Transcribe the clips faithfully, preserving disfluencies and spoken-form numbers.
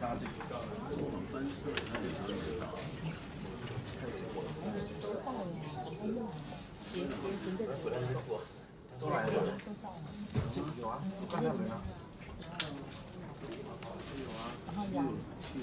都来了，有啊，我看他们啊。然后呀，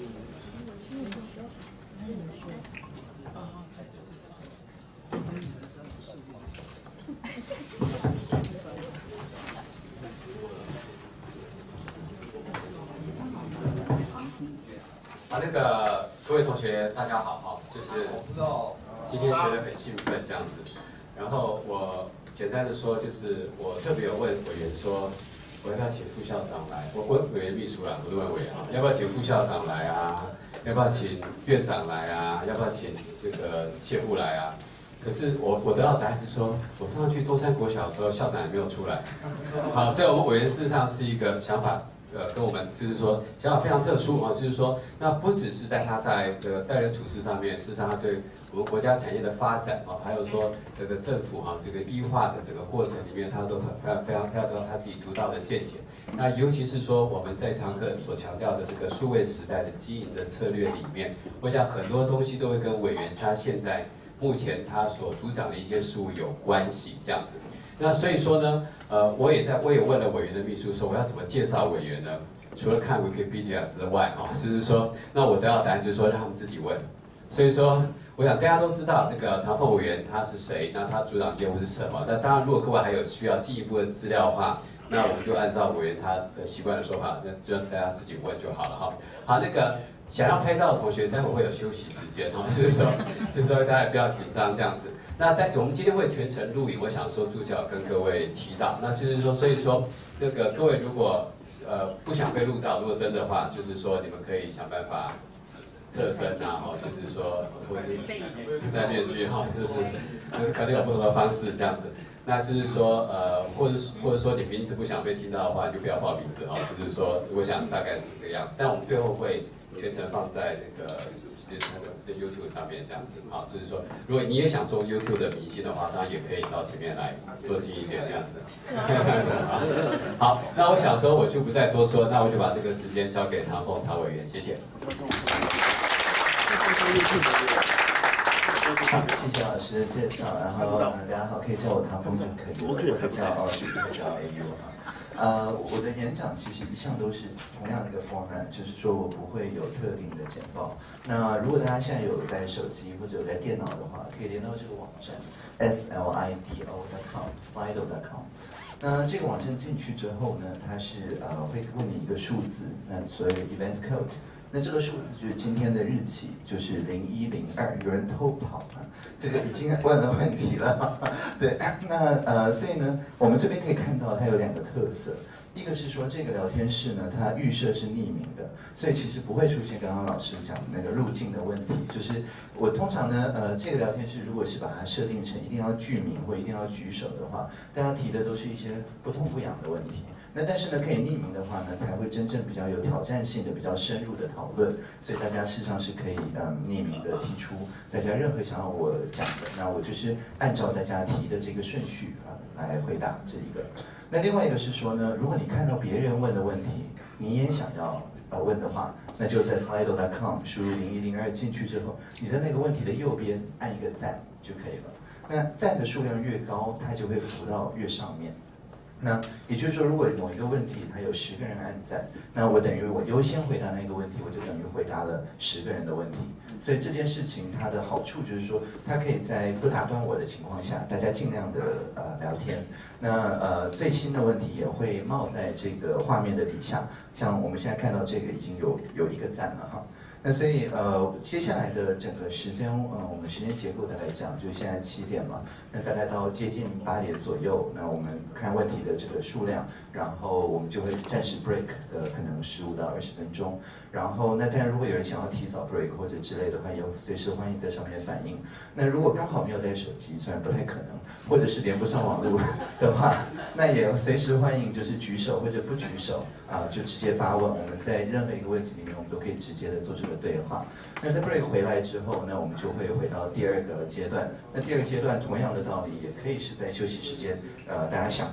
啊，那个各位同学，大家好哈，就是今天觉得很兴奋这样子。然后我简单的说，就是我特别有问委员说，我要不要请副校长来？我问委员秘书啦，不是问委员啊，要不要请副校长来啊？要不要请院长来啊？要不要请这个谢部来啊？可是我我得到答案是说，我上去中山国小的时候，校长也没有出来。好，所以我们委员事实上是一个想法。呃，跟我们就是说想法非常特殊啊，就是说，那不只是在他在的待人处事上面，事实上他对我们国家产业的发展啊，还有说这个政府哈、啊、这个异化的整个过程里面，他都非常非常他有他自己独到的见解。那尤其是说我们在这堂课所强调的这个数位时代的经营的策略里面，我想很多东西都会跟委员他现在目前他所主掌的一些事务有关系，这样子。那所以说呢，呃，我也在，我也问了委员的秘书说，我要怎么介绍委员呢？除了看 Wikipedia 之外，哈、哦，就是说，那我得到答案就是说，让他们自己问。所以说，我想大家都知道那个唐凤委员他是谁，那他主掌业务是什么？那当然，如果各位还有需要进一步的资料的话，那我们就按照委员他的习惯的说法，那就让大家自己问就好了哈。好，那个想要拍照的同学，待会会有休息时间哈，就是说，就是说大家不要紧张这样子。那但我们今天会全程录影，我想说助教跟各位提到，那就是说，所以说那个各位如果呃不想被录到，如果真的话，就是说你们可以想办法侧身啊，哈，就是说或者是戴面具哈，就是就是可能有不同的方式这样子。那就是说呃，或者或者说你名字不想被听到的话，你就不要报名字哈，就是说我想大概是这个样子。但我们最后会全程放在那个。就是那个在 YouTube 上面这样子，好，就是说，如果你也想做 YouTube 的明星的话，当然也可以到前面来坐近一点这样子。好，那我想说，我就不再多说，那我就把这个时间交给唐凤唐委员，谢谢。 好，谢谢老师的介绍，然后呃大家好，可以叫我唐凤就可以了，或者叫 R 就可以叫 A U 哈。呃，我的演讲其实一向都是同样的一个 format， 就是说我不会有特定的简报。那如果大家现在有带手机或者有带电脑的话，可以连到这个网站 S L I D O dot com slido dot com。那这个网站进去之后呢，它是呃会问你一个数字，那所谓的 event code。那这个数字就是今天的日期，就是零一零二，有人偷跑啊，这个已经问了问题了。对，那呃，所以呢，我们这边可以看到它有两个特色，一个是说这个聊天室呢，它预设是匿名的，所以其实不会出现刚刚老师讲的那个入境的问题。就是我通常呢，呃，这个聊天室如果是把它设定成一定要具名或一定要举手的话，大家提的都是一些不痛不痒的问题。那但是呢，可以匿名的话呢，才会真正比较有挑战性的、比较深入的讨论。所以大家事实上是可以嗯匿名的提出大家任何想要我讲的，那我就是按照大家提的这个顺序啊来回答这一个。那另外一个是说呢，如果你看到别人问的问题，你也想要呃问的话，那就在 slido dot com 输入零一零二进去之后，你在那个问题的右边按一个赞就可以了。那赞的数量越高，它就会浮到越上面。那也就是说，如果某一个问题它有十个人按赞，那我等于我优先回答那个问题，我就等于回答了十个人的问题。所以这件事情它的好处就是说，它可以在不打断我的情况下，大家尽量的呃聊天。那呃最新的问题也会冒在这个画面的底下，像我们现在看到这个已经有有一个赞了哈。那所以呃，接下来的整个时间，呃，我们时间结构的来讲，就现在七点嘛，那大概到接近八点左右，那我们看问题的这个数量，然后我们就会暂时 break， 呃，可能十五到二十分钟。然后那当然，如果有人想要提早 break 或者之类的话，也随时欢迎在上面反映。那如果刚好没有带手机，虽然不太可能，或者是连不上网络的话，那也随时欢迎就是举手或者不举手啊、呃，就直接发问。我们在任何一个问题里面，我们都可以直接的做这个对话。那在 break 回来之后，那我们就会回到第二个阶段。那第二个阶段同样的道理，也可以是在休息时间，呃，大家想到更进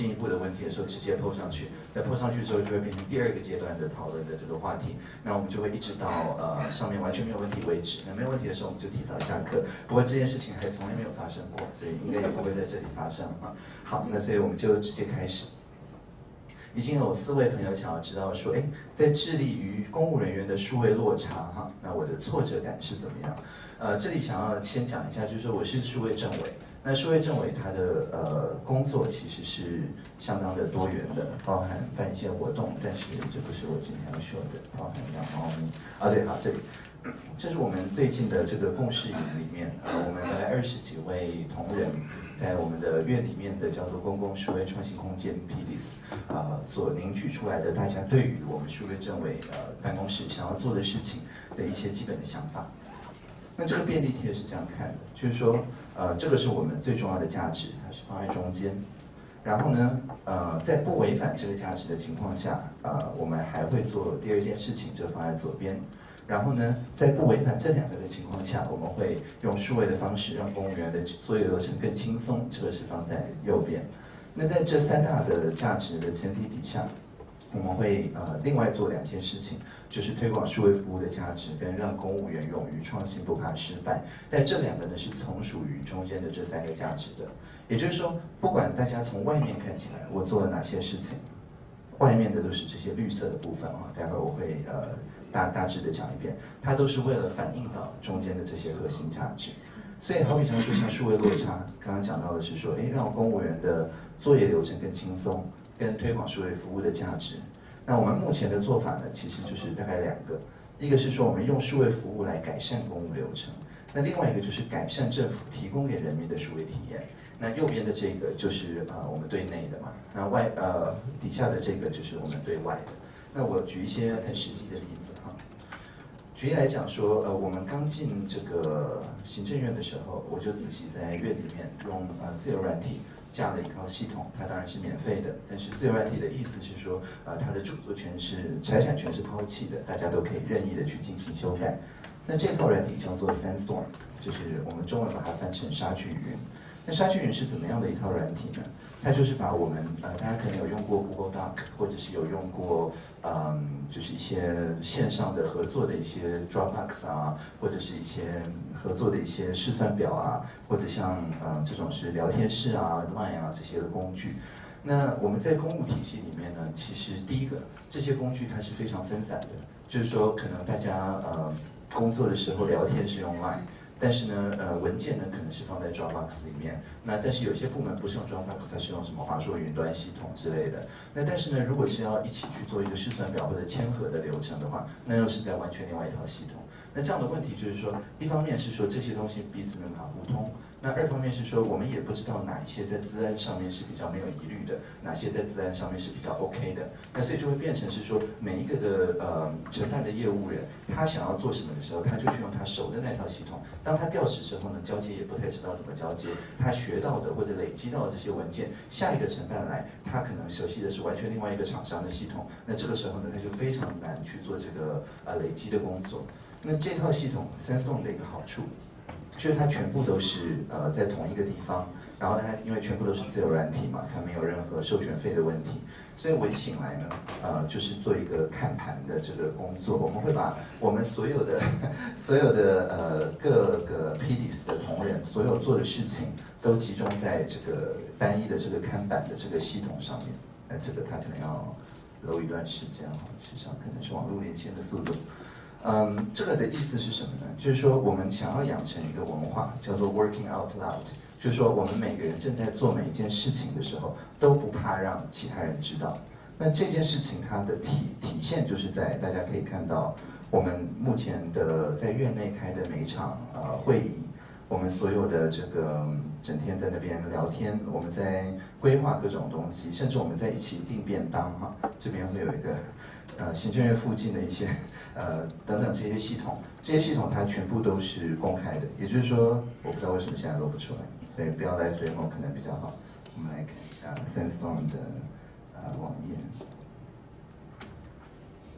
进一步的问题的时候直接 po 上去，那 po 上去之后就会变成第二个阶段的讨论的这个话题，那我们就会一直到呃上面完全没有问题为止。那没有问题的时候我们就提早下课。不过这件事情还从来没有发生过，所以应该也不会在这里发生啊。好，那所以我们就直接开始。已经有四位朋友想要知道说，哎，在致力于公务人员的数位落差哈，那我的挫折感是怎么样？呃，这里想要先讲一下，就是说我是数位政委，那数位政委他的呃工作其实是相当的多元的，包含办一些活动，但是这不是我今天要说的，包含养猫咪啊，对，好，这里。这是我们最近的这个共识营里面，呃，我们大概二十几位同仁，在我们的院里面的叫做公共数位创新空间 P D I S， 呃，所凝聚出来的大家对于我们数位政委呃办公室想要做的事情的一些基本的想法。那这个便利贴是这样看的，就是说，呃，这个是我们最重要的价值，它是放在中间。然后呢，呃，在不违反这个价值的情况下，呃，我们还会做第二件事情，就放在左边。然后呢，在不违反这两个的情况下，我们会用数位的方式让公务员的作业流程更轻松，这个是放在右边。那在这三大的价值的前提底下，我们会呃另外做两件事情，就是推广数位服务的价值，跟让公务员勇于创新，不怕失败。但这两个呢是从属于中间的这三个价值的，也就是说，不管大家从外面看起来我做了哪些事情，外面的都是这些绿色的部分啊，待会儿我会呃。大大致的讲一遍，它都是为了反映到中间的这些核心价值。所以好比像说像数位落差，刚刚讲到的是说，哎，让公务员的作业流程更轻松，跟推广数位服务的价值。那我们目前的做法呢，其实就是大概两个，一个是说我们用数位服务来改善公务流程，那另外一个就是改善政府提供给人民的数位体验。那右边的这个就是呃我们对内的嘛，那外呃底下的这个就是我们对外的。那我举一些很实际的例子哈。举例来讲说，呃，我们刚进这个行政院的时候，我就自己在院里面用呃自由软体架了一套系统，它当然是免费的，但是自由软体的意思是说，呃，它的著作权是财产权是抛弃的，大家都可以任意的去进行修改。那这套软体叫做 Sandstorm， 就是我们中文把它翻成沙巨云。那沙巨云是怎么样的一套软体呢？它就是把我们呃，大家可能有用过 Google Doc， 或者是有用过嗯，就是一些线上的合作的一些 Dropbox 啊，或者是一些合作的一些试算表啊，或者像呃这种是聊天室啊、Line 啊这些的工具。那我们在公务体系里面呢，其实第一个这些工具它是非常分散的，就是说可能大家呃工作的时候聊天是用 Line。但是呢，呃，文件呢可能是放在 Dropbox 里面。那但是有些部门不是用 Dropbox， 它是用什么华硕云端系统之类的。那但是呢，如果是要一起去做一个试算表或者签核的流程的话，那又是在完全另外一套系统。那这样的问题就是说，一方面是说这些东西彼此没法互通，那二方面是说我们也不知道哪一些在资安上面是比较没有疑虑的，哪些在资安上面是比较 OK 的。那所以就会变成是说，每一个的呃承办的业务人，他想要做什么的时候，他就去用他熟的那套系统。当他调职之后呢，交接也不太知道怎么交接，他学到的或者累积到的这些文件，下一个承办来，他可能熟悉的是完全另外一个厂商的系统。那这个时候呢，他就非常难去做这个呃累积的工作。那这套系统 Sandstorm 的一个好处，就是它全部都是呃在同一个地方，然后它因为全部都是自由软体嘛，它没有任何授权费的问题，所以我一醒来呢，呃就是做一个看盘的这个工作，我们会把我们所有的所有的呃各个 P D I S 的同仁所有做的事情都集中在这个单一的这个看板的这个系统上面，那这个它可能要留一段时间哈，事实上可能是网络连线的速度。嗯，这个的意思是什么呢？就是说，我们想要养成一个文化，叫做 working out loud， 就是说，我们每个人正在做每一件事情的时候，都不怕让其他人知道。那这件事情它的体体现就是在大家可以看到，我们目前的在院内开的每一场呃会议，我们所有的这个整天在那边聊天，我们在规划各种东西，甚至我们在一起订便当哈，这边会有一个。呃，行政院附近的一些呃等等这些系统，这些系统它全部都是公开的，也就是说，我不知道为什么现在露不出来，所以不要来追梦可能比较好。我们来看一下 Sandstorm 的呃网页，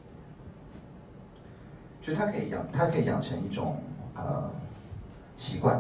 就它可以养，它可以养成一种呃习惯，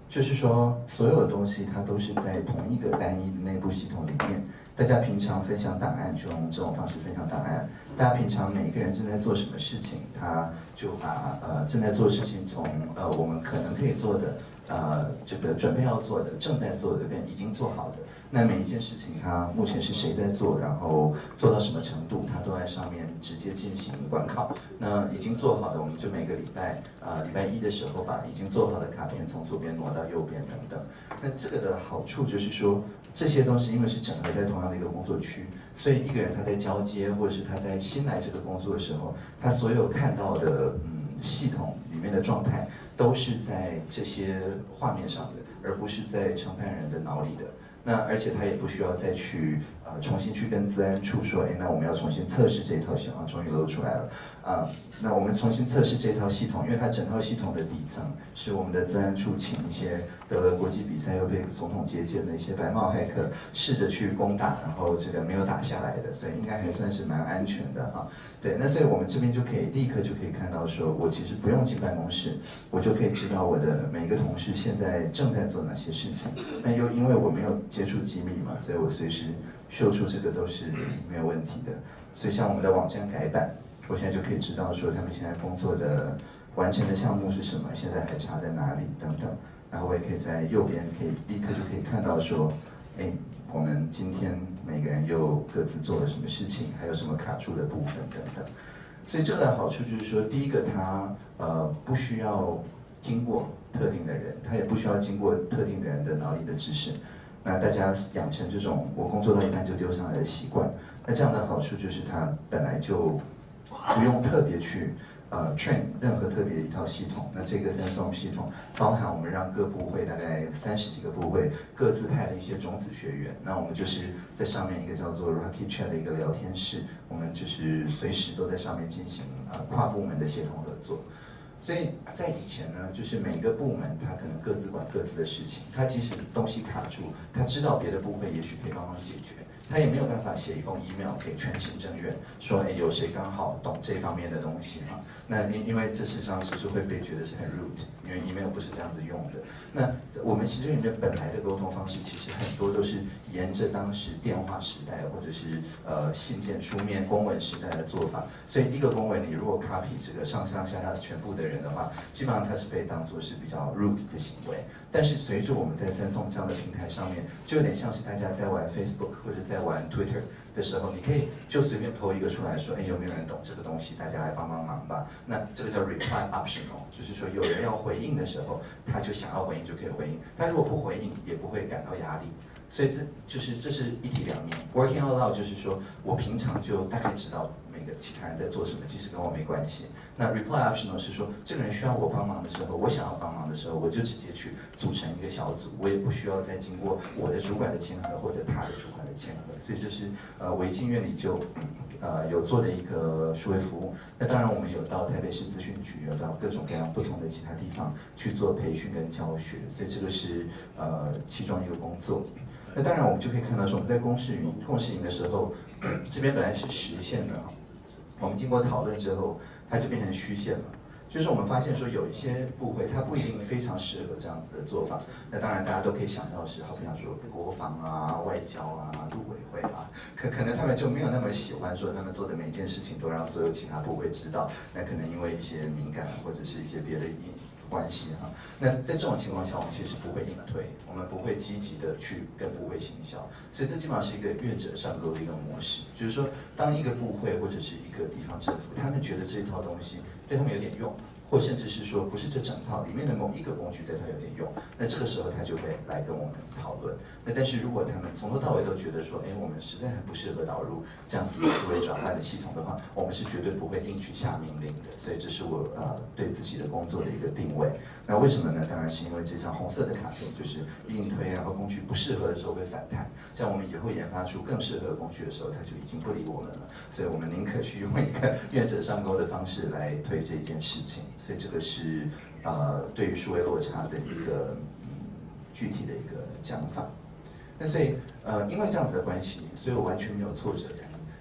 就是说所有的东西它都是在同一个单一的内部系统里面。大家平常分享档案就用这种方式分享档案。大家平常每一个人正在做什么事情，他就把呃正在做的事情从呃我们可能可以做的。呃，这个准备要做的、正在做的跟已经做好的，那每一件事情它目前是谁在做，然后做到什么程度，它都在上面直接进行管考。那已经做好的，我们就每个礼拜啊、呃、礼拜一的时候把已经做好的卡片从左边挪到右边等等。那这个的好处就是说，这些东西因为是整合在同样的一个工作区，所以一个人他在交接或者是他在新来这个工作的时候，他所有看到的嗯系统里面的状态。都是在这些画面上的，而不是在承办人的脑里的。那而且他也不需要再去呃重新去跟资安处说，哎，那我们要重新测试这一套系统，啊，终于露出来了啊、呃。那我们重新测试这套系统，因为它整套系统的底层是我们的资安处请一些得了国际比赛又被总统接见的一些白帽骇客试着去攻打，然后这个没有打下来的，所以应该还算是蛮安全的哈。对，那所以我们这边就可以立刻就可以看到说，我其实不用进办公室，我就可以知道我的每个同事现在正在做哪些事情。那又因为我没有接触机密嘛，所以我随时秀出这个都是没有问题的。所以像我们的网站改版。我现在就可以知道说他们现在工作的完成的项目是什么，现在还差在哪里等等。然后我也可以在右边可以立刻就可以看到说，哎，我们今天每个人又各自做了什么事情，还有什么卡住的部分等等。所以这个的好处就是说，第一个它呃不需要经过特定的人，它也不需要经过特定的人的脑里的知识。那大家养成这种我工作到一半就丢上来的习惯，那这样的好处就是它本来就。不用特别去呃 train 任何特别一套系统，那这个 Sandstorm 系统包含我们让各部会大概三十几个部会各自派了一些种子学员，那我们就是在上面一个叫做 Rocky Chat 的一个聊天室，我们就是随时都在上面进行呃跨部门的协同合作。所以在以前呢，就是每个部门他可能各自管各自的事情，他即使东西卡住，他知道别的部会也许可以帮忙解决。他也没有办法写一封 email 给全行政院，说哎有谁刚好懂这方面的东西嘛？那因因为这事实上是会被觉得是很 rude， 因为 email 不是这样子用的。那我们行政院里面本来的沟通方式其实很多都是沿着当时电话时代或者是呃信件书面公文时代的做法，所以一个公文你如果 copy 这个上上下下全部的人的话，基本上它是被当作是比较 rude 的行为。但是随着我们在Sandstorm这样的平台上面，就有点像是大家在玩 Facebook 或者在玩 Twitter 的时候，你可以就随便抛一个出来说，哎，有没有人懂这个东西？大家来帮帮忙吧。那这个叫 reply optional， 就是说有人要回应的时候，他就想要回应就可以回应。他如果不回应，也不会感到压力。所以这就是这是一体两面。Working out loud 就是说我平常就大概知道每个其他人在做什么，即使跟我没关系。那 reply optional 是说这个人需要我帮忙的时候，我想要帮忙的时候，我就直接去组成一个小组，我也不需要再经过我的主管的签合或者他的主管的签合。所以这是呃维进院里就呃有做的一个数位服务。那当然我们有到台北市资讯局，有到各种各样不同的其他地方去做培训跟教学，所以这个是呃其中一个工作。那当然，我们就可以看到说，我们在公示营、共识营的时候，这边本来是实线的，我们经过讨论之后，它就变成虚线了。就是我们发现说，有一些部会它不一定非常适合这样子的做法。那当然，大家都可以想到是，好比方说国防啊、外交啊、陆委会啊，可可能他们就没有那么喜欢说他们做的每一件事情都让所有其他部会知道。那可能因为一些敏感或者是一些别的因。关系哈，那在这种情况下，我们其实不会硬推，我们不会积极的去跟部会行销，所以这基本上是一个愿者上钩的一个模式，就是说，当一个部会或者是一个地方政府，他们觉得这一套东西对他们有点用，或甚至是说不是这整套里面的某一个工具对他有点用，那这个时候他就会来跟我们讨论。那但是如果他们从头到尾都觉得说，哎，我们实在很不适合导入这样子的思维转换的系统的话，我们是绝对不会硬去下命令的。所以这是我呃对自己的工作的一个定位。那为什么呢？当然是因为这张红色的卡片就是硬推，然后工具不适合的时候会反弹。像我们以后研发出更适合的工具的时候，它就已经不理我们了。所以我们宁可去用一个愿者上钩的方式来推这一件事情。所以这个是呃对于数位落差的一个、嗯、具体的一个讲法。那所以呃因为这样子的关系，所以我完全没有挫折感。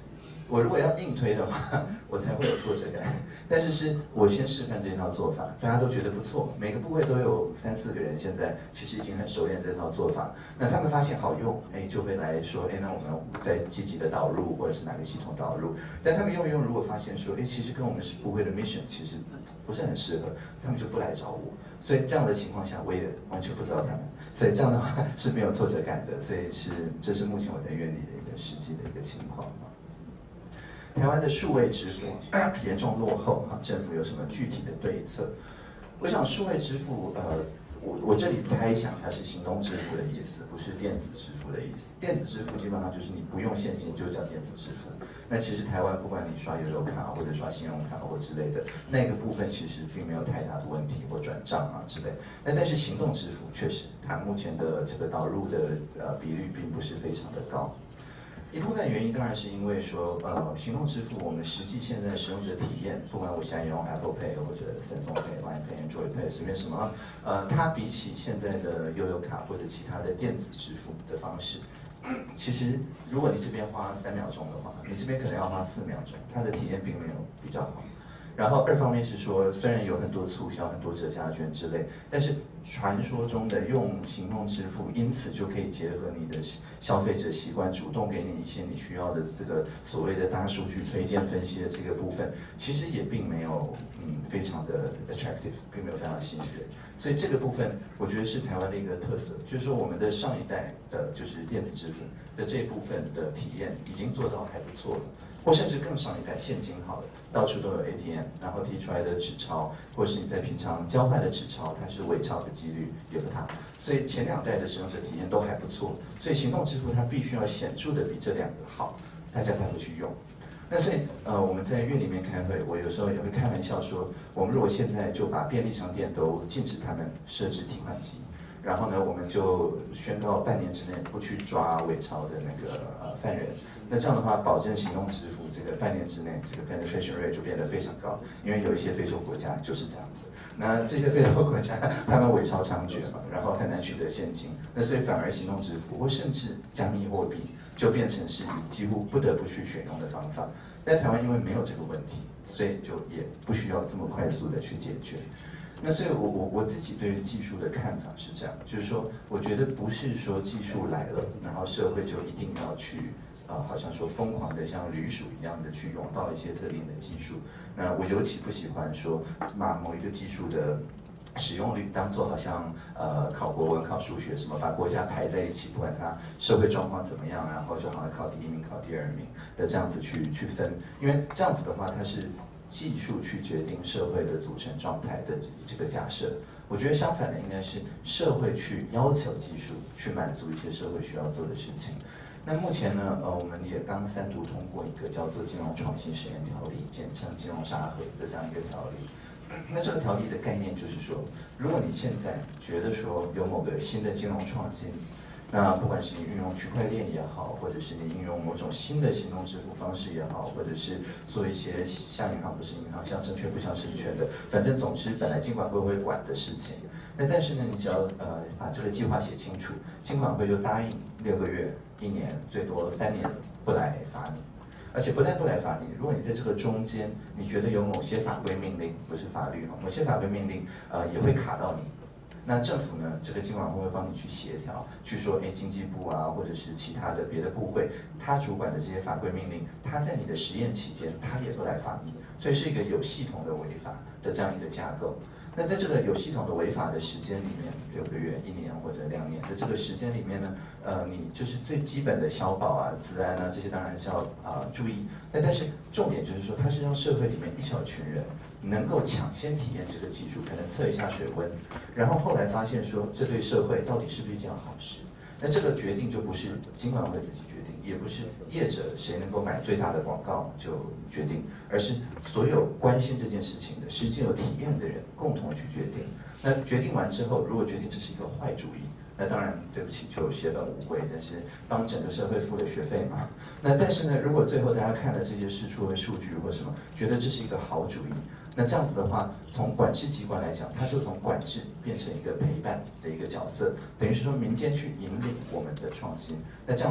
我如果要硬推的话，我才会有挫折感。但是是我先示范这套做法，大家都觉得不错，每个部位都有三四个人现在其实已经很熟练这套做法。那他们发现好用，哎，就会来说，哎，那我们再积极的导入，或者是哪个系统导入。但他们用一用，如果发现说，哎，其实跟我们是部位的 mission 其实不是很适合，他们就不来找我。所以这样的情况下，我也完全不知道他们。所以这样的话是没有挫折感的。所以是这是目前我在院里的一个实际的一个情况。台湾的数位支付严重落后，哈，政府有什么具体的对策？我想数位支付，呃，我我这里猜想它是行动支付的意思，不是电子支付的意思。电子支付基本上就是你不用现金就叫电子支付。那其实台湾不管你刷悠游卡或者刷信用卡或之类的，那个部分其实并没有太大的问题或转账啊之类。那但是行动支付确实，它目前的这个导入的呃比率并不是非常的高。一部分原因当然是因为说，呃，行动支付我们实际现在使用者体验，不管我现在用 Apple Pay 或者 Samsung Pay、Line Pay、Android Pay， 随便什么，呃，它比起现在的悠游卡或者其他的电子支付的方式，其实如果你这边花三秒钟的话，你这边可能要花四秒钟，它的体验并没有比较好。然后二方面是说，虽然有很多促销、很多折价券之类，但是传说中的用行动支付，因此就可以结合你的消费者习惯，主动给你一些你需要的这个所谓的大数据推荐分析的这个部分，其实也并没有嗯非常的 attractive， 并没有非常吸引人。所以这个部分，我觉得是台湾的一个特色，就是说我们的上一代的就是电子支付的这部分的体验已经做到还不错了。或甚至更上一代，现金好了，到处都有 A T M， 然后提出来的纸钞，或者是你在平常交换的纸钞，它是伪钞的几率也不大，所以前两代的使用者体验都还不错，所以行动支付它必须要显著的比这两个好，大家才会去用。那所以呃我们在院里面开会，我有时候也会开玩笑说，我们如果现在就把便利商店都禁止他们设置提款机。然后呢，我们就宣告半年之内不去抓伪钞的那个呃犯人。那这样的话，保证行动支付这个半年之内这个 penetration rate 就变得非常高，因为有一些非洲国家就是这样子。那这些非洲国家他们伪钞猖獗嘛，然后很难取得现金，那所以反而行动支付或甚至加密货币就变成是你几乎不得不去选用的方法。但台湾因为没有这个问题，所以就也不需要这么快速的去解决。那所以我，我我我自己对于技术的看法是这样，就是说，我觉得不是说技术来了，然后社会就一定要去，呃，好像说疯狂的像驴鼠一样的去拥抱一些特定的技术。那我尤其不喜欢说把某一个技术的使用率当做好像呃考国文、考数学什么，把国家排在一起，不管它社会状况怎么样，然后就好像考第一名、考第二名的这样子去去分，因为这样子的话，它是技术去决定社会的组成状态的这个假设。我觉得相反的应该是社会去要求技术去满足一些社会需要做的事情。那目前呢，呃，我们也刚三读通过一个叫做金融创新实验条例，简称金融沙盒的这样一个条例。那这个条例的概念就是说，如果你现在觉得说有某个新的金融创新，那不管是你运用区块链也好，或者是你运用某种新的行动支付方式也好，或者是做一些像银行不是银行、像证券不像证券的，反正总之本来金管会会管的事情。那但是呢，你只要呃把这个计划写清楚，金管会就答应六个月、一年，最多三年不来罚你。而且不但不来罚你，如果你在这个中间，你觉得有某些法规命令，不是法律哈，某些法规命令，呃，也会卡到你。那政府呢，这个金管会会帮你去协调，去说，哎，经济部啊，或者是其他的别的部会，他主管的这些法规命令，他在你的实验期间，他也不来罚你，所以是一个有系统的违法的这样一个架构。那在这个有系统的违法的时间里面，六个月、一年或者两年的这个时间里面呢，呃，你就是最基本的消保啊、资安啊这些，当然还是要啊、呃、注意。那但是重点就是说，它是让社会里面一小群人能够抢先体验这个技术，可能测一下水温，然后后来发现说，这对社会到底是不是一件好事？那这个决定就不是金管会自己决定，也不是业者谁能够买最大的广告就决定，而是所有关心这件事情的、实际有体验的人共同去决定。那决定完之后，如果决定这是一个坏主意，那当然对不起，就血本无归，但是帮整个社会付了学费嘛。那但是呢，如果最后大家看了这些释出的数据或什么，觉得这是一个好主意，那这样子的话，从管制机关来讲，它就从管制变成一个陪伴的一个角色，等于是说民间去引领我们的创新。那这样子，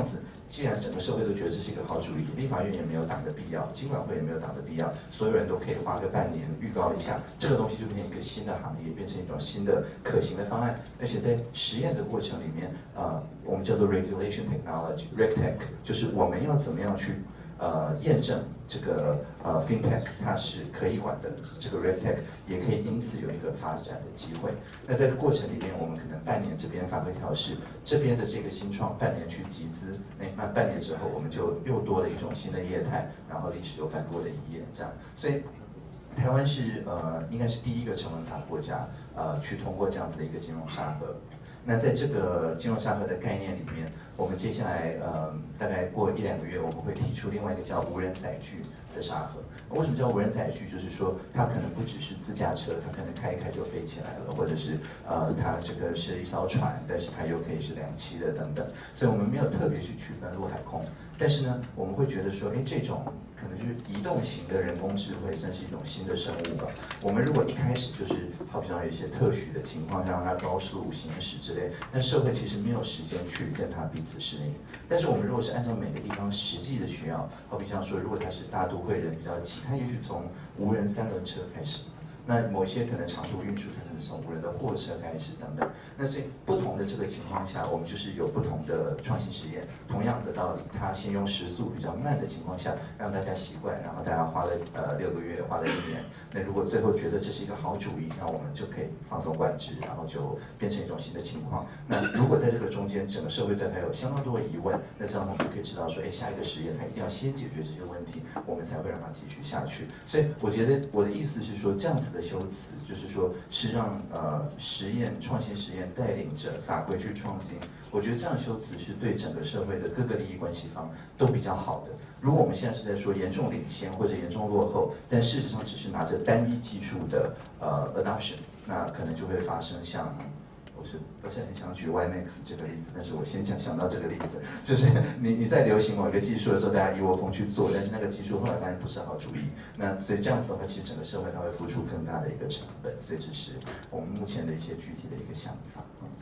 既然整个社会都觉得这是一个好主意，立法院也没有党的必要，经管会也没有党的必要，所有人都可以花个半年预告一下，这个东西就变成一个新的行业，变成一种新的可行的方案。而且在实验的过程里面，呃，我们叫做 regulation technology，regtech， 就是我们要怎么样去。呃，验证这个呃 fintech 它是可以管的，这个 regtech 也可以因此有一个发展的机会。那在这个过程里面，我们可能半年这边法规调试，这边的这个新创半年去集资，那那半年之后我们就又多了一种新的业态，然后历史又翻过了一页，这样。所以台湾是呃应该是第一个成文法国家呃去通过这样子的一个金融沙盒。那在这个金融沙盒的概念里面，我们接下来呃大概过一两个月，我们会提出另外一个叫无人载具的沙盒。为什么叫无人载具？就是说它可能不只是自驾车，它可能开一开就飞起来了，或者是呃它这个是一艘船，但是它又可以是两栖的等等。所以我们没有特别去区分陆海空，但是呢，我们会觉得说，哎，这种可能就是移动型的人工智慧算是一种新的生物吧。我们如果一开始就是好比说有一些特许的情况，让它高速行驶之类，那社会其实没有时间去跟它彼此适应。但是我们如果是按照每个地方实际的需要，好比像说，如果它是大都会人比较挤，它也许从无人三轮车开始。那某一些可能长途运输，它可能从无人的货车开始等等。那所以不同的这个情况下，我们就是有不同的创新实验。同样的道理，它先用时速比较慢的情况下，让大家习惯，然后大家花了呃六个月，花了一年。那如果最后觉得这是一个好主意，那我们就可以放松管制，然后就变成一种新的情况。那如果在这个中间，整个社会对它有相当多的疑问，那这样我们就可以知道说，哎，下一个实验它一定要先解决这些问题，我们才会让它继续下去。所以我觉得我的意思是说，这样子的修辞，就是说是让呃实验创新实验带领着法规去创新。我觉得这样的修辞是对整个社会的各个利益关系方都比较好的。如果我们现在是在说严重领先或者严重落后，但事实上只是拿着单一技术的呃 adoption， 那可能就会发生像。我是我现在很想举 Y M X 这个例子，但是我先想想到这个例子，就是你你在流行某一个技术的时候，大家一窝蜂去做，但是那个技术后来发现不是好主意，那所以这样子的话，其实整个社会它会付出更大的一个成本，所以这是我们目前的一些具体的一个想法。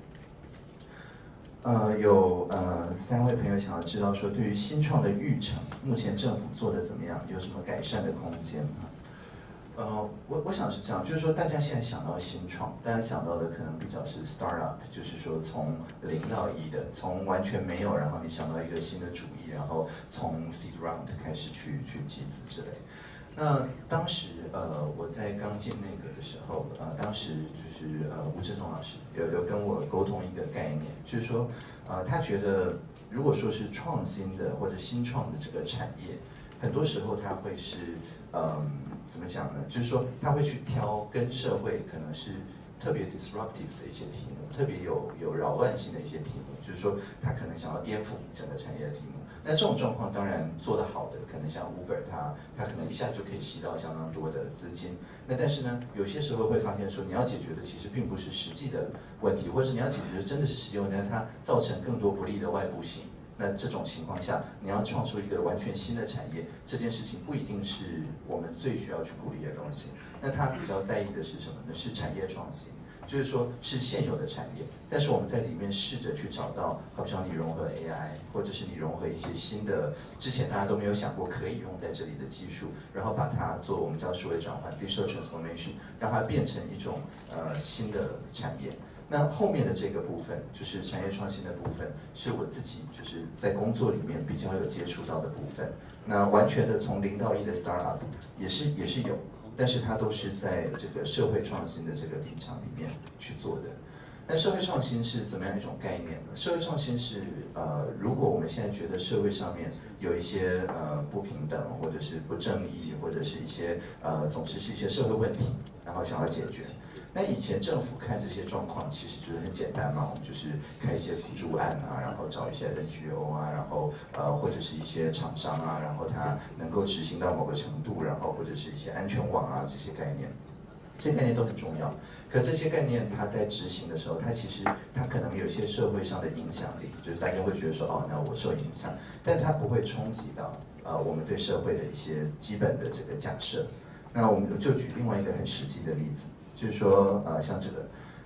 呃，有呃三位朋友想要知道说，对于新创的育成，目前政府做的怎么样，有什么改善的空间吗？呃，我我想是这样，就是说大家现在想到新创，大家想到的可能比较是 startup， 就是说从零到一的，从完全没有，然后你想到一个新的主意，然后从 seed round 开始去去集资之类。那当时呃我在刚进内阁的时候，呃当时就是呃吴志忠老师有有跟我沟通一个概念，就是说呃他觉得如果说是创新的或者新创的这个产业，很多时候它会是嗯。怎么讲呢？就是说，他会去挑跟社会可能是特别 disruptive 的一些题目，特别有有扰乱性的一些题目。就是说，他可能想要颠覆整个产业的题目。那这种状况当然做得好的，可能像 Uber， 它它可能一下就可以吸到相当多的资金。那但是呢，有些时候会发现说，你要解决的其实并不是实际的问题，或者是你要解决的真的是实际问题，但它造成更多不利的外部性。那这种情况下，你要创出一个完全新的产业，这件事情不一定是我们最需要去鼓励的东西。那他比较在意的是什么呢？是产业创新，就是说是现有的产业，但是我们在里面试着去找到，好像你融合 A I， 或者是你融合一些新的之前大家都没有想过可以用在这里的技术，然后把它做我们叫数位转换 （digital transformation）， 让它变成一种呃新的产业。那后面的这个部分，就是产业创新的部分，是我自己就是在工作里面比较有接触到的部分。那完全的从零到一的 startup 也是也是有，但是它都是在这个社会创新的这个立场里面去做的。那社会创新是怎么样一种概念呢？社会创新是呃，如果我们现在觉得社会上面有一些呃不平等，或者是不正义，或者是一些呃，总之是一些社会问题，然后想要解决。那以前政府看这些状况，其实就是很简单嘛，我们就是开一些辅助案啊，然后找一些 N G O 啊，然后呃或者是一些厂商啊，然后它能够执行到某个程度，然后或者是一些安全网啊这些概念，这些概念都很重要。可这些概念它在执行的时候，它其实它可能有一些社会上的影响力，就是大家会觉得说哦，那我受影响，但它不会冲击到呃我们对社会的一些基本的这个假设。那我们就举另外一个很实际的例子。就是说，呃，像这个，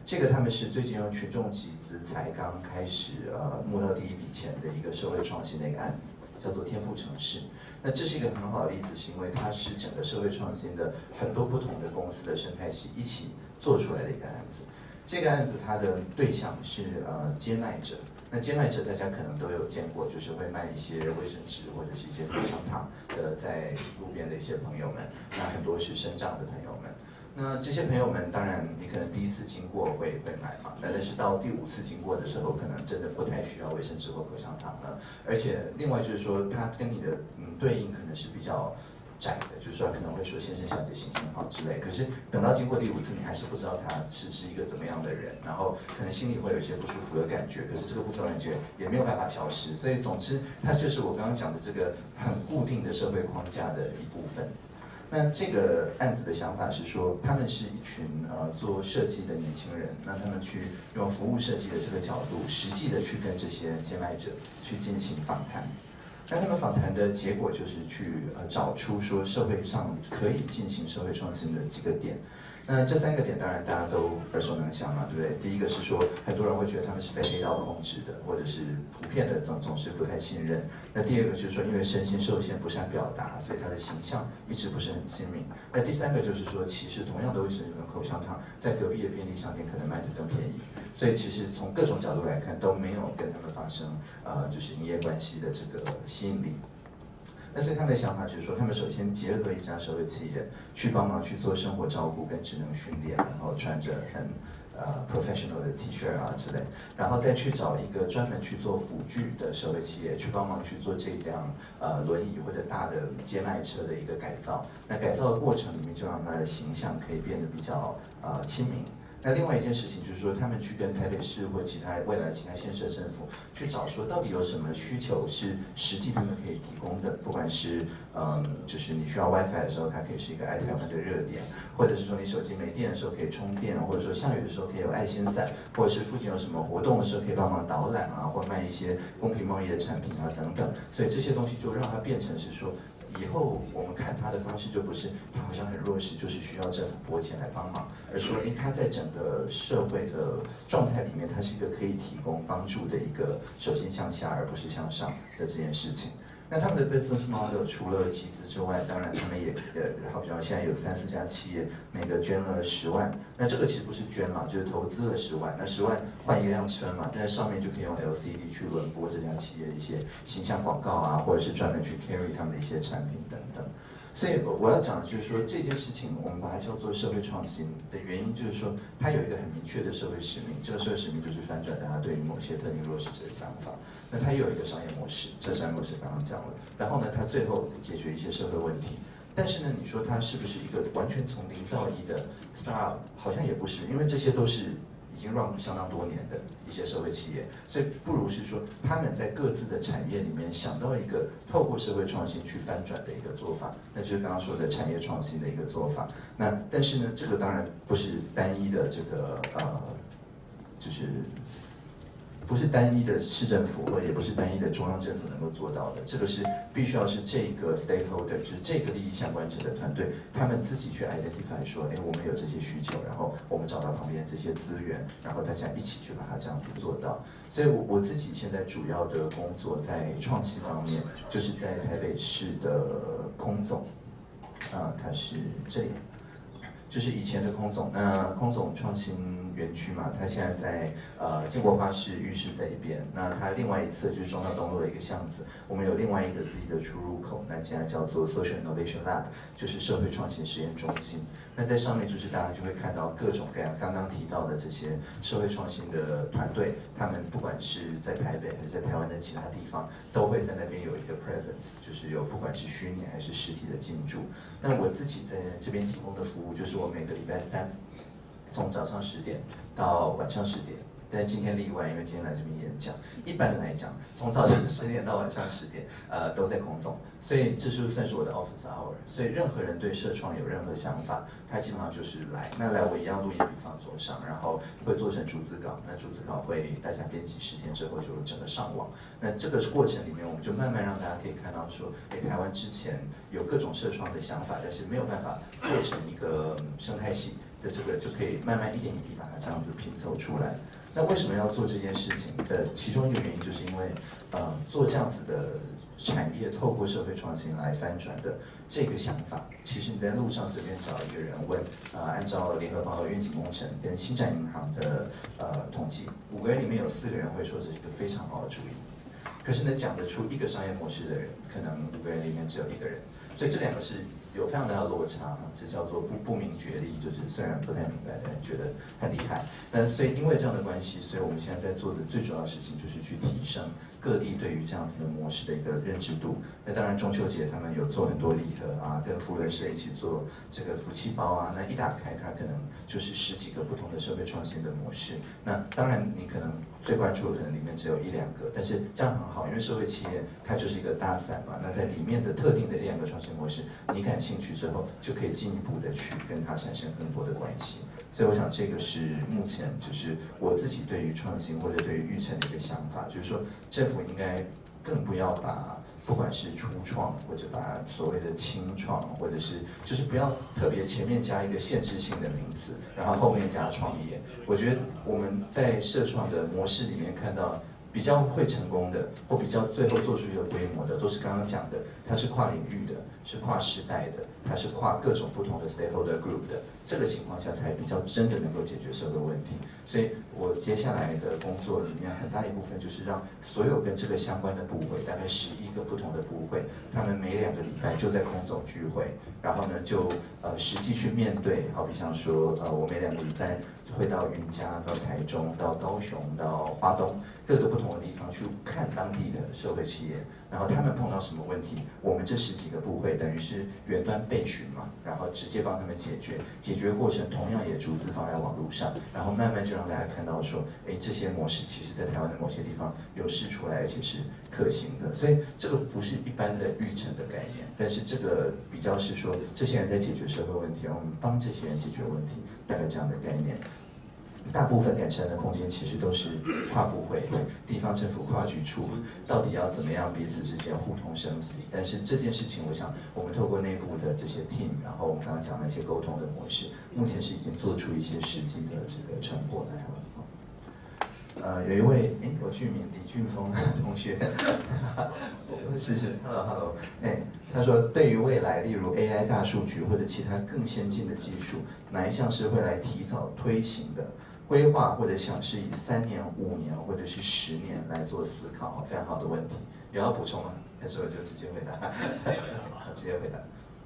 这个他们是最近用群众集资才刚开始呃募到第一笔钱的一个社会创新的一个案子，叫做天赋城市。那这是一个很好的例子，是因为它是整个社会创新的很多不同的公司的生态系一起做出来的一个案子。这个案子它的对象是呃接卖者。那接卖者大家可能都有见过，就是会卖一些卫生纸或者是一些口香糖的，在路边的一些朋友们，那很多是身障的朋友们。那这些朋友们，当然你可能第一次经过会会买嘛，但是到第五次经过的时候，可能真的不太需要卫生纸或口香糖了。而且另外就是说，它跟你的嗯对应可能是比较窄的，就是说可能会说先生小姐心情好之类，可是等到经过第五次，你还是不知道他是是一个怎么样的人，然后可能心里会有一些不舒服的感觉，可是这个不舒服的感觉也没有办法消失，所以总之它就是我刚刚讲的这个很固定的社会框架的一部分。那这个案子的想法是说，他们是一群呃做设计的年轻人，那他们去用服务设计的这个角度，实际的去跟这些接卖者去进行访谈。那他们访谈的结果就是去呃找出说社会上可以进行社会创新的几个点。那这三个点当然大家都耳熟能详嘛，对不对？第一个是说，很多人会觉得他们是被黑道控制的，或者是普遍的总总是不太信任。那第二个就是说，因为身心受限，不善表达，所以他的形象一直不是很亲民。那第三个就是说，其实同样的卫生纸跟口香糖，在隔壁的便利商店可能卖得更便宜。所以其实从各种角度来看，都没有跟他们发生呃就是营业关系的这个吸引力。那所以他们的想法就是说，他们首先结合一家社会企业，去帮忙去做生活照顾跟职能训练，然后穿着很呃 professional 的 T 恤啊之类，然后再去找一个专门去做辅具的社会企业，去帮忙去做这辆呃轮椅或者大的接卖车的一个改造。那改造的过程里面，就让它的形象可以变得比较呃亲民。那另外一件事情就是说，他们去跟台北市或其他未来其他县市政府去找说，到底有什么需求是实际他们可以提供的，不管是嗯，就是你需要 WiFi 的时候，它可以是一个爱台湾的热点，或者是说你手机没电的时候可以充电，或者说下雨的时候可以有爱心伞，或者是附近有什么活动的时候可以帮忙导览啊，或卖一些公平贸易的产品啊等等。所以这些东西就让它变成是说，以后我们看它的方式就不是它好像很弱势，就是需要政府拨钱来帮忙，而说因为它在整个社会的状态里面，它是一个可以提供帮助的一个首先向下而不是向上的这件事情。那他们的 business model 除了集资之外，当然他们也呃，好比说现在有三四家企业，每个捐了十万。那这个其实不是捐嘛，就是投资了十万。那十万换一辆车嘛，但是上面就可以用 L C D 去轮播这家企业一些形象广告啊，或者是专门去 carry 他们的一些产品等等。所以我要讲的就是说，这件事情我们把它叫做社会创新的原因，就是说它有一个很明确的社会使命，这个社会使命就是翻转大家对于某些特定弱势者的想法。那它又有一个商业模式，这个商业模式刚刚讲了，然后呢，它最后解决一些社会问题。但是呢，你说它是不是一个完全从零到一的 startup？ 好像也不是，因为这些都是已经 run 相当多年的一些社会企业，所以不如是说他们在各自的产业里面想到一个透过社会创新去翻转的一个做法，那就是刚刚说的产业创新的一个做法。那但是呢，这个当然不是单一的这个呃，就是不是单一的市政府，或者也不是单一的中央政府能够做到的，这个是必须要是这个 stakeholder， 就是这个利益相关者的团队，他们自己去 identify 说，哎，我们有这些需求，然后我们找到旁边这些资源，然后大家一起去把它这样子做到。所以我我自己现在主要的工作在创新方面，就是在台北市的空总，啊、呃，它是这里。就是以前的空总，那空总创新园区嘛，它现在在呃建国花市、浴室在一边，那它另外一侧就是中央东路的一个巷子，我们有另外一个自己的出入口，那现在叫做 Social Innovation Lab， 就是社会创新实验中心。那在上面就是大家就会看到各种各样刚刚提到的这些社会创新的团队，他们不管是在台北还是在台湾的其他地方，都会在那边有一个 presence， 就是有不管是虚拟还是实体的进驻。那我自己在这边提供的服务就是我每个礼拜三，从早上十点到晚上十点。但是今天例外，因为今天来这边演讲。一般的来讲，从早上十点到晚上十点，呃，都在空中，所以这就算是我的 office hour。所以任何人对社创有任何想法，他基本上就是来。那来我一样录音笔放桌上，然后会做成逐字稿。那逐字稿会大家编辑十天之后就整个上网。那这个过程里面，我们就慢慢让大家可以看到说，哎，台湾之前有各种社创的想法，但是没有办法做成一个生态系。 的这个就可以慢慢一点一滴把它这样子拼凑出来。那为什么要做这件事情的其中一个原因，就是因为呃做这样子的产业透过社会创新来翻转的这个想法，其实你在路上随便找一个人问，啊、呃，按照联合报和愿景工程跟星展银行的呃统计，五个人里面有四个人会说这是一个非常好的主意。可是能讲得出一个商业模式的人，可能五个人里面只有一个人，所以这两个是有非常大的落差，这叫做不不明觉厉，就是虽然不太明白的人觉得很厉害。那所以因为这样的关系，所以我们现在在做的最主要的事情就是去提升各地对于这样子的模式的一个认知度。那当然中秋节他们有做很多礼盒啊，跟福伦社一起做这个福气包啊，那一打开它可能就是十几个不同的社会创新的模式。那当然你可能最关注的可能里面只有一两个，但是这样很好，因为社会企业它就是一个大伞嘛，那在里面的特定的两个创新模式，你感兴趣之后，就可以进一步的去跟它产生更多的关系。所以我想这个是目前就是我自己对于创新或者对于育成的一个想法，就是说政府应该更不要把不管是初创或者把所谓的轻创，或者是就是不要特别前面加一个限制性的名词，然后后面加创业。我觉得我们在社创的模式里面看到比较会成功的，或比较最后做出一个规模的，都是刚刚讲的，它是跨领域的，是跨时代的，它是跨各种不同的 stakeholder group 的，这个情况下才比较真的能够解决社会问题。所以我接下来的工作里面很大一部分就是让所有跟这个相关的部会，大概十一个不同的部会，他们每两个礼拜就在空总聚会，然后呢就呃实际去面对，好比像说呃我每两个礼拜会到云嘉、到台中、到高雄、到花东各个不同的地方去看当地的社会企业，然后他们碰到什么问题，我们这十几个部会等于是远端备询嘛，然后直接帮他们解决，解决过程同样也逐字放在网络上，然后慢慢就让大家看到说，哎，这些模式其实在台湾的某些地方有试出来，而且是可行的。所以这个不是一般的育成的概念，但是这个比较是说，这些人在解决社会问题，然后我们帮这些人解决问题，大概这样的概念。大部分改善的空间其实都是跨部会、地方政府跨局处，到底要怎么样彼此之间互通生息？但是这件事情，我想我们透过内部的这些 team， 然后我们刚刚讲的一些沟通的模式，目前是已经做出一些实际的这个成果来了。呃，有一位哎，有剧名李俊峰同学，是是 ，hello hello， 哎，他说对于未来，例如 A I 大数据或者其他更先进的技术，哪一项是会来提早推行的？规划或者想是以三年、五年或者是十年来做思考，非常好的问题。有要补充吗？还是我就直接回答？直接回答。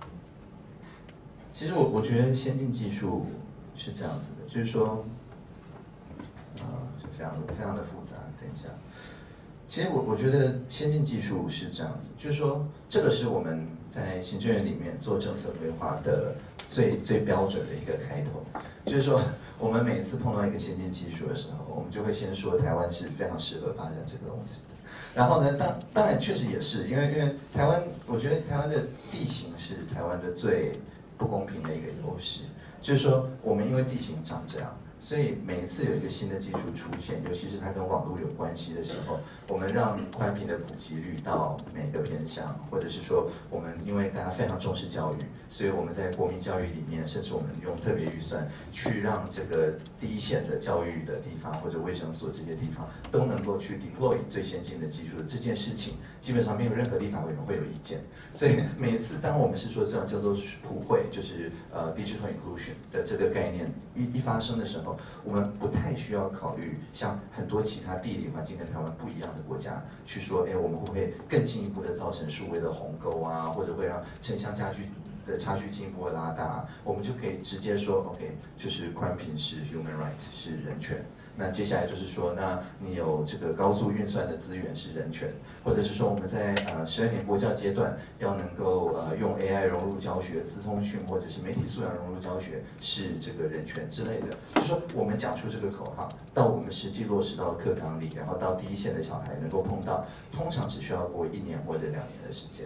其实我我觉得先进技术是这样子的，就是说，啊、呃，就非常非常的复杂。等一下，其实我我觉得先进技术是这样子，就是说，这个是我们在行政院里面做政策规划的最最标准的一个开头。就是说，我们每一次碰到一个先进技术的时候，我们就会先说台湾是非常适合发展这个东西的。然后呢，当当然确实也是，因为因为台湾，我觉得台湾的地形是台湾的最不公平的一个优势，就是说我们因为地形长这样。所以每一次有一个新的技术出现，尤其是它跟网络有关系的时候，我们让宽频的普及率到每个偏乡，或者是说我们因为大家非常重视教育，所以我们在国民教育里面，甚至我们用特别预算去让这个第一线的教育的地方或者卫生所这些地方都能够去 deploy 最先进的技术的这件事情，基本上没有任何立法委员会有意见。所以每一次当我们是说这样叫做普惠，就是呃 digital inclusion 的这个概念一一发生的时候，我们不太需要考虑像很多其他地理环境跟台湾不一样的国家去说，哎，我们会不会更进一步的造成数位的鸿沟啊，或者会让城乡差距的差距进一步的拉大，我们就可以直接说 ，OK， 就是宽频是 human right 是人权。那接下来就是说，那你有这个高速运算的资源是人权，或者是说我们在呃十二年国教阶段要能够呃用 A I 融入教学、资通讯或者是媒体素养融入教学是这个人权之类的。就是说我们讲出这个口号，到我们实际落实到课堂里，然后到第一线的小孩能够碰到，通常只需要过一年或者两年的时间。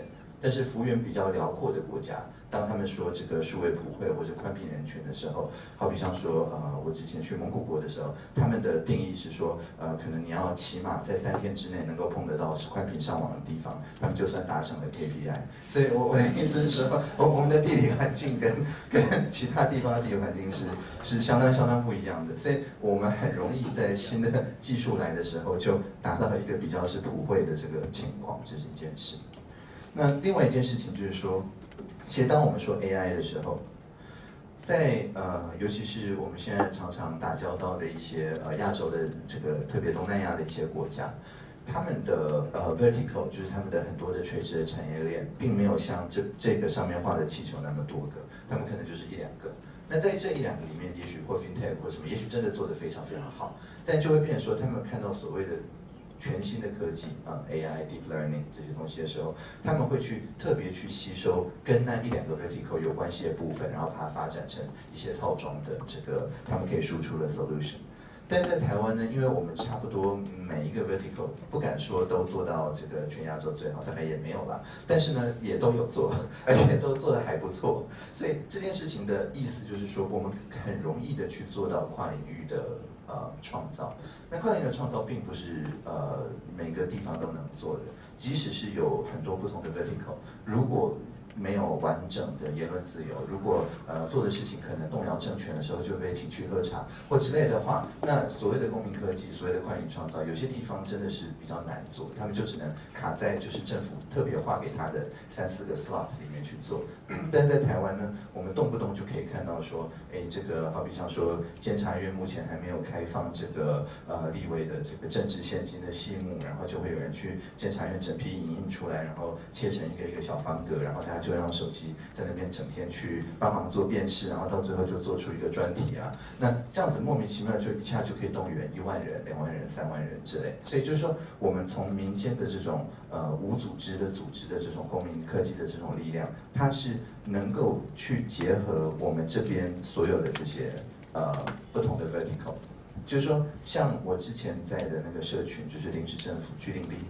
但是幅员比较辽阔的国家，当他们说这个数位普惠或者宽频人权的时候，好比像说呃我之前去蒙古国的时候，他们的定义是说呃可能你要起码在三天之内能够碰得到是宽频上网的地方，他们就算达成了 K P I。所以我我的意思是说，我我们的地理环境跟跟其他地方的地理环境是是相当相当不一样的，所以我们很容易在新的技术来的时候就达到了一个比较是普惠的这个情况，这是一件事。那另外一件事情就是说，其实当我们说 A I 的时候，在呃，尤其是我们现在常常打交道的一些呃亚洲的这个特别东南亚的一些国家，他们的呃 vertical 就是他们的很多的垂直的产业链，并没有像这这个上面画的气球那么多个，他们可能就是一两个。那在这一两个里面，也许或 fintech 或什么，也许真的做得非常非常好，但就会变成说，他们看到所谓的全新的科技啊、呃、，A I、Deep Learning 这些东西的时候，他们会去特别去吸收跟那一两个 vertical 有关系的部分，然后把它发展成一些套装的这个他们可以输出的 solution。但是在台湾呢，因为我们差不多每一个 vertical 不敢说都做到这个全亚洲最好，大概也没有啦。但是呢，也都有做，而且都做得还不错。所以这件事情的意思就是说，我们很容易的去做到跨领域的呃创造。那跨领域的创造并不是呃每个地方都能做的，即使是有很多不同的 vertical， 如果没有完整的言论自由，如果呃做的事情可能动摇政权的时候就被请去喝茶或之类的话，那所谓的公民科技，所谓的跨领域创造，有些地方真的是比较难做，他们就只能卡在就是政府特别划给他的三四个 slot 里面去做。但在台湾呢，我们动不动就可以看到说，哎，这个好比像说监察院目前还没有开放这个呃立委的这个政治现金的细目，然后就会有人去监察院整批影印出来，然后切成一个一个小方格，然后大家就会用手机在那边整天去帮忙做辨识，然后到最后就做出一个专题啊。那这样子莫名其妙就一下就可以动员一万人、两万人、三万人之类。所以就是说，我们从民间的这种呃无组织的组织的这种公民科技的这种力量，它是能够去结合我们这边所有的这些呃不同的 vertical。就是说，像我之前在的那个社群，就是临时政府 G 零 V，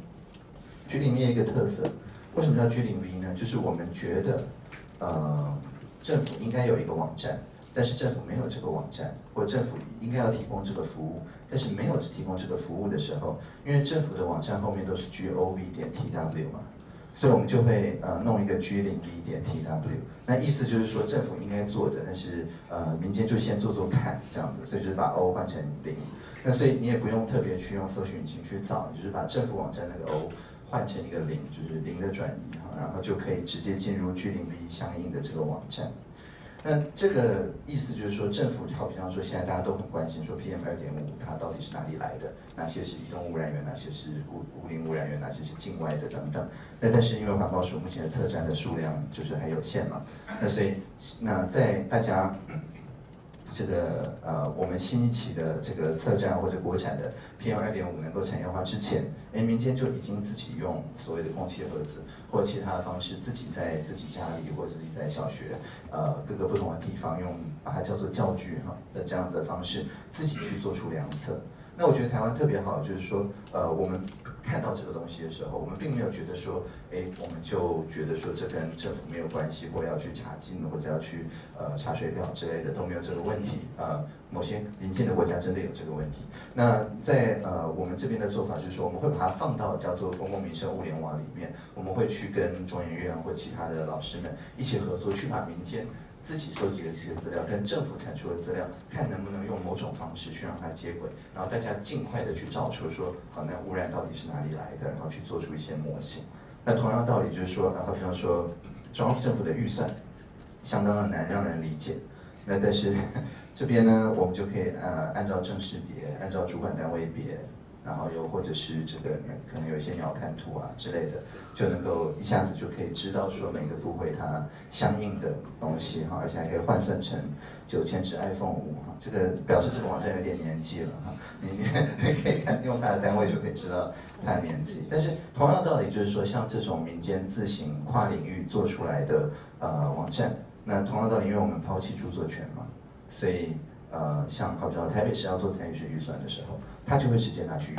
G 零 V 一个特色。为什么叫 G 零 V 呢？就是我们觉得，呃，政府应该有一个网站，但是政府没有这个网站，或政府应该要提供这个服务，但是没有提供这个服务的时候，因为政府的网站后面都是 gov 点 tw 嘛，所以我们就会呃弄一个 G 零 V 点 tw， 那意思就是说政府应该做的，但是呃民间就先做做看这样子，所以就是把 O 换成零，那所以你也不用特别去用搜寻引擎去找，就是把政府网站那个 O。换成一个零，就是零的转移哈，然后就可以直接进入 G 零 V 相应的这个网站。那这个意思就是说，政府好比方说，现在大家都很关心说 P M 二点五 它到底是哪里来的，哪些是移动污染源，哪些是无无林污染源，哪些是境外的等等。那但是因为环保署目前的测站的数量就是还有限嘛，那所以那在大家。这个呃，我们新一期的这个测站或者国产的 P M 二点五能够产业化之前，哎，民间就已经自己用所谓的空气盒子或其他的方式，自己在自己家里或者自己在小学呃各个不同的地方用把它叫做教具哈的这样的方式，自己去做出量测。那我觉得台湾特别好，就是说，呃，我们看到这个东西的时候，我们并没有觉得说，哎，我们就觉得说这跟政府没有关系，或要去查禁或者要去呃查水表之类的都没有这个问题。呃，某些邻近的国家真的有这个问题。那在呃我们这边的做法就是说，我们会把它放到叫做公共民生物联网里面，我们会去跟中研院或其他的老师们一起合作，去把民间自己收集的这些资料跟政府产出的资料，看能不能用某种方式去让它接轨，然后大家尽快的去找出说，好，那污染到底是哪里来的，然后去做出一些模型。那同样的道理就是说，然后比方说，中央政府的预算相当的难让人理解，那但是这边呢，我们就可以呃按照政识别，按照主管单位别。然后又或者是这个可能有一些鸟瞰图啊之类的，就能够一下子就可以知道说每个部会它相应的东西哈，而且还可以换算成九千只 iPhone 五哈，这个表示这个网站有点年纪了哈，你你可以看用它的单位就可以知道它的年纪。但是同样道理就是说，像这种民间自行跨领域做出来的呃网站，那同样道理，因为我们抛弃著作权嘛，所以。呃，像好比说台北市要做参与式预算的时候，他就会直接拿去用。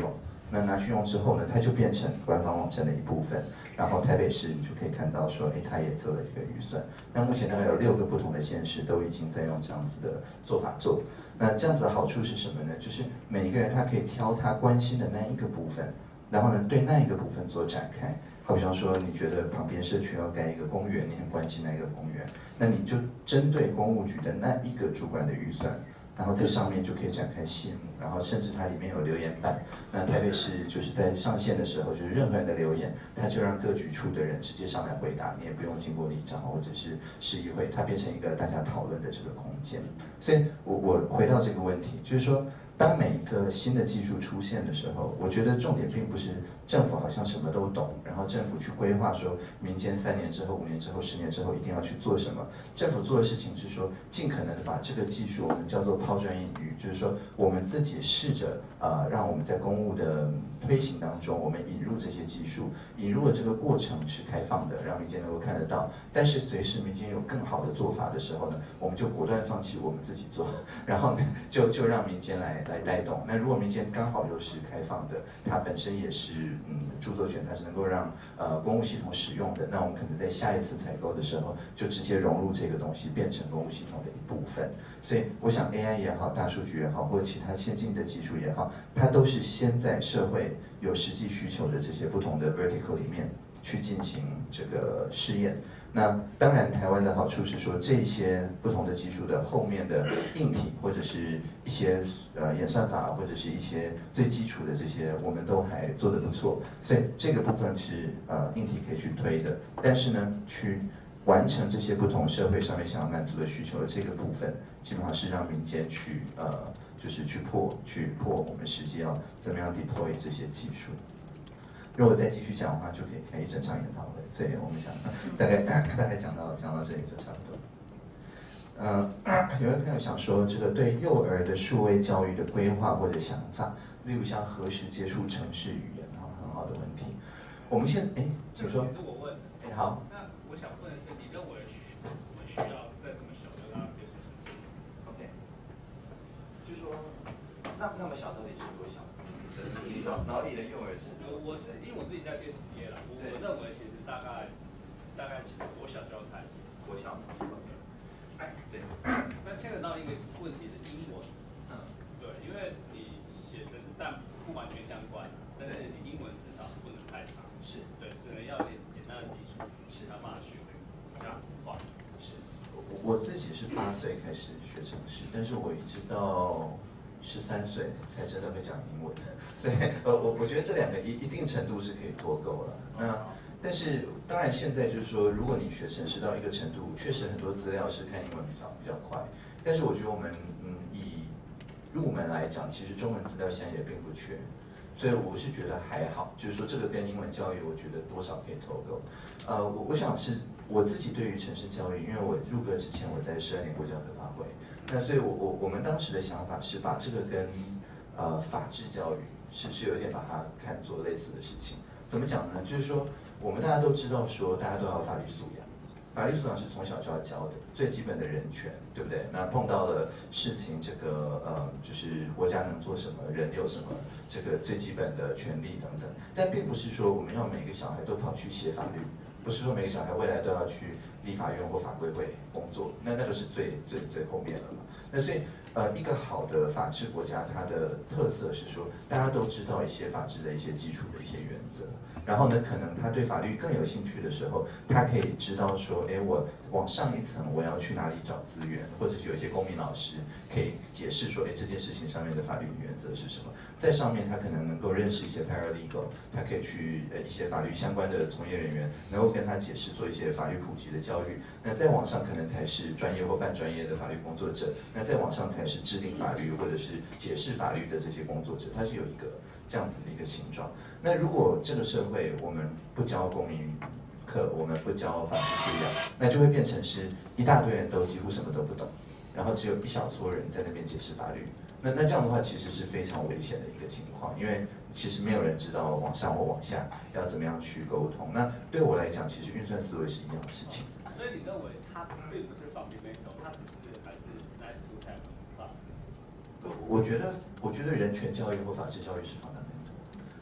那拿去用之后呢，它就变成官方网站的一部分。然后台北市你就可以看到说，哎，它也做了一个预算。那目前大概有六个不同的县市都已经在用这样子的做法做。那这样子的好处是什么呢？就是每一个人他可以挑他关心的那一个部分，然后呢对那一个部分做展开。好比方说，你觉得旁边社区要盖一个公园，你很关心那个公园，那你就针对公务局的那一个主管的预算。然后在上面就可以展开谢幕，然后甚至它里面有留言板。那台北市就是在上线的时候，就是任何人的留言，它就让各局处的人直接上来回答，你也不用经过里长或者是市议会，它变成一个大家讨论的这个空间。所以我我回到这个问题，就是说，当每一个新的技术出现的时候，我觉得重点并不是政府好像什么都懂，然后政府去规划说民间三年之后、五年之后、十年之后一定要去做什么。政府做的事情是说，尽可能的把这个技术我们叫做抛砖引玉，就是说我们自己试着呃，让我们在公务的推行当中，我们引入这些技术，引入的这个过程是开放的，让民间能够看得到。但是随时民间有更好的做法的时候呢，我们就果断放弃我们自己做，然后呢就就让民间来来带动。那如果民间刚好又是开放的，它本身也是嗯著作权，它是能够让呃公务系统使用的，那我们可能在下一次采购的时候就直接融入这个东西，变成公务系统的一部分。所以我想 A I 也好，大数据也好，或者其他先进的技术也好，它都是先在社会有实际需求的这些不同的 vertical 里面去进行这个试验。那当然，台湾的好处是说，这些不同的技术的后面的硬体或者是一些呃演算法，或者是一些最基础的这些，我们都还做得不错。所以这个部分是呃硬体可以去推的，但是呢，去完成这些不同社会上面想要满足的需求的这个部分，基本上是让民间去呃就是去破去破我们实际要怎么样 deploy 这些技术。如果再继续讲的话，就可以开一整场研讨会，所以我们想大概大概讲到讲到这里就差不多。嗯、呃，有位朋友想说，这个对幼儿的数位教育的规划或者想法，例如像何时接触程式语言，哈，很好的问题。我们现哎，请说。 是我问的。 哎，好。 那我想问的是，你认为我们需要在这么小就让他接触程式 ？OK， 就说那那么小到底是多小？你脑脑里的幼儿是？ 我我是因为我自己在电子业啦，我我认为其实大概大概其实国小就要开始。 国小。对。 那牵扯到一个问题是英文。嗯。对，因为你写程式但不完全相关，但是你英文至少不能太差。是。对，只能要点简单的基础，其他办法学会这样快。 是。我自己是八岁开始学程式，但是我一直到十三岁才真的会讲英文，所以呃我我觉得这两个一一定程度是可以脱钩了。那但是当然现在就是说，如果你学程式到一个程度，确实很多资料是看英文比较比较快。但是我觉得我们嗯以入门来讲，其实中文资料现在也并不缺，所以我是觉得还好。就是说这个跟英文教育，我觉得多少可以脱钩。呃，我我想是我自己对于程式教育，因为我入阁之前我在十二年国教科发会。那所以我，我我们当时的想法是把这个跟呃法治教育是是有点把它看作类似的事情。怎么讲呢？就是说，我们大家都知道说，大家都要法律素养，法律素养是从小就要教的，最基本的人权，对不对？那碰到了事情，这个呃，就是国家能做什么，人有什么这个最基本的权利等等。但并不是说我们要每个小孩都跑去写法律。不是说每个小孩未来都要去立法院或法规会工作，那那个是最最最后面了嘛。那所以呃，一个好的法治国家，它的特色是说，大家都知道一些法治的一些基础的一些原则。然后呢，可能他对法律更有兴趣的时候，他可以知道说，哎，我往上一层我要去哪里找资源，或者是有一些公民老师可以解释说，哎，这件事情上面的法律原则是什么。在上面他可能能够认识一些 paralegal， 他可以去呃一些法律相关的从业人员，能够跟他解释做一些法律普及的教育。那再往上可能才是专业或半专业的法律工作者，那再往上才是制定法律或者是解释法律的这些工作者，他是有一个这样子的一个形状。那如果这个社会我们不教公民课，我们不教法治素养，那就会变成是一大堆人都几乎什么都不懂，然后只有一小撮人在那边解释法律。那那这样的话其实是非常危险的一个情况，因为其实没有人知道往上或往下要怎么样去沟通。那对我来讲，其实运算思维是一样的事情。 所以你认为它并不是 fundamental， 它只是还是 nice to have class？ 我觉得，我觉得人权教育或法治教育是 fundamental。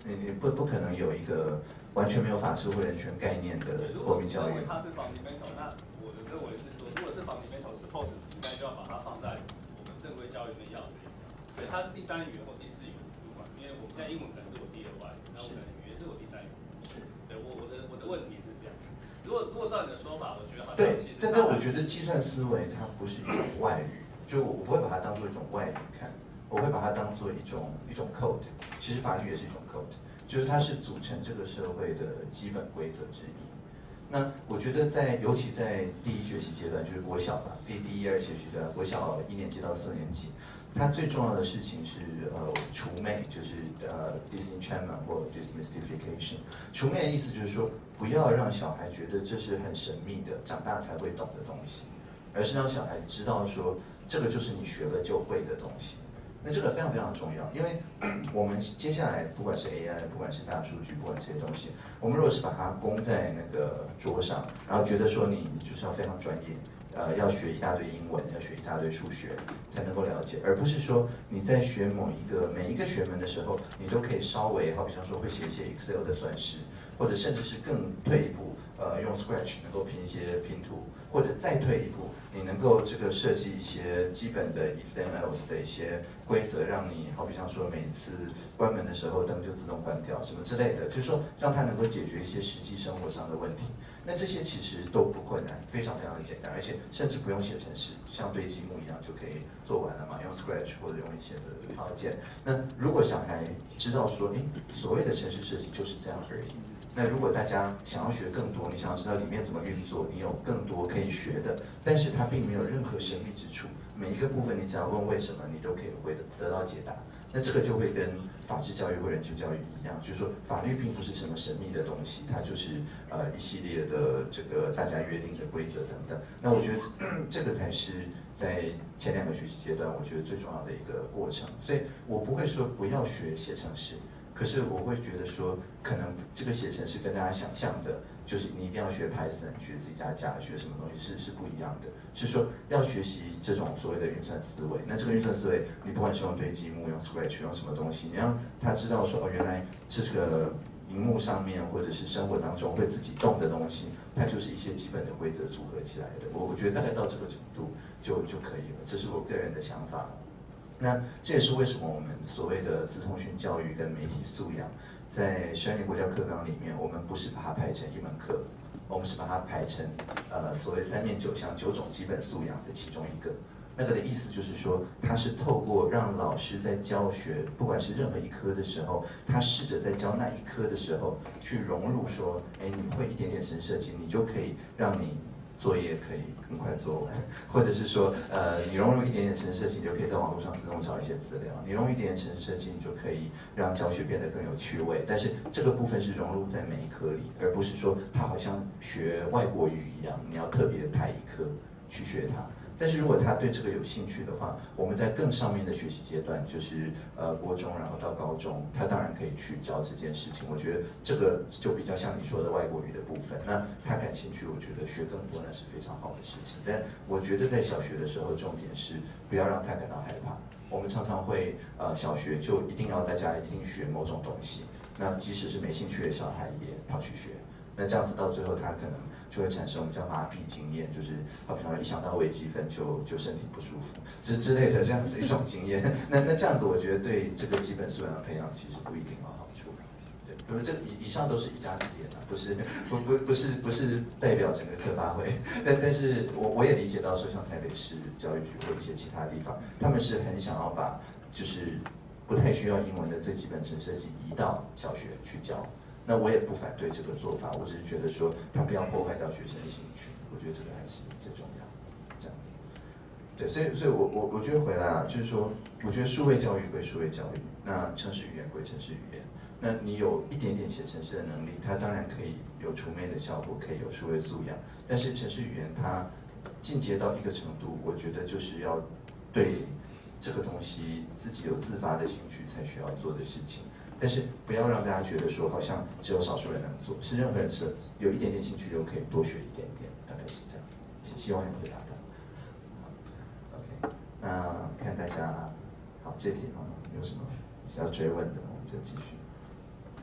你你不不可能有一个完全没有法治或人权概念的国民教育。 如果它是 fundamental， 那我的认为是说，如果是 fundamental suppose 应该就要把它放在我们正规教育里面要的。所以它是第三语言或第四语言不管，因为我们现在英文可能是我第二外语，那我可能语言是我第三语言。是，对我我的我的问题是这样。如果如果照你的说法，我觉得好像对， 其实但但我觉得计算思维它不是一种外语，就我不会把它当做一种外语看，我会把它当做一种一种 code。其实法律也是一种 code， 就是它是组成这个社会的基本规则之一。那我觉得在尤其在第一学习阶段，就是国小吧，第第一二学习阶段，国小一年级到四年级，它最重要的事情是呃除魅，就是呃 disenchantment 或 demystification。除魅的意思就是说，不要让小孩觉得这是很神秘的，长大才会懂的东西，而是让小孩知道说，这个就是你学了就会的东西。那这个非常非常重要，因为我们接下来不管是 A I， 不管是大数据，不管这些东西，我们如果是把它供在那个桌上，然后觉得说你就是要非常专业，呃，要学一大堆英文，要学一大堆数学才能够了解，而不是说你在学某一个每一个学门的时候，你都可以稍微，好比方说会写一些 Excel 的算式，或者甚至是更退一步，呃，用 Scratch 能够拼一些拼图，或者再退一步，你能够这个设计一些基本的 if then else 的一些规则，让你好比像说每次关门的时候灯就自动关掉什么之类的，就是说让它能够解决一些实际生活上的问题。那这些其实都不困难，非常非常的简单，而且甚至不用写程式，像堆积木一样就可以做完了嘛，用 Scratch 或者用一些的套件。那如果小孩知道说，诶，所谓的程式设计就是这样而已。那如果大家想要学更多，你想要知道里面怎么运作，你有更多可以学的，但是它并没有任何神秘之处，每一个部分你只要问为什么，你都可以会得到解答。那这个就会跟法治教育或人权教育一样，就是说法律并不是什么神秘的东西，它就是呃一系列的这个大家约定的规则等等。那我觉得这个才是在前两个学习阶段，我觉得最重要的一个过程。所以我不会说不要学写程式。可是我会觉得说，可能这个写程式跟大家想象的，就是你一定要学 Python， 学自己家架，学什么东西是是不一样的。是说要学习这种所谓的运算思维。那这个运算思维，你不管是用堆积木、用 Scratch、用什么东西，你让他知道说，哦，原来这个荧幕上面或者是生活当中会自己动的东西，它就是一些基本的规则组合起来的。我我觉得大概到这个程度就就可以了，这是我个人的想法。那这也是为什么我们所谓的资通讯教育跟媒体素养，在十二年国教课纲里面，我们不是把它排成一门课，我们是把它排成呃所谓三面九项九种基本素养的其中一个。那个的意思就是说，它是透过让老师在教学，不管是任何一科的时候，他试着在教那一科的时候，去融入说，哎，你会一点点程式设计，你就可以让你作业可以很快做完，或者是说，呃，你融入一点点程式设计，你就可以在网络上自动找一些资料；你融入一点点程式设计，你就可以让教学变得更有趣味。但是这个部分是融入在每一科里，而不是说它好像学外国语一样，你要特别排一科去学它。但是如果他对这个有兴趣的话，我们在更上面的学习阶段，就是呃国中，然后到高中，他当然可以去教这件事情。我觉得这个就比较像你说的外国语的部分。那他感兴趣，我觉得学更多那是非常好的事情。但我觉得在小学的时候，重点是不要让他感到害怕。我们常常会呃小学就一定要大家一定学某种东西，那即使是没兴趣的小孩也跑去学。那这样子到最后，他可能就会产生我们叫麻痹经验，就是好比方一想到微积分就就身体不舒服之之类的这样子一种经验。那那这样子，我觉得对这个基本素养的培养其实不一定有好处。对，因为这以以上都是一家之言啊，不是不不不是不是代表整个科发会。但但是我我也理解到说，像台北市教育局或一些其他地方，他们是很想要把就是不太需要英文的最基本程式设计移到小学去教。那我也不反对这个做法，我只是觉得说，他不要破坏掉学生的兴趣，我觉得这个还是最重要。这样，对，所以，所以我我我觉得回来啊，就是说，我觉得数位教育归数位教育，那程式语言归程式语言。那你有一点点写程式的能力，它当然可以有除魅的效果，可以有数位素养。但是程式语言它进阶到一个程度，我觉得就是要对这个东西自己有自发的兴趣才需要做的事情。但是不要让大家觉得说好像只有少数人能做，是任何人是有一点点兴趣就可以多学一点点，大概是这样。希望有回答到。OK， 那看大家好这题啊，有什么需要追问的，我们就继续。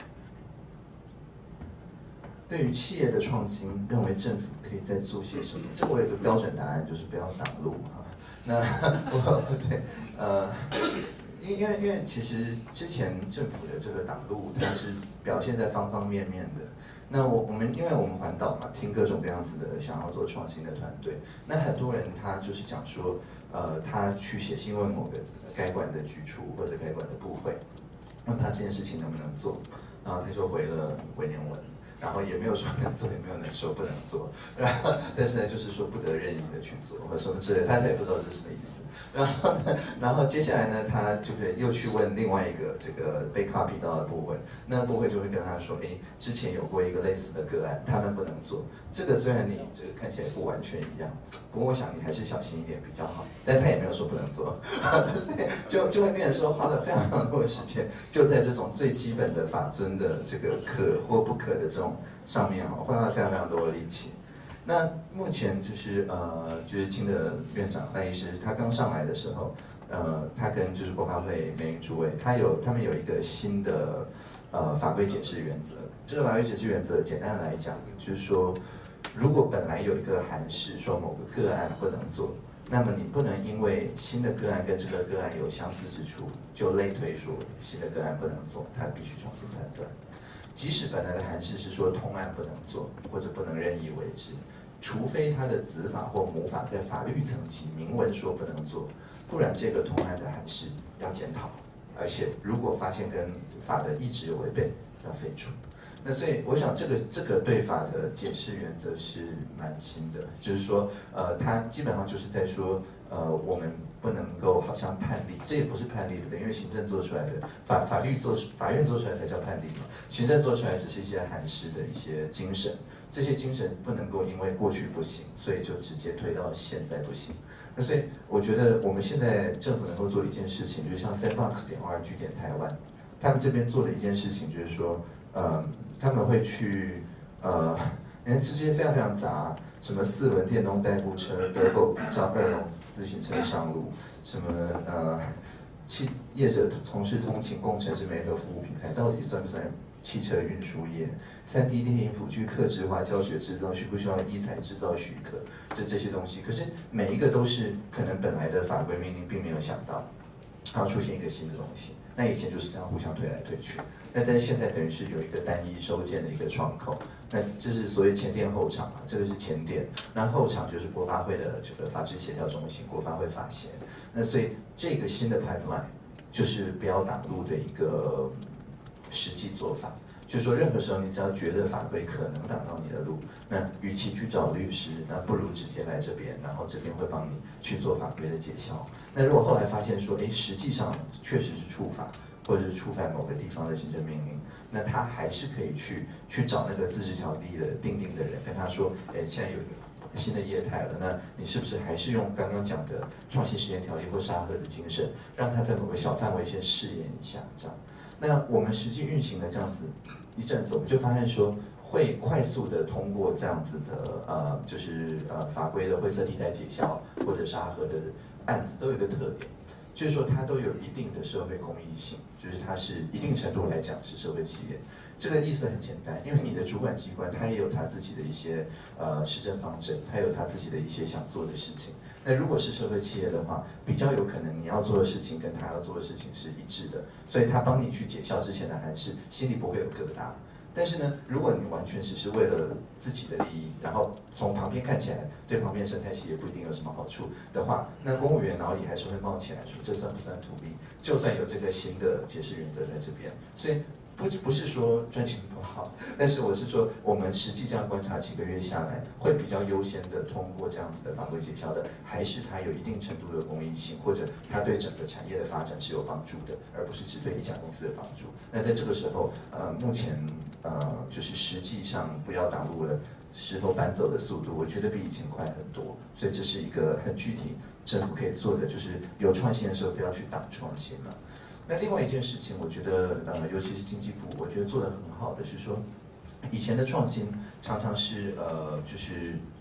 对于企业的创新，认为政府可以再做些什么？这个我有个标准答案，就是不要挡路啊。那我对呃，因因为因为其实之前政府的这个挡路，它是表现在方方面面的。那我我们因为我们环岛嘛，听各种各样子的想要做创新的团队，那很多人他就是讲说，呃，他去写信问某个该管的局处或者该管的部会，问他这件事情能不能做，然后他就回了回年文。然后也没有说能做，也没有能说不能做，然后但是呢，就是说不得任意的去做或者什么之类的，他也不知道这是什么意思。然后呢，然后接下来呢，他就会又去问另外一个这个被 copy 到的部会，那部会就会跟他说，哎，之前有过一个类似的个案，他们不能做。这个虽然你这个看起来不完全一样，不过我想你还是小心一点比较好。但他也没有说不能做，所以就就会变成说花了非常非常多的时间，就在这种最基本的法尊的这个可或不可的这种上面哦，花了非常非常多的力气。那目前就是呃，就是清的院长赖医师，他刚上来的时候，呃，他跟就是国发会美云诸位，他有他们有一个新的呃法规解释原则。这个法规解释原则，简单的来讲，就是说，如果本来有一个函释说某个个案不能做，那么你不能因为新的个案跟这个个案有相似之处，就类推说新的个案不能做，他必须重新判断。即使本来的函释是说同案不能做，或者不能任意为之，除非他的子法或母法在法律层级明文说不能做，不然这个同案的函释要检讨，而且如果发现跟法的意志有违背，要废除。那所以我想这个这个对法的解释原则是蛮新的，就是说，呃，它基本上就是在说，呃，我们不能够好像判例，这也不是判例对不对？因为行政做出来的法法律做法院做出来才叫判例嘛，行政做出来只是一些函释的一些精神，这些精神不能够因为过去不行，所以就直接推到现在不行。那所以我觉得我们现在政府能够做一件事情，就是像 sandbox 点 org 点台湾，他们这边做的一件事情就是说，呃。他们会去，呃，你看这些非常非常杂，什么四轮电动代步车、德狗比照二龙自行车上路，什么呃，汽业者从事通勤工程师媒合服务品牌，到底算不算汽车运输业？三 D 电影辅具客制化教学制造需不需要医材制造许可？这这些东西，可是每一个都是可能本来的法规命令并没有想到，它要出现一个新的东西。那以前就是这样互相推来推去，那但是现在等于是有一个单一收件的一个窗口，那这是所谓前店后厂啊，这个是前店，那后厂就是国发会的这个法制协调中心，国发会法协，那所以这个新的 pipeline 就是不要挡路的一个实际做法。就是说，任何时候你只要觉得法规可能挡到你的路，那与其去找律师，那不如直接来这边，然后这边会帮你去做法规的解消。那如果后来发现说，哎，实际上确实是触法，或者是触犯某个地方的行政命令，那他还是可以去去找那个自治条例的定定的人，跟他说，哎，现在有一个新的业态了，那你是不是还是用刚刚讲的创新实验条例或沙盒的精神，让他在某个小范围先试验一下，这样。那我们实际运行的这样子一阵子，我们就发现说，会快速的通过这样子的呃，就是呃法规的灰色地带解消或者沙盒的案子，都有一个特点，就是说它都有一定的社会公益性，就是它是一定程度来讲是社会企业。这个意思很简单，因为你的主管机关它也有它自己的一些呃施政方针，它有它自己的一些想做的事情。那如果是社会企业的话，比较有可能你要做的事情跟他要做的事情是一致的，所以他帮你去解消之前的函释，心里不会有疙瘩。但是呢，如果你完全只是为了自己的利益，然后从旁边看起来对旁边生态系也不一定有什么好处的话，那公务员脑里还是会冒起来说，这算不算图利？就算有这个新的解释原则在这边，所以不不是说赚钱不好，但是我是说，我们实际这样观察几个月下来，会比较优先的通过这样子的法规解消的，还是它有一定程度的公益性，或者它对整个产业的发展是有帮助的，而不是只对一家公司的帮助。那在这个时候，呃，目前呃，就是实际上不要挡路了，石头搬走的速度，我觉得比以前快很多。所以这是一个很具体政府可以做的，就是有创新的时候不要去挡创新了。那另外一件事情，我觉得呃，尤其是经济部，我觉得做得很好的是说，以前的创新常常是呃，就是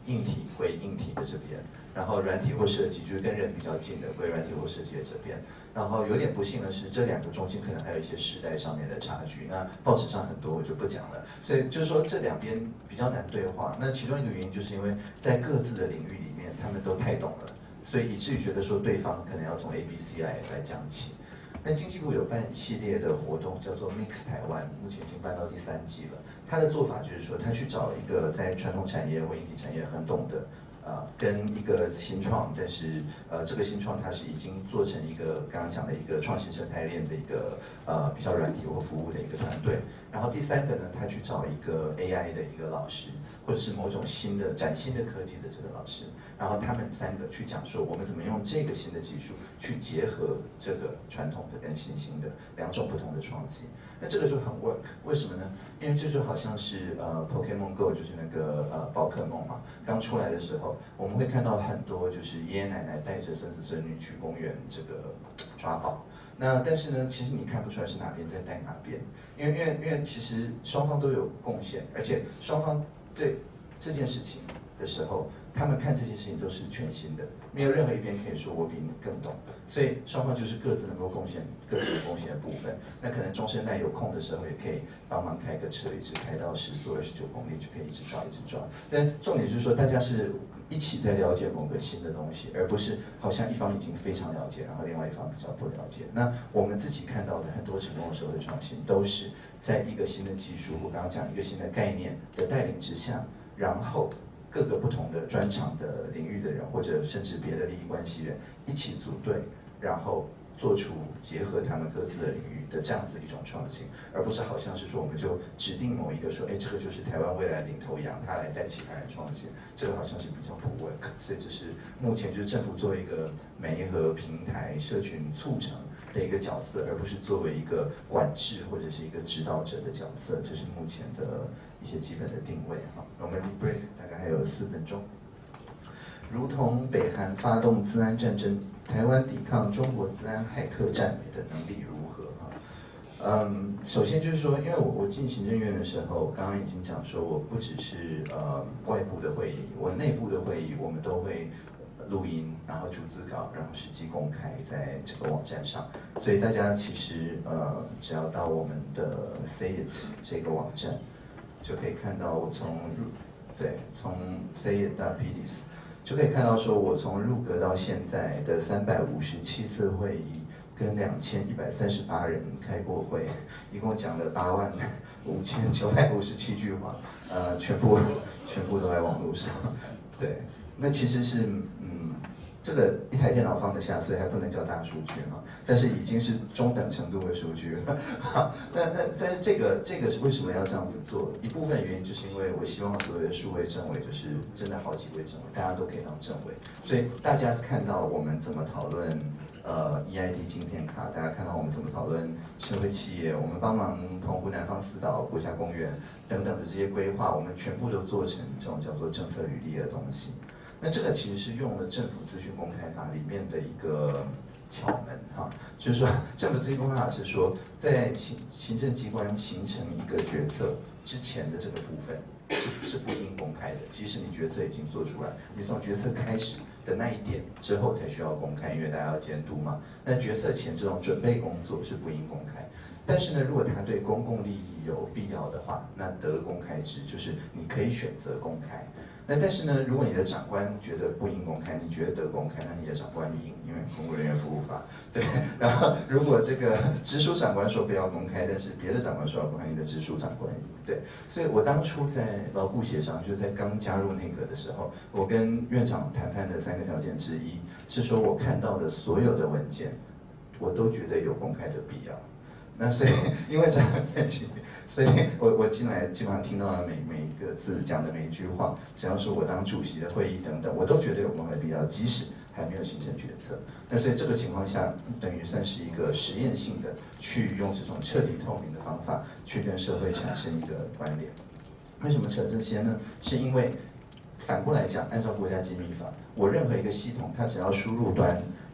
硬体归硬体的这边，然后软体或设计就是跟人比较近的归软体或设计的这边。然后有点不幸的是，这两个中间可能还有一些时代上面的差距。那报纸上很多我就不讲了，所以就是说这两边比较难对话。那其中一个原因就是因为在各自的领域里面，他们都太懂了，所以以至于觉得说对方可能要从 A B C 来来讲起。那经济部有办一系列的活动，叫做 Mix 台湾，目前已经办到第三季了。他的做法就是说，他去找一个在传统产业或硬体产业很懂的。呃，跟一个新创，但是呃，这个新创它是已经做成一个刚刚讲的一个创新生态链的一个呃比较软体或服务的一个团队。然后第三个呢，他去找一个 A I 的一个老师，或者是某种新的崭新的科技的这个老师。然后他们三个去讲说，我们怎么用这个新的技术去结合这个传统的跟新兴的两种不同的创新。那这个就很 work， 为什么呢？因为这就好像是呃 Pokemon Go， 就是那个呃宝可梦嘛，刚出来的时候，我们会看到很多就是爷爷奶奶带着孙子孙女去公园这个抓宝。那但是呢，其实你看不出来是哪边在带哪边，因为因为因为其实双方都有贡献，而且双方对这件事情的时候，他们看这些事情都是全新的，没有任何一边可以说我比你更懂，所以双方就是各自能够贡献各自的贡献的部分。那可能中生代有空的时候，也可以帮忙开个车，一直开到时速二十九公里，就可以一直抓一直抓。但重点就是说，大家是一起在了解某个新的东西，而不是好像一方已经非常了解，然后另外一方比较不了解。那我们自己看到的很多成功的社会创新，都是在一个新的技术，我刚刚讲一个新的概念的带领之下，然后各个不同的专长的领域的人，或者甚至别的利益关系人一起组队，然后做出结合他们各自的领域的这样子一种创新，而不是好像是说我们就指定某一个说，哎，这个就是台湾未来领头羊，他来带其他人创新，这个好像是比较不 work。所以这是目前就是政府作为一个媒合平台、社群促成的一个角色，而不是作为一个管制或者是一个指导者的角色，这是目前的一些基本的定位哈。我们 break 大概还有四分钟。如同北韩发动资安战争，台湾抵抗中国资安骇客战的能力如何？哈，嗯，首先就是说，因为我我进行政院的时候，刚刚已经讲说，我不只是呃外部的会议，我内部的会议我们都会录音，然后逐字稿，然后实际公开在这个网站上。所以大家其实呃，只要到我们的 Say It 这个网站，就可以看到我从入对从 Say It 到 P D S。就可以看到，说我从入阁到现在的三百五十七次会议，跟两千一百三十八人开过会，一共讲了八万五千九百五十七句话，呃，全部全部都在网络上。对，那其实是嗯，这个一台电脑放得下，所以还不能叫大数据哈，但是已经是中等程度的数据了。好，那那但是这个这个是为什么要这样子做？一部分原因就是因为我希望所谓的数位政委就是真的好几位政委，大家都可以当政委，所以大家看到我们怎么讨论呃 E I D 晶片卡，大家看到我们怎么讨论社会企业，我们帮忙澎湖南方四岛国家公园等等的这些规划，我们全部都做成这种叫做政策履历的东西。那这个其实是用了政府资讯公开法里面的一个窍门哈，就是说政府资讯公开法是说，在行行政机关形成一个决策之前的这个部分是是不应公开的，即使你决策已经做出来，你从决策开始的那一点之后才需要公开，因为大家要监督嘛。那决策前这种准备工作是不应公开。但是呢，如果它对公共利益有必要的话，那得公开制，就是你可以选择公开。那但是呢，如果你的长官觉得不应公开，你觉得得公开，那你的长官赢，因为公务人员服务法，对。然后如果这个直属长官说不要公开，但是别的长官说要公开，你的直属长官赢，对。所以我当初在劳雇协商，就是在刚加入内阁的时候，我跟院长谈判的三个条件之一是说，我看到的所有的文件，我都觉得有公开的必要。那所以因为这样的关系，所以我我进来基本上听到了每每一个字讲的每一句话，只要是我当主席的会议等等，我都觉得有公开的必要，即使还没有形成决策。那所以这个情况下，等于算是一个实验性的，去用这种彻底透明的方法，去跟社会产生一个关联。为什么扯这些呢？是因为反过来讲，按照国家机密法，我任何一个系统，它只要输入端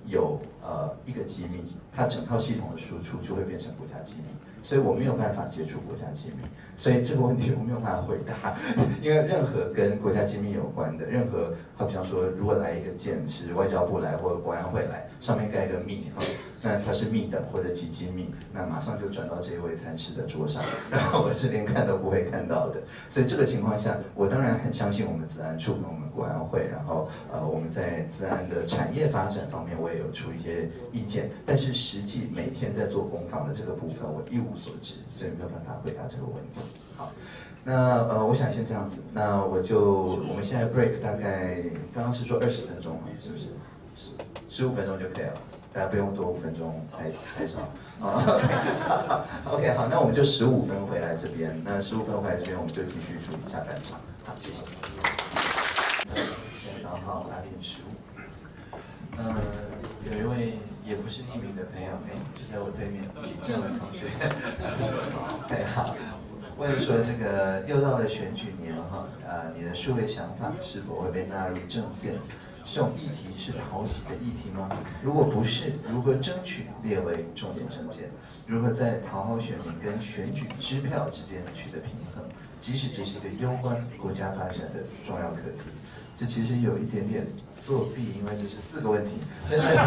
有呃一个机密，它整套系统的输出就会变成国家机密，所以我没有办法接触国家机密，所以这个问题我没有办法回答，因为任何跟国家机密有关的，任何，好比方说，如果来一个件是外交部来或者国安会来，上面盖个密哈，那它是密等或者极机密，那马上就转到这位参事的桌上，然后我是连看都不会看到的，所以这个情况下，我当然很相信我们资安处跟我们国安会，然后呃我们在资安的产业发展方面，我也有出一些意见，但是实际每天在做攻防的这个部分，我一无所知，所以没有办法回答这个问题。好，那呃我想先这样子，那我就我们现在 break 大概刚刚是说二十分钟嘛，是不是？十五分钟就可以了。大家不用多五分钟，太太少啊。OK， 好，那我们就十五分回来这边。那十五分回来这边，我们就继续处理下半场。好，谢谢。选导号八点十五。呃，有一位也不是匿名的朋友，哎，就在我对面，李正文同学。哎，好。为了说这个又到了选举年哈，呃，你的数位想法是否会被纳入政见？这种议题是讨喜的议题吗？如果不是，如何争取列为重点政见？如何在讨好选民跟选举支票之间取得平衡？即使这是一个攸关国家发展的重要课题，这其实有一点点作弊，因为这是四个问题，但是，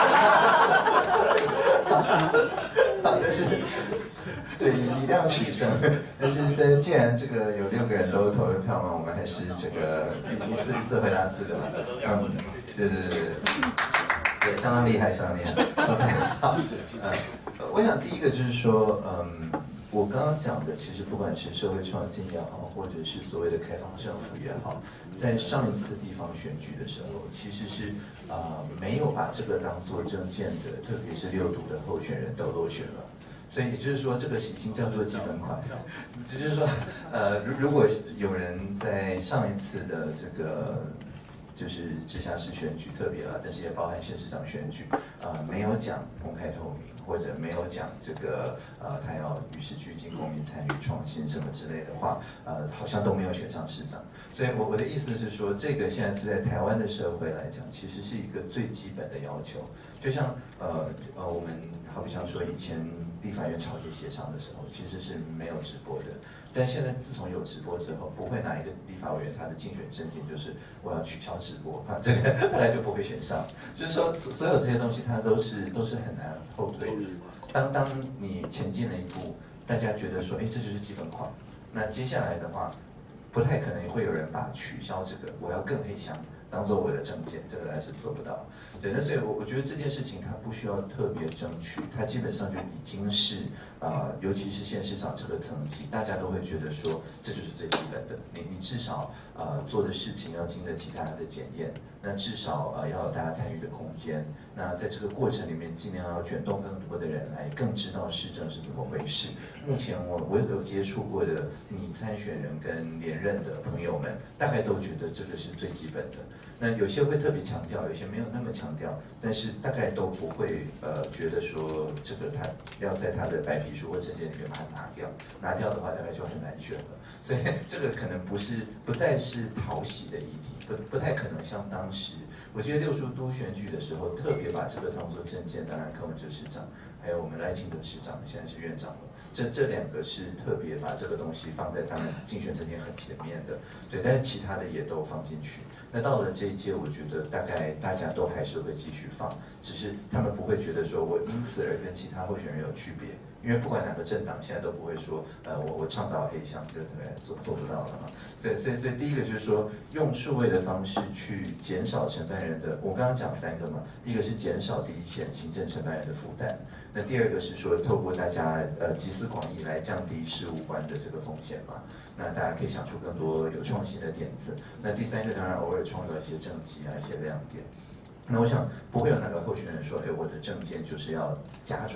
但是。对，以量取胜，但是但是既然这个有六个人都投了票嘛，我们还是这个一次一次回答四个嘛。嗯，对对对对，对，相当厉害，相当厉害。OK， 好，呃，我想第一个就是说，嗯，我刚刚讲的，其实不管是社会创新也好，或者是所谓的开放政府也好，在上一次地方选举的时候，其实是啊、呃、没有把这个当作政见的，特别是六都的候选人都落选了。所以也就是说，这个已经叫做基本款。只是说，呃，如如果有人在上一次的这个就是直辖市选举特别了，但是也包含县市长选举，啊、呃，没有讲公开透明，或者没有讲这个呃，他要与时俱进、公民参与、创新什么之类的话，呃，好像都没有选上市长。所以我我的意思是说，这个现在是在台湾的社会来讲，其实是一个最基本的要求。就像呃呃，我们好比像说以前立法院朝野协商的时候，其实是没有直播的。但现在自从有直播之后，不会哪一个立法委员他的竞选政见就是我要取消直播啊，这个大概就不会选上。就是说，所有这些东西它都是都是很难后退的。当当你前进了一步，大家觉得说，哎，这就是基本款。那接下来的话，不太可能会有人把取消这个我要更黑箱当做我的政见，这个还是做不到。对，那所以我我觉得这件事情它不需要特别争取，它基本上就已经是啊、呃，尤其是县市长这个层级，大家都会觉得说这就是最基本的。你你至少呃做的事情要经得起大家的检验，那至少呃要有大家参与的空间。那在这个过程里面，尽量要卷动更多的人来更知道市政是怎么回事。目前我我有接触过的拟参选人跟连任的朋友们，大概都觉得这个是最基本的。那有些会特别强调，有些没有那么强调，但是大概都不会呃觉得说这个他要在他的白皮书或政见里面把它拿掉，拿掉的话大概就很难选了。所以这个可能不是不再是讨喜的议题，不不太可能像当时我记得六都都选举的时候，特别把这个当作政见，当然柯文哲市长，还有我们赖清德市长，现在是院长了。这这两个是特别把这个东西放在他们竞选政见很前面的，对，但是其他的也都放进去。那到了这一届，我觉得大概大家都还是会继续放，只是他们不会觉得说我因此而跟其他候选人有区别，因为不管哪个政党现在都不会说，呃，我我倡导黑箱，对不对？做做不到了嘛。对，所以所以第一个就是说，用数位的方式去减少承办人的，我刚刚讲三个嘛，第一个是减少第一线行政承办人的负担。那第二个是说，透过大家呃集思广益来降低事务官的这个风险嘛，那大家可以想出更多有创新的点子。那第三个当然偶尔创造一些政绩啊，一些亮点。那我想不会有哪个候选人说，哎，我的政见就是要加重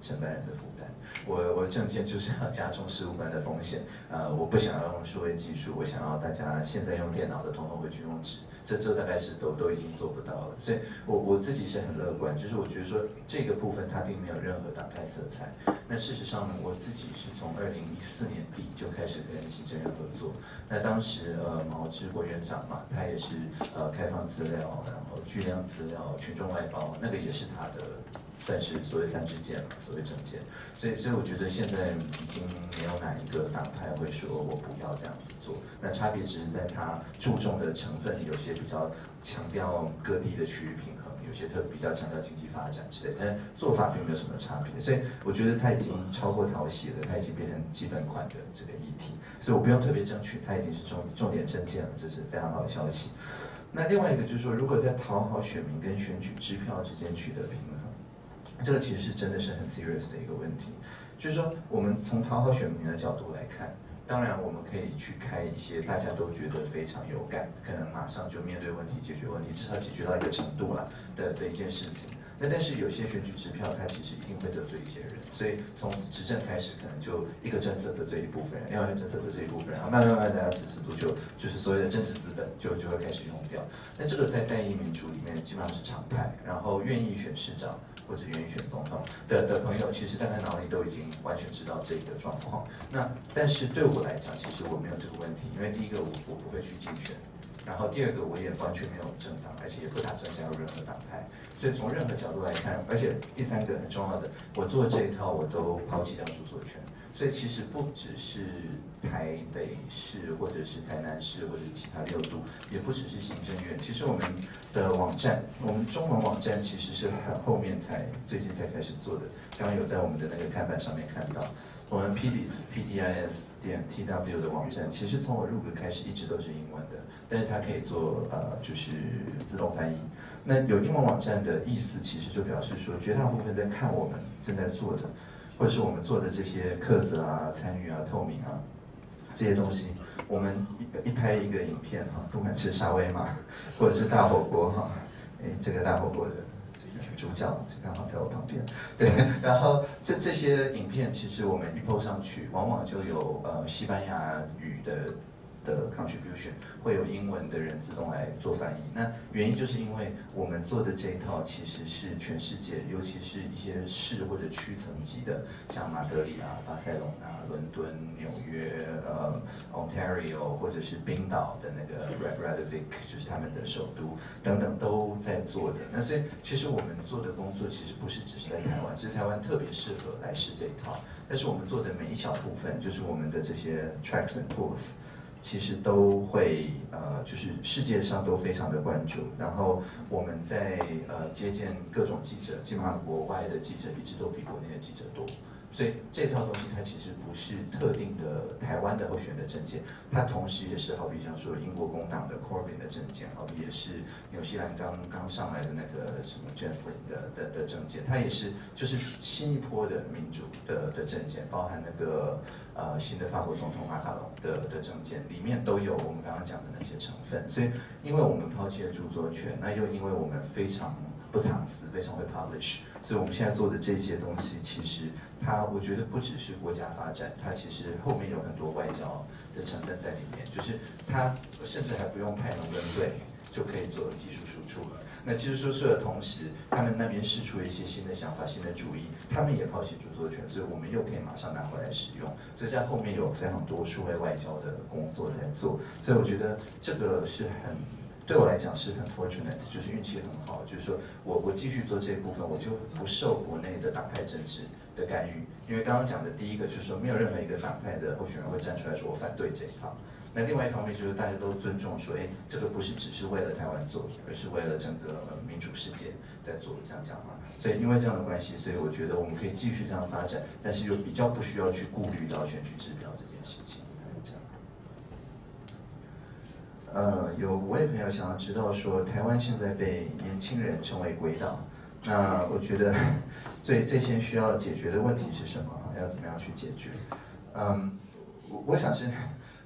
承办人的负担。我我证件就是要加重事务官的风险，呃，我不想要用数位技术，我想要大家现在用电脑的，统统回去用纸，这这大概是都都已经做不到了。所以我我自己是很乐观，就是我觉得说这个部分它并没有任何党派色彩。那事实上呢，我自己是从二零一四年底就开始跟行政院合作。那当时呃毛治国院长嘛，他也是呃开放资料，然后巨量资料、群众外包，那个也是他的。算是所谓三支箭嘛，所谓政见，所以所以我觉得现在已经没有哪一个党派会说我不要这样子做，那差别只是在它注重的成分，有些比较强调各地的区域平衡，有些特比较强调经济发展之类，但是做法并没有什么差别，所以我觉得它已经超过讨喜了，它已经变成基本款的这个议题，所以我不用特别争取，它已经是重重点政见了，这是非常好的消息。那另外一个就是说，如果在讨好选民跟选举支票之间取得平衡。这个其实是真的是很 serious 的一个问题，就是说我们从讨好选民的角度来看，当然我们可以去开一些大家都觉得非常有感，可能马上就面对问题、解决问题，至少解决到一个程度了的的一件事情。那但是有些选举支票，它其实一定会得罪一些人，所以从执政开始，可能就一个政策得罪一部分人，另外一个政策得罪一部分人，然后慢慢慢大家支持度就就是所谓的政治资本就就会开始用掉。那这个在代议民主里面基本上是常态，然后愿意选市长或者愿意选总统的的朋友，其实大概脑里都已经完全知道这个状况。那但是对我来讲，其实我没有这个问题，因为第一个我我不会去竞选。然后第二个，我也完全没有政党，而且也不打算加入任何党派，所以从任何角度来看，而且第三个很重要的，我做这一套我都抛弃掉著作权，所以其实不只是台北市或者是台南市或者是其他六都，也不只是行政院，其实我们的网站，我们中文网站其实是很后面才最近才开始做的，刚刚有在我们的那个看板上面看到。我们 P D I S P D I S 点 T W 的网站，其实从我入阁开始一直都是英文的，但是它可以做呃就是自动翻译。那有英文网站的意思，其实就表示说，绝大部分在看我们正在做的，或者是我们做的这些课则啊、参与啊、透明啊这些东西，我们一一拍一个影片哈，不管是沙威玛或者是大火锅哈，哎这个大火锅的。主角就刚好在我旁边，对，然后这这些影片其实我们一 po 上去，往往就有呃西班牙语的的 contribution， 会有英文的人自动来做翻译。那原因就是因为我们做的这一套其实是全世界，尤其是一些市或者区层级的，像马德里啊、巴塞隆纳、伦敦、纽约、呃 Ontario 或者是冰岛的那个 Reykjavik， 就是他们的首都等等都在做的。那所以其实我们做的工作其实不是只是在台湾，只是台湾特别适合来试这一套。但是我们做的每一小部分，就是我们的这些 tracks and tools。其实都会呃，就是世界上都非常的关注，然后我们在呃接见各种记者，基本上国外的记者一直都比国内的记者多，所以这套东西它其实不是特定的台湾的候选人的政见，它同时也是好比像说英国工党的 Corbyn 的政见，好比也是纽西兰刚刚上来的那个什么 Joslin 的的的政见，它也是就是新一波的民主的的政见，包含那个。呃，新的法国总统马卡龙的的政见里面都有我们刚刚讲的那些成分，所以因为我们抛弃了著作权，那又因为我们非常不藏私，非常会 publish， 所以我们现在做的这些东西，其实它我觉得不只是国家发展，它其实后面有很多外交的成分在里面，就是它甚至还不用派农耕队就可以做技术输出了。那技术输出的同时，他们那边释出了一些新的想法、新的主意，他们也抛弃著作权，所以我们又可以马上拿回来使用。所以在后面有非常多数位外交的工作在做，所以我觉得这个是很对我来讲是很 fortunate， 就是运气很好，就是说我我继续做这一部分，我就不受国内的党派政治的干预。因为刚刚讲的第一个就是说，没有任何一个党派的候选人会站出来说我反对这一套。那另外一方面就是大家都尊重说，哎，这个不是只是为了台湾做，而是为了整个民主世界在做，这样讲嘛。所以因为这样的关系，所以我觉得我们可以继续这样发展，但是又比较不需要去顾虑到选举指标这件事情。这样。呃，有五位朋友想要知道说，台湾现在被年轻人称为鬼岛，那我觉得最最先需要解决的问题是什么？要怎么样去解决？嗯，我我想是。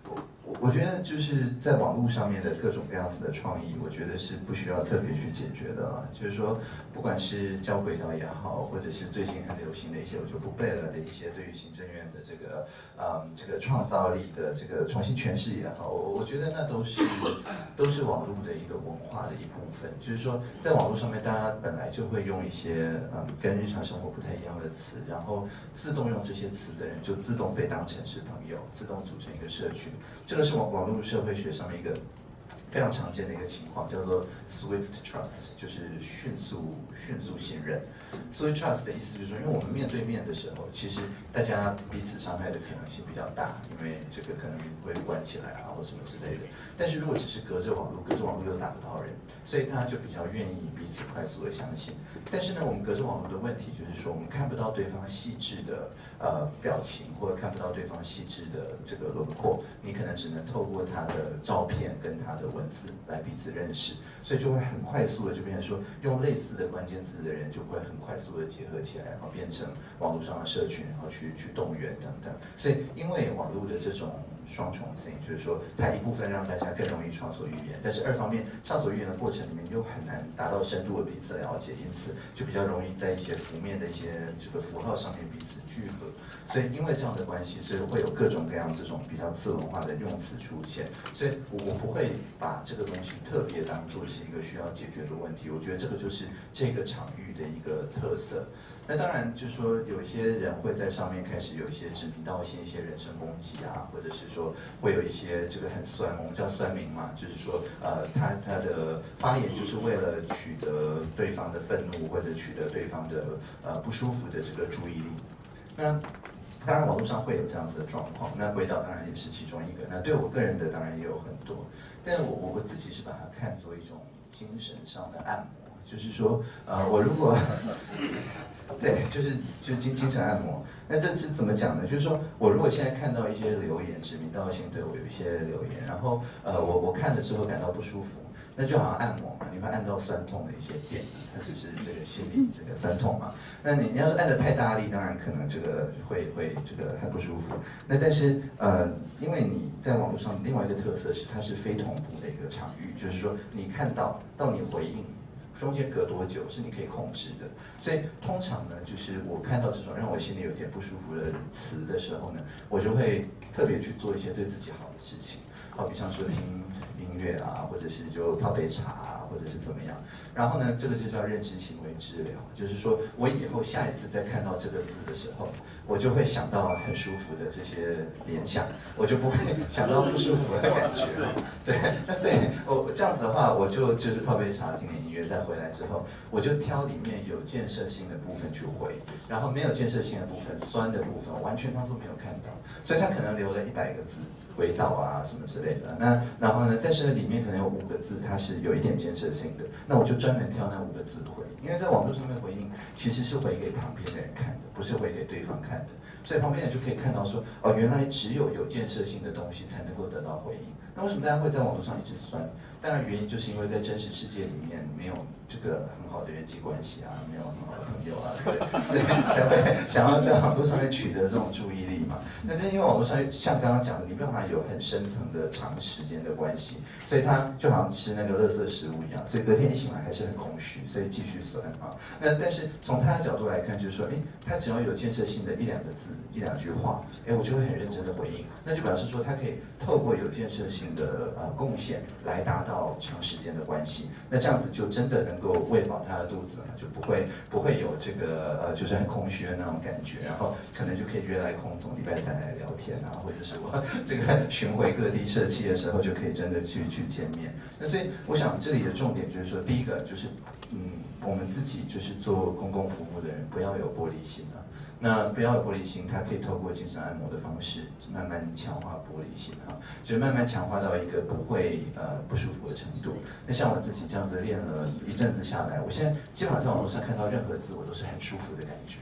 我我觉得就是在网络上面的各种各样子的创意，我觉得是不需要特别去解决的啦。就是说，不管是教轨道也好，或者是最近很流行的一些我就不背了的一些对于行政院的这个嗯这个创造力的这个重新诠释也好，我我觉得那都是都是网络的一个文化的一部分。就是说，在网络上面，大家本来就会用一些嗯跟日常生活不太一样的词，然后自动用这些词的人就自动被当成是朋友，自动组成一个社群。这个是网网络社会学上面一个非常常见的一个情况，叫做 Swift Trust， 就是迅速迅速信任。Swift Trust 的意思就是说，因为我们面对面的时候，其实大家彼此伤害的可能性比较大，因为这个可能会关起来啊或什么之类的。但是如果只是隔着网络，隔着网络又打不到人，所以大家就比较愿意彼此快速的相信。但是呢，我们隔着网络的问题就是说，我们看不到对方细致的呃表情，或者看不到对方细致的这个轮廓，你可能只能透过他的照片跟他的文字来彼此认识，所以就会很快速的就变成说，用类似的关键字的人就会很快速的结合起来，然后变成网络上的社群，然后去去动员等等。所以因为网络的这种双重性，就是说它一部分让大家更容易畅所欲言，但是二方面畅所欲言的过程里面又很难达到深度的彼此了解，因此就比较容易在一些浮面的一些这个符号上面彼此聚合。所以因为这样的关系，所以会有各种各样这种比较次文化的用词出现。所以我我不会把这个东西特别当作是一个需要解决的问题，我觉得这个就是这个场域的一个特色。那当然，就是说有一些人会在上面开始有一些指名道姓、一些人身攻击啊，或者是说会有一些这个很酸，我们叫酸民嘛，就是说呃，他他的发言就是为了取得对方的愤怒，或者取得对方的呃不舒服的这个注意力。那当然，网络上会有这样子的状况，那轨道当然也是其中一个。那对我个人的当然也有很多，但我我我自己是把它看作一种精神上的按摩，就是说，呃，我如果对，就是就是精精神按摩。那这是怎么讲呢？就是说我如果现在看到一些留言，指名道姓对我有一些留言，然后呃，我我看了之后感到不舒服，那就好像按摩嘛，你会按到酸痛的一些点，它只是这个心理这个酸痛嘛。那你你要是按得太大力，当然可能这个会会这个很不舒服。那但是呃，因为你在网络上另外一个特色是它是非同步的一个场域，就是说你看到到你回应。中间隔多久是你可以控制的，所以通常呢，就是我看到这种让我心里有点不舒服的词的时候呢，我就会特别去做一些对自己好的事情，好比像说听音乐啊，或者是就泡杯茶啊，或者是怎么样。然后呢，这个就叫认知行为治疗，就是说我以后下一次再看到这个字的时候，我就会想到很舒服的这些联想，我就不会想到不舒服的感觉。对，那所以我这样子的话，我就就是泡杯茶，听点音乐，再回来之后，我就挑里面有建设性的部分去回，然后没有建设性的部分、酸的部分，完全当作没有看到。所以他可能留了一百个字，轨道啊什么之类的。那然后呢，但是呢里面可能有五个字，它是有一点建设性的，那我就专门挑那五个字回，因为在网络上面回应其实是回给旁边的人看的，不是回给对方看的。所以旁边人就可以看到说，哦，原来只有有建设性的东西才能够得到回应。那为什么大家会在网络上一直酸？当然原因就是因为在真实世界里面没有这个很好的人际关系啊，没有很好的朋友啊，对不对？所以才会想要在网络上面取得这种注意力嘛。那但因为网络上像刚刚讲的，你没有办法有很深层的长时间的关系，所以它就好像吃那个垃圾食物一样，所以隔天一醒来还是很空虚，所以继续酸啊。那但是从他的角度来看，就是说，哎，他只要有建设性的一两个字、一两句话，哎，我就会很认真的回应，那就表示说他可以透过有建设性的呃贡献来达到长时间的关系。那这样子就真的能够喂饱他的肚子，就不会不会有这个呃就是很空虚的那种感觉，然后可能就可以约来空总礼拜三来聊天啊，或者是我这个巡回各地社企的时候就可以真的去去见面。那所以我想这里的重点就是说，第一个就是嗯我们自己就是做公共服务的人不要有玻璃心啊。那不要有玻璃心，它可以透过精神按摩的方式，慢慢强化玻璃心啊，就是慢慢强化到一个不会呃不舒服的程度。那像我自己这样子练了一阵子下来，我现在基本上在网络上看到任何字，我都是很舒服的感觉。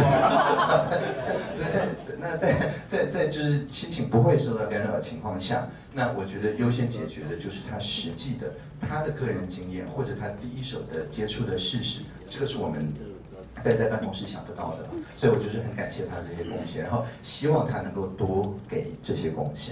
那在在在就是心情不会受到干扰的情况下，那我觉得优先解决的就是他实际的他的个人经验，或者他第一手的接触的事实，这个是我们待在办公室想不到的，所以我就是很感谢他这些贡献，然后希望他能够多给这些贡献。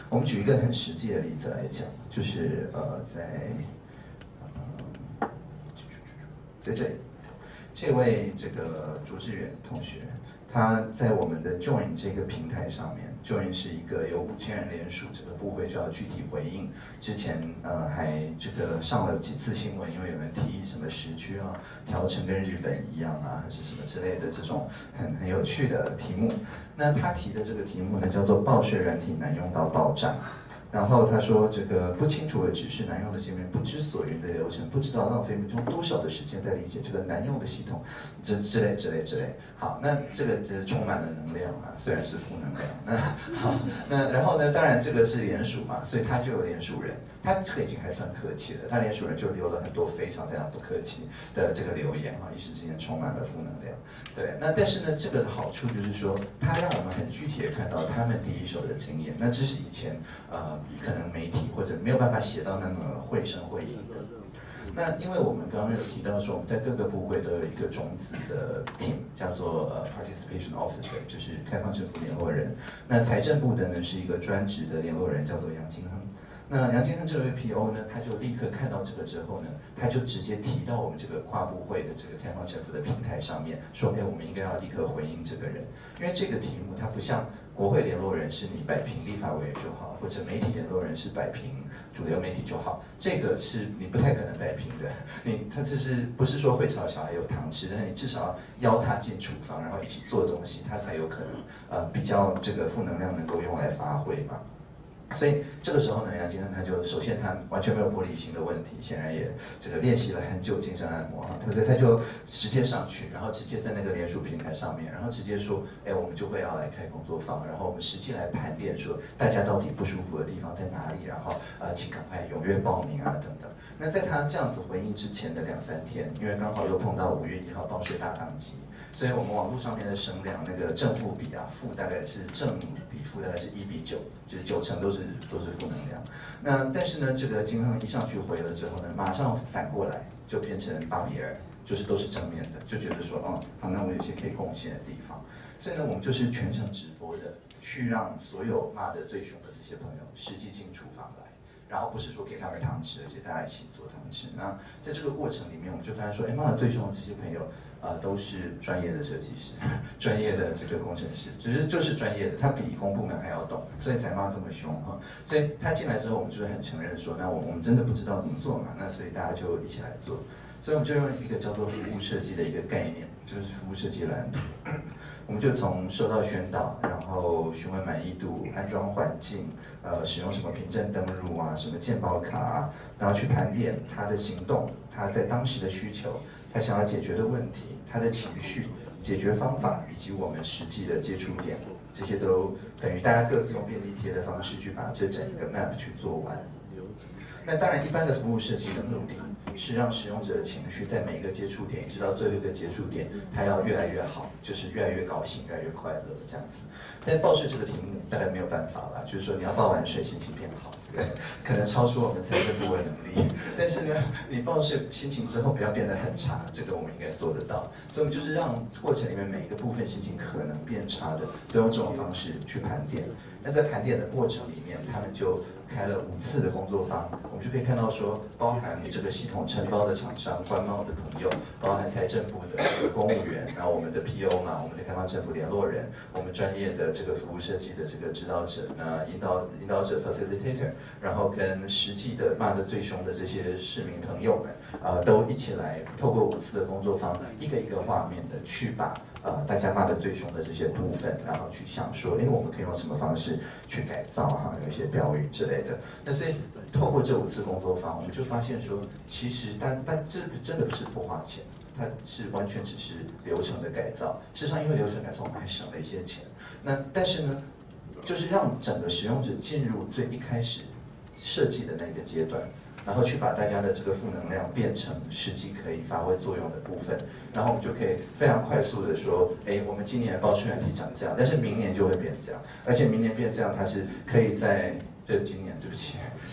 我们举一个很实际的例子来讲，就是呃，在呃在这里，这位这个卓志远同学，他在我们的 Join 这个平台上面 ，Join 是一个有五千人联署，这个部会就要具体回应。之前呃还这个上了几次新闻，因为有人提议什么时区啊调成跟日本一样啊，还是什么之类的这种很很有趣的题目。那他提的这个题目呢，叫做报税软体难用到爆炸。然后他说，这个不清楚的指示、难用的界面、不知所云的流程，不知道浪费民众多少的时间在理解这个难用的系统，之之类之类之类。好，那这个就是充满了能量嘛，虽然是负能量。那好，那然后呢，当然这个是联署嘛，所以他就有联署人，他这个已经还算客气了，他联署人就留了很多非常非常不客气的这个留言啊，一时之间充满了负能量。对，那但是呢，这个的好处就是说，它让我们很具体的看到他们第一手的经验，那这是以前呃。可能媒体或者没有办法写到那么绘声绘影的。那因为我们刚刚有提到说，我们在各个部会都有一个种子的 team， 叫做呃 participation officer， 就是开放政府联络人。那财政部的呢是一个专职的联络人，叫做杨金亨。那杨金亨这位 P O 呢，他就立刻看到这个之后呢，他就直接提到我们这个跨部会的这个开放政府的平台上面，说，哎，我们应该要立刻回应这个人，因为这个题目它不像国会联络人是你摆平立法委员就好，或者媒体联络人是摆平主流媒体就好，这个是你不太可能摆平的。你他这是不是说会吵小孩有糖吃，但是你至少要邀他进厨房，然后一起做东西，他才有可能呃比较这个负能量能够用来发挥嘛。所以这个时候呢，杨金亨他就首先他完全没有玻璃心的问题，显然也这个练习了很久精神按摩啊，他所以他就直接上去，然后直接在那个联署平台上面，然后直接说，哎，我们就会要来开工作坊，然后我们实际来盘点说大家到底不舒服的地方在哪里，然后呃，请赶快踊跃报名啊等等。那在他这样子回应之前的两三天，因为刚好又碰到五月一号报税大当期。所以我们网络上面的声量那个正负比啊，负大概是正比负大概是一比九，就是九成都是都是负能量。那但是呢，这个金亨一上去回了之后呢，马上反过来就变成八比二，就是都是正面的，就觉得说，哦，好，那我有些可以贡献的地方。所以呢，我们就是全程直播的，去让所有骂得最凶的这些朋友实际进厨房来。然后不是说给他们糖吃，而且大家一起做糖吃。那在这个过程里面，我们就发现说，哎，骂得最凶的这些朋友，呃，都是专业的设计师、专业的这个工程师，只是就是专业的，他比公部门还要懂，所以才骂这么凶哈。所以他进来之后，我们就是很承认说，那我我们真的不知道怎么做嘛，那所以大家就一起来做。所以我们就用一个叫做服务设计的一个概念，就是服务设计蓝图。我们就从收到宣导，然后询问满意度、安装环境，呃，使用什么凭证登录啊，什么健保卡啊，然后去盘点他的行动，他在当时的需求，他想要解决的问题，他的情绪、解决方法，以及我们实际的接触点，这些都等于大家各自用便利贴的方式去把这整个 map 去做完。那当然，一般的服务设计的目的是让使用者的情绪在每一个接触点，一直到最后一个接触点，它要越来越好，就是越来越高兴，越来越快乐这样子。但是报税这个题目大概没有办法啦，就是说你要报完税心情变好，这个可能超出我们财政部的能力。但是呢，你报税心情之后不要变得很差，这个我们应该做得到。所以我们就是让过程里面每一个部分心情可能变差的，都用这种方式去盘点。那在盘点的过程里面，他们就开了五次的工作坊，我们就可以看到说，包含这个系统承包的厂商、官贸的朋友，包含财政部的公务员，然后我们的 P O 嘛，我们的开放政府联络人，我们专业的这个服务设计的这个指导者，那引导引导者 facilitator， 然后跟实际的骂得最凶的这些市民朋友们，啊、呃，都一起来透过五次的工作坊，一个一个画面的去把呃大家骂得最凶的这些部分，然后去想说，哎，我们可以用什么方式去改造哈，有一些标语之类的。那所以透过这五次工作坊，我们就发现说，其实但但这个真的不是不花钱，它是完全只是流程的改造。事实上，因为流程改造，我们还省了一些钱。那但是呢，就是让整个使用者进入最一开始设计的那个阶段，然后去把大家的这个负能量变成实际可以发挥作用的部分，然后我们就可以非常快速的说，哎，我们今年的报税软体长这样，但是明年就会变这样，而且明年变这样，它是可以在这今年对不起。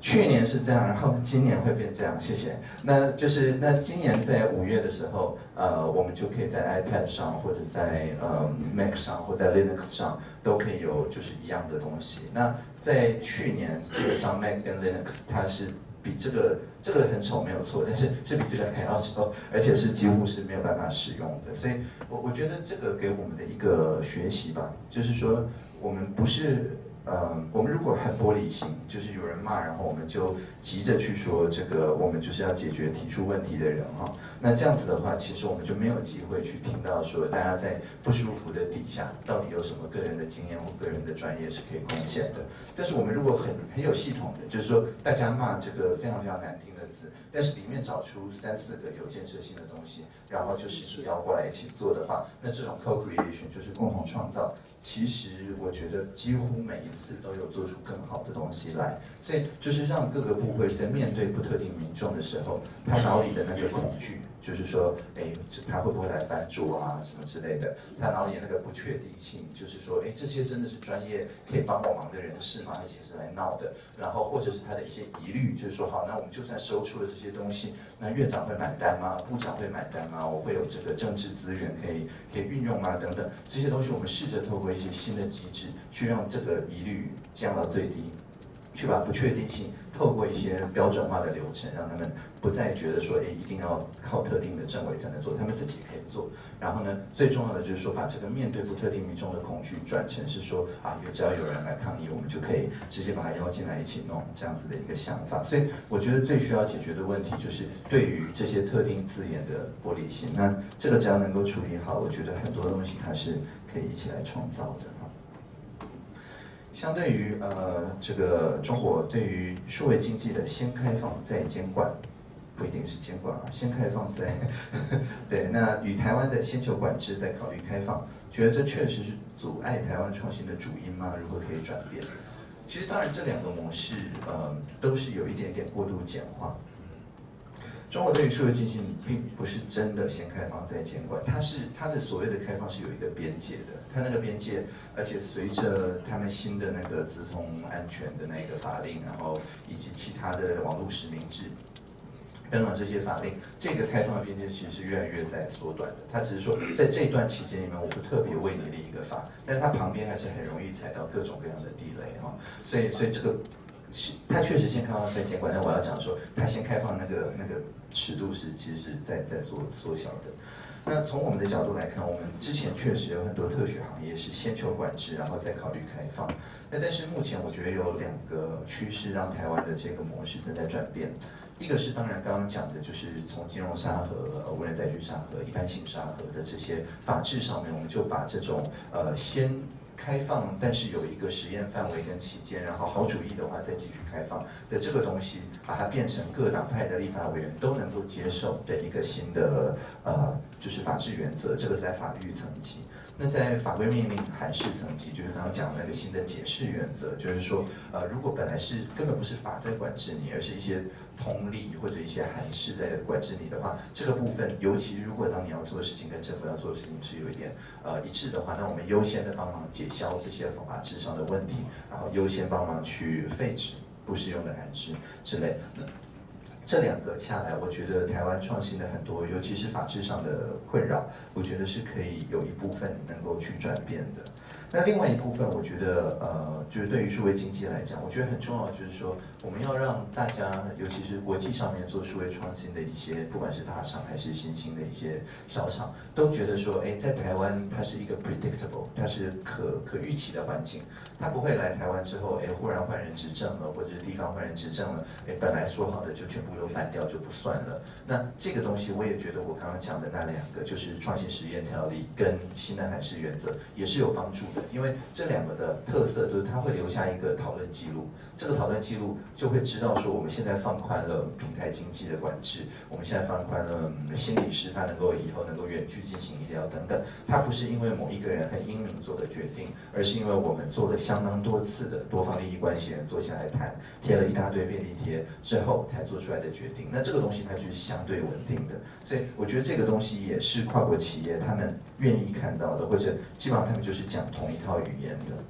去年是这样，然后今年会变这样，谢谢。那就是那今年在五月的时候，呃，我们就可以在 iPad 上或者在呃 Mac 上或在 Linux 上都可以有就是一样的东西。那在去年基本上 Mac 跟 Linux 它是比这个这个很丑没有错，但是是比这个还要丑，而且是几乎是没有办法使用的。所以我我觉得这个给我们的一个学习吧，就是说我们不是。呃，我们如果很玻璃心，就是有人骂，然后我们就急着去说这个，我们就是要解决提出问题的人哈。那这样子的话，其实我们就没有机会去听到说大家在不舒服的底下，到底有什么个人的经验或个人的专业是可以贡献的。但是我们如果很很有系统的，就是说大家骂这个非常非常难听的字，但是里面找出三四个有建设性的东西，然后就实际要过来一起做的话，那这种 co-creation 就是共同创造。其实我觉得几乎每一次都有做出更好的东西来，所以就是让各个部会在面对不特定民众的时候，他脑里的那个恐惧，就是说，哎，他会不会来翻桌啊什么之类的，他脑里那个不确定性，就是说，哎，这些真的是专业可以帮我忙的人士吗？还是是来闹的？然后或者是他的一些疑虑，就是说，好，那我们就算收出了这些东西，那院长会买单吗？部长会买单吗？我会有这个政治资源可以可以运用吗？等等，这些东西我们试着透过一些新的机制，去让这个疑虑降到最低，去把不确定性透过一些标准化的流程，让他们不再觉得说，哎，一定要靠特定的政委才能做，他们自己可以做。然后呢，最重要的就是说，把这个面对不特定民众的恐惧转成是说，啊，只要有人来抗议，我们就可以直接把他邀进来一起弄，这样子的一个想法。所以我觉得最需要解决的问题就是对于这些特定字眼的玻璃心。那这个只要能够处理好，我觉得很多东西它是可以一起来创造的。相对于呃这个中国对于数位经济的先开放再监管，不一定是监管啊，先开放再对，那与台湾的先求管制再考虑开放，觉得这确实是阻碍台湾创新的主因吗？如果可以转变，其实当然这两个模式呃都是有一点点过度简化。中国对于数位经济并不是真的先开放再监管，它是它的所谓的开放是有一个边界的，它那个边界，而且随着他们新的那个资通安全的那个法令，然后以及其他的网络实名制等等这些法令，这个开放的边界其实是越来越在缩短的。它只是说在这段期间里面，我不特别为你立一个法，但是它旁边还是很容易踩到各种各样的地雷哈，所以所以这个。它确实先开放再监管，但我要讲说，它先开放那个那个尺度是其实是在在缩缩小的。那从我们的角度来看，我们之前确实有很多特许行业是先求管制，然后再考虑开放。那但是目前我觉得有两个趋势让台湾的这个模式正在转变。一个是当然刚刚讲的，就是从金融沙盒、无人载具沙盒、一般性沙盒的这些法制上面，我们就把这种呃先。开放，但是有一个实验范围跟期间，然后好主意的话再继续开放的这个东西，把它变成各党派的立法委员都能够接受的一个新的呃，就是法治原则。这个是在法律层级。那在法规命令函释层级，就是刚刚讲的那个新的解释原则，就是说，呃，如果本来是根本不是法在管制你，而是一些通例或者一些函释在管制你的话，这个部分，尤其如果当你要做的事情跟政府要做的事情是有一点呃一致的话，那我们优先的帮忙解消这些法制上的问题，然后优先帮忙去废止不适用的函释之类。这两个下来，我觉得台湾创新的很多，尤其是法制上的困扰，我觉得是可以有一部分能够去转变的。那另外一部分，我觉得呃，就是对于数位经济来讲，我觉得很重要的就是说，我们要让大家，尤其是国际上面做数位创新的一些，不管是大厂还是新兴的一些小厂，都觉得说，哎，在台湾它是一个 predictable， 它是可可预期的环境，它不会来台湾之后，哎，忽然换人执政了，或者是地方换人执政了，哎，本来说好的就全部都翻掉就不算了。那这个东西，我也觉得我刚刚讲的那两个，就是创新实验条例跟新的函释原则，也是有帮助的。因为这两个的特色就是它会留下一个讨论记录，这个讨论记录就会知道说我们现在放宽了平台经济的管制，我们现在放宽了心理师他能够以后能够远距进行医疗等等，它不是因为某一个人很英明做的决定，而是因为我们做了相当多次的多方利益关系人坐下来谈，贴了一大堆便利贴之后才做出来的决定。那这个东西它就是相对稳定的，所以我觉得这个东西也是跨国企业他们愿意看到的，或者基本上他们就是讲同一套语言的。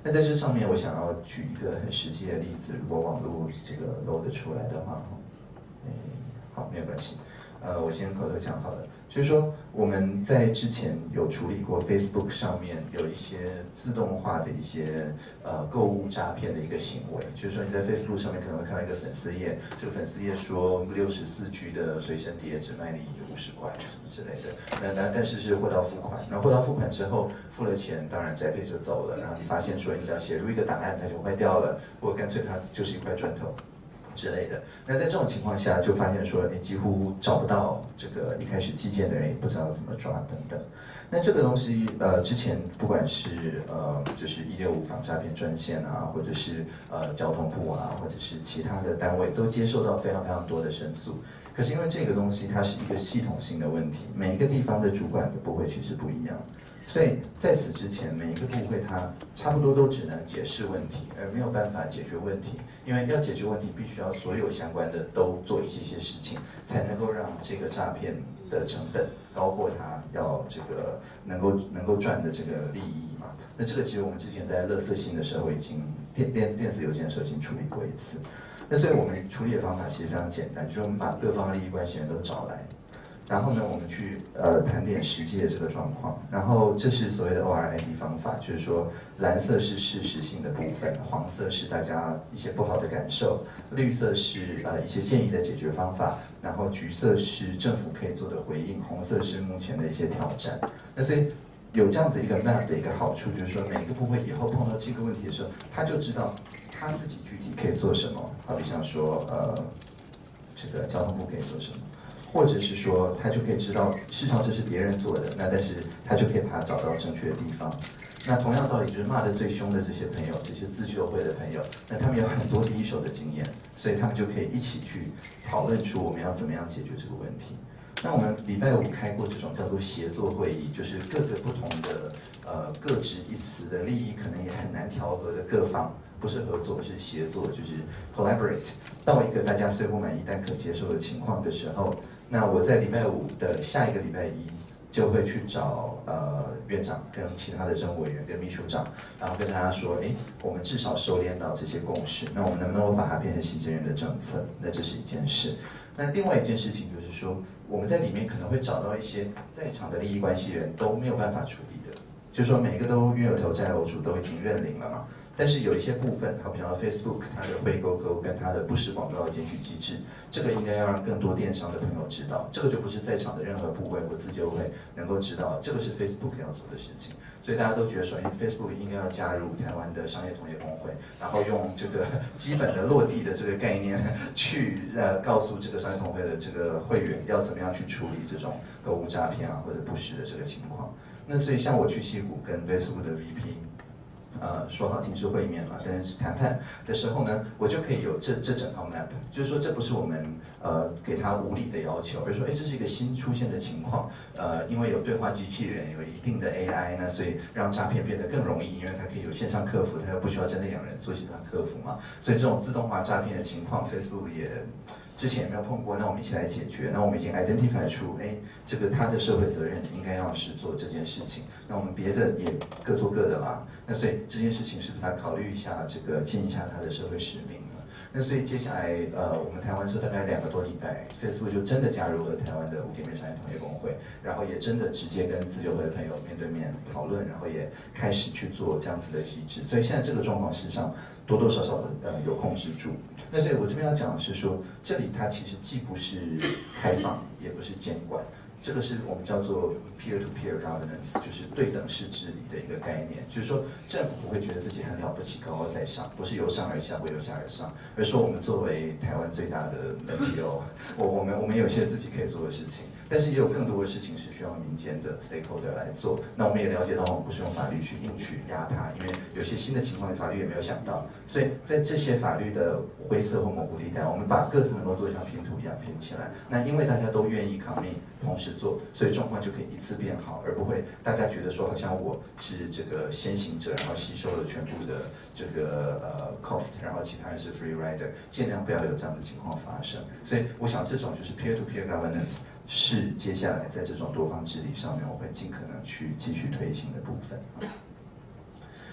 那在这上面，我想要举一个很实际的例子，如果网络这个露得出来的话，哎，好，没有关系。呃，我先口头讲好了，就是说我们在之前有处理过 Facebook 上面有一些自动化的一些呃购物诈骗的一个行为，就是说你在 Facebook 上面可能会看到一个粉丝页，这个粉丝页说六十四 G 的随身碟只卖你五十块什么之类的，那那但是是货到付款，然后货到付款之后付了钱，当然宅配就走了，然后你发现说你只要写入一个档案它就坏掉了，或者干脆它就是一块砖头。之类的，那在这种情况下，就发现说，哎，几乎找不到这个一开始寄件的人，也不知道怎么抓等等。那这个东西，呃，之前不管是呃，就是一六五反诈骗专线啊，或者是呃交通部啊，或者是其他的单位，都接受到非常非常多的申诉。可是因为这个东西，它是一个系统性的问题，每一个地方的主管的部会其实不一样。所以在此之前，每一个部会它差不多都只能解释问题，而没有办法解决问题。因为要解决问题，必须要所有相关的都做一些些事情，才能够让这个诈骗的成本高过它要这个能够能够赚的这个利益嘛。那这个其实我们之前在垃圾信的时候已经电电电子邮件的时候已经处理过一次。那所以我们处理的方法其实非常简单，就是我们把各方利益关系人都找来。然后呢，我们去呃盘点实际的这个状况，然后这是所谓的 O R I D 方法，就是说蓝色是事实性的部分，黄色是大家一些不好的感受，绿色是呃一些建议的解决方法，然后橘色是政府可以做的回应，红色是目前的一些挑战。那所以有这样子一个 map 的一个好处，就是说每一个部会以后碰到这个问题的时候，他就知道他自己具体可以做什么，好比像说呃这个交通部可以做什么。或者是说，他就可以知道，事实上这是别人做的，那但是他就可以把它找到正确的地方。那同样道理，就是骂得最凶的这些朋友，这些自救会的朋友，那他们有很多第一手的经验，所以他们就可以一起去讨论出我们要怎么样解决这个问题。那我们礼拜五开过这种叫做协作会议，就是各个不同的呃各执一词的利益可能也很难调和的各方。不是合作，是协作，就是 collaborate 到一个大家虽不满意但可接受的情况的时候，那我在礼拜五的下一个礼拜一就会去找呃院长跟其他的政务委员跟秘书长，然后跟大家说，哎，我们至少收敛到这些共识，那我们能不能够把它变成行政院的政策？那这是一件事。那另外一件事情就是说，我们在里面可能会找到一些在场的利益关系人都没有办法处理的，就是说每个都冤有头债有主，都已经认领了嘛。但是有一些部分，好比方 Facebook 它的灰勾勾跟它的不实广告的检举机制，这个应该要让更多电商的朋友知道，这个就不是在场的任何部会或自救会能够知道，这个是 Facebook 要做的事情。所以大家都觉得说，哎 ，Facebook 应该要加入台湾的商业同业公会，然后用这个基本的落地的这个概念去呃告诉这个商业同会的这个会员要怎么样去处理这种购物诈骗啊或者不实的这个情况。那所以像我去矽谷跟 Facebook 的 V P。呃，说好听是会面嘛，但是谈判的时候呢，我就可以有这这整套 map， 就是说这不是我们呃给他无理的要求，而是说，哎，这是一个新出现的情况，呃，因为有对话机器人，有一定的 A I， 那所以让诈骗变得更容易，因为它可以有线上客服，它又不需要真的有人做线上客服嘛，所以这种自动化诈骗的情况 ，Facebook 也。之前也没有碰过，那我们一起来解决。那我们已经 identify 出，哎，这个他的社会责任应该要是做这件事情。那我们别的也各做各的啦。那所以这件事情是不是他考虑一下，这个尽一下他的社会使命呢？那所以接下来，呃，我们台湾是大概两个多礼拜 ，Facebook 就真的加入了台湾的无点面商业同业公会，然后也真的直接跟自救会的朋友面对面讨论，然后也开始去做这样子的机制。所以现在这个状况事实上多多少少的呃有控制住。那所以我这边要讲的是说，这里它其实既不是开放，也不是监管。这个是我们叫做 peer-to-peer governance， 就是对等式治理的一个概念，就是说政府不会觉得自己很了不起、高高在上，不是由上而下或由下而上，而是说我们作为台湾最大的 N P O， 我我们我们有一些自己可以做的事情，但是也有更多的事情是需要民间的 stakeholder 来做。那我们也了解到，我们不是用法律去硬去压它，因为有些新的情况法律也没有想到，所以在这些法律的灰色或模糊地带，我们把各自能够做像拼图一样拼起来。那因为大家都愿意 commit， 同时做，所以状况就可以一次变好，而不会大家觉得说好像我是这个先行者，然后吸收了全部的这个呃 cost， 然后其他人是 free rider， 尽量不要有这样的情况发生。所以我想这种就是 peer-to-peer governance 是接下来在这种多方治理上面，我会尽可能去继续推行的部分。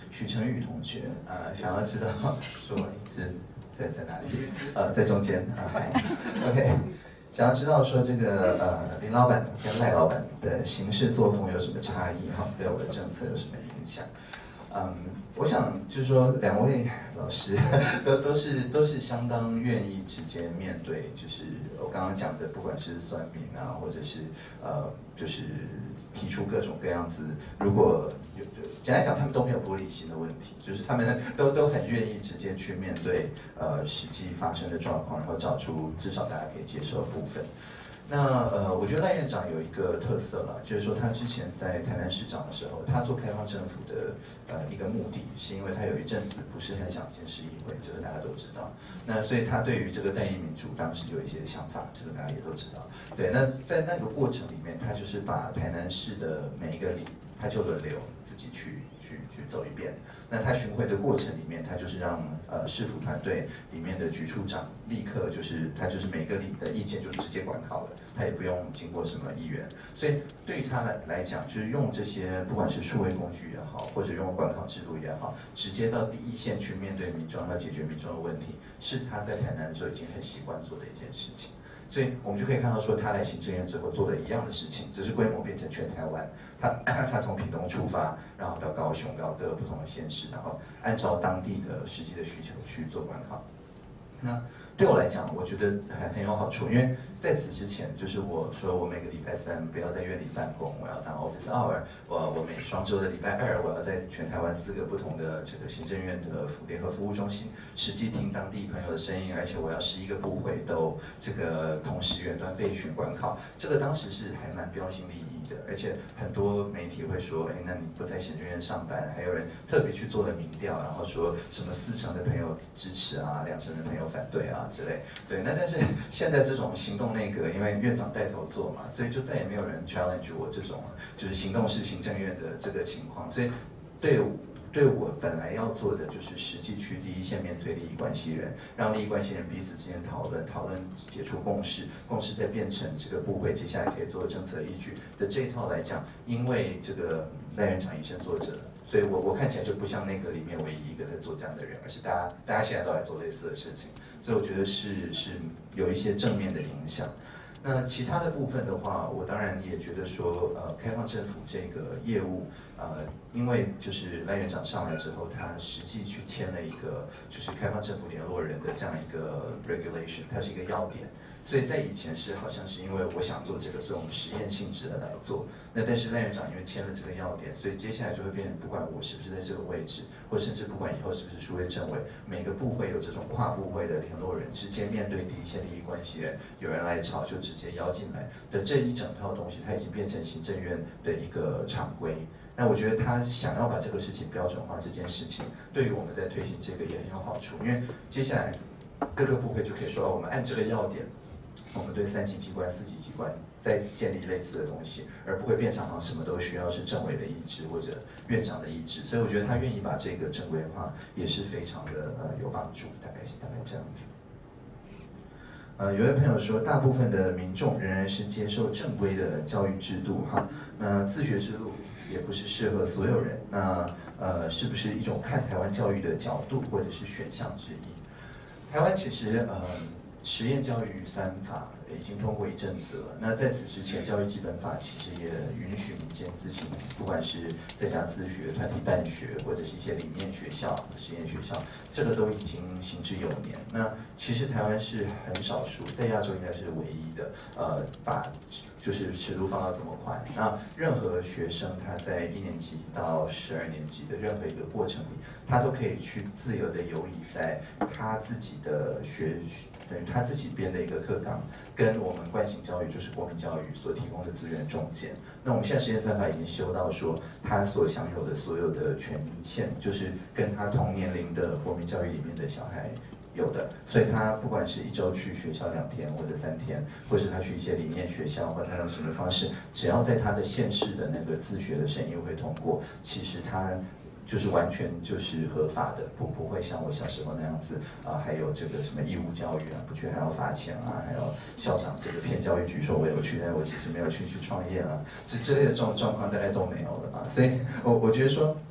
许成宇同学，呃，想要知道说是在在哪里？呃，在中间啊，嗨 ，OK。想要知道说这个呃林老板跟赖老板的行事作风有什么差异哈？对我的政策有什么影响？嗯，我想就是说两位老师都都是都是相当愿意直接面对，就是我刚刚讲的，不管是算命啊，或者是呃就是提出各种各样子，如果有简单讲，他们都没有玻璃心的问题，就是他们都都很愿意直接去面对呃实际发生的状况，然后找出至少大家可以接受的部分。那呃，我觉得赖院长有一个特色了，就是说他之前在台南市长的时候，他做开放政府的呃一个目的，是因为他有一阵子不是很想见市议会，这个大家都知道。那所以他对于这个代议民主当时有一些想法，这个大家也都知道。对，那在那个过程里面，他就是把台南市的每一个里，他就轮流自己去去去走一遍。那他巡回的过程里面，他就是让呃市府团队里面的局处长立刻就是他就是每个里的意见就直接管考了，他也不用经过什么议员。所以对于他来来讲，就是用这些不管是数位工具也好，或者用管考制度也好，直接到第一线去面对民众，要解决民众的问题，是他在台南的时候已经很习惯做的一件事情。所以我们就可以看到说，他来行政院之后做的一样的事情，只是规模变成全台湾。他他从屏东出发，然后到高雄，到各个不同的县市，然后按照当地的实际的需求去做管考。那对我来讲，我觉得很很有好处，因为在此之前，就是我说我每个礼拜三不要在院里办公，我要当 office hour， 我我每双周的礼拜二，我要在全台湾四个不同的这个行政院的联合服务中心，实际听当地朋友的声音，而且我要十一个部会都这个同时远端备询管考，这个当时是还蛮标新立异的，而且很多媒体会说，哎，那你不在行政院上班，还有人特别去做了民调，然后说什么四成的朋友支持啊，两成的朋友反对啊之类，对，那但是现在这种行动内阁，因为院长带头做嘛，所以就再也没有人 challenge 我这种就是行动式行政院的这个情况，所以对对我本来要做的就是实际去第一线面对利益关系人，让利益关系人彼此之间讨论，讨论解出共识，共识再变成这个部会接下来可以做政策依据的这一套来讲，因为这个赖院长以身作则，所以我我看起来就不像那个里面唯一一个在做这样的人，而是大家大家现在都在做类似的事情，所以我觉得是是有一些正面的影响。那其他的部分的话，我当然也觉得说，呃，开放政府这个业务，呃，因为就是赖院长上来之后，他实际去签了一个就是开放政府联络人的这样一个 regulation， 它是一个要点。所以在以前是好像是因为我想做这个，所以我们实验性质的来做。那但是赖院长因为签了这个要点，所以接下来就会变成不管我是不是在这个位置，或甚至不管以后是不是数位政委，每个部会有这种跨部会的联络人，直接面对第一线利益关系人，有人来吵就直接邀进来的这一整套东西，它已经变成行政院的一个常规。那我觉得他想要把这个事情标准化，这件事情对于我们在推行这个也很有好处，因为接下来各个部会就可以说，哦，我们按这个要点。我们对三级机关、四级机关再建立类似的东西，而不会变成好像什么都需要是政委的意志或者院长的意志，所以我觉得他愿意把这个正规化也是非常的呃有帮助，大概大概这样子。呃，有位朋友说，大部分的民众仍然是接受正规的教育制度哈，那自学之路也不是适合所有人，那呃是不是一种看台湾教育的角度或者是选项之一？台湾其实呃。实验教育三法已经通过一阵子了。那在此之前，教育基本法其实也允许民间自行，不管是在家自学、团体办学，或者是一些理念学校、实验学校，这个都已经行之有年。那其实台湾是很少数，在亚洲应该是唯一的，呃，把就是尺度放到这么宽。那任何学生他在一年级到十二年级的任何一个过程里，他都可以去自由的游移在他自己的学。等于他自己编的一个课纲，跟我们惯性教育就是国民教育所提供的资源中间。那我们现在实验三法已经修到说，他所享有的所有的权限，就是跟他同年龄的国民教育里面的小孩有的。所以他不管是一周去学校两天或者三天，或是他去一些理念学校，或者他用什么方式，只要在他的县市的那个自学的审议会通过，其实他。就是完全就是合法的，不不会像我小时候那样子啊、呃，还有这个什么义务教育啊，不去还要罚钱啊，还有校长这个骗教育局说我有去，但我其实没有去去创业啊，这之类的这种状况大概都没有了吧。所以我我觉得说，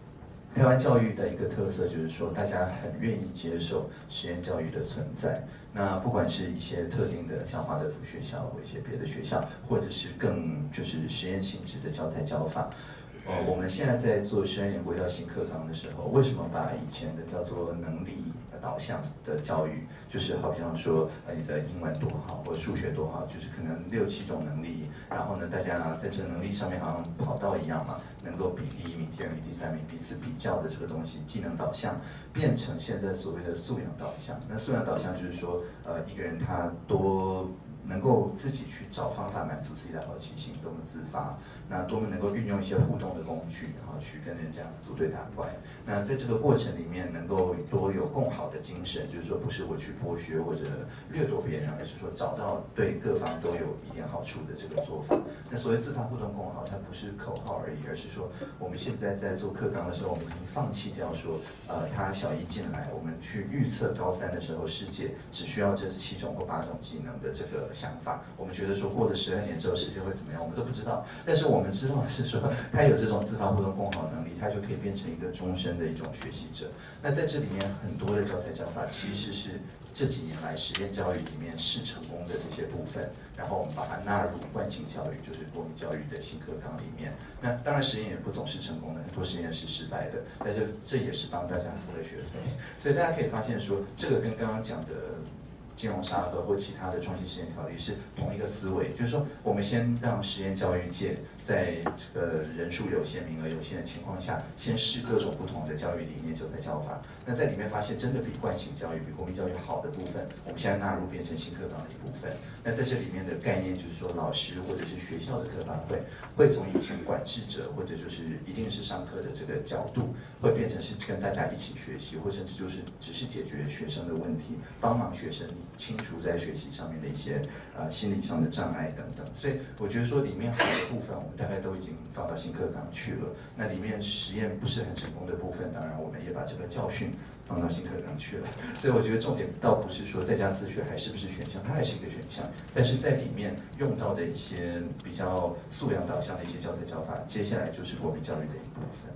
台湾教育的一个特色就是说，大家很愿意接受实验教育的存在。那不管是一些特定的，像华德福学校或一些别的学校，或者是更就是实验性质的教材教法。呃，我们现在在做十二年国教新课纲的时候，为什么把以前的叫做能力导向的教育，就是好像说呃你的英文多好，或者数学多好，就是可能六七种能力，然后呢，大家在这个能力上面好像跑道一样嘛，能够比第一名、第二名、第三名彼此比较的这个东西，技能导向变成现在所谓的素养导向。那素养导向就是说，呃，一个人他多能够自己去找方法满足自己的好奇心，多么自发，那多么能够运用一些互动的工具，然后去跟人家组队打怪。那在这个过程里面，能够多有共好的精神，就是说不是我去剥削或者掠夺别人，而是说找到对各方都有一点好处的这个做法。那所谓自发互动共好，它不是口号而已，而是说我们现在在做课纲的时候，我们已经放弃掉说，呃，他小一进来，我们去预测高三的时候世界只需要这七种或八种技能的这个想法。我们觉得说过了十二年之后世界会怎么样，我们都不知道。但是我们知道是说，他有这种自发互动共好能力，他就可以变成一个终身的一种学习者。那在这里面很多的教材教法其实是这几年来实验教育里面是成功的这些部分，然后我们把它纳入惯性教育，就是国民教育的新课纲里面。那当然实验也不总是成功的，很多实验是失败的，但是这也是帮大家付了学费。所以大家可以发现说，这个跟刚刚讲的金融沙盒或其他的创新实验条例是同一个思维，就是说我们先让实验教育界在这个人数有限、名额有限的情况下，先试各种不同的教育理念、教材教法。那在里面发现真的比惯性教育、比国民教育好的部分，我们现在纳入变成新课纲的一部分。那在这里面的概念就是说，老师或者是学校的课法会，会从以前管制者或者就是一定是上课的这个角度，会变成是跟大家一起学习，或甚至就是只是解决学生的问题，帮忙学生清除在学习上面的一些呃心理上的障碍等等。所以我觉得说里面好的部分，我们大概都已经放到新课纲去了。那里面实验不是很成功的部分，当然我们也把这个教训放到新课纲去了。所以我觉得重点倒不是说在家自学还是不是选项，它还是一个选项，但是在里面用到的一些比较素养导向的一些教材教法，接下来就是国民教育的一部分。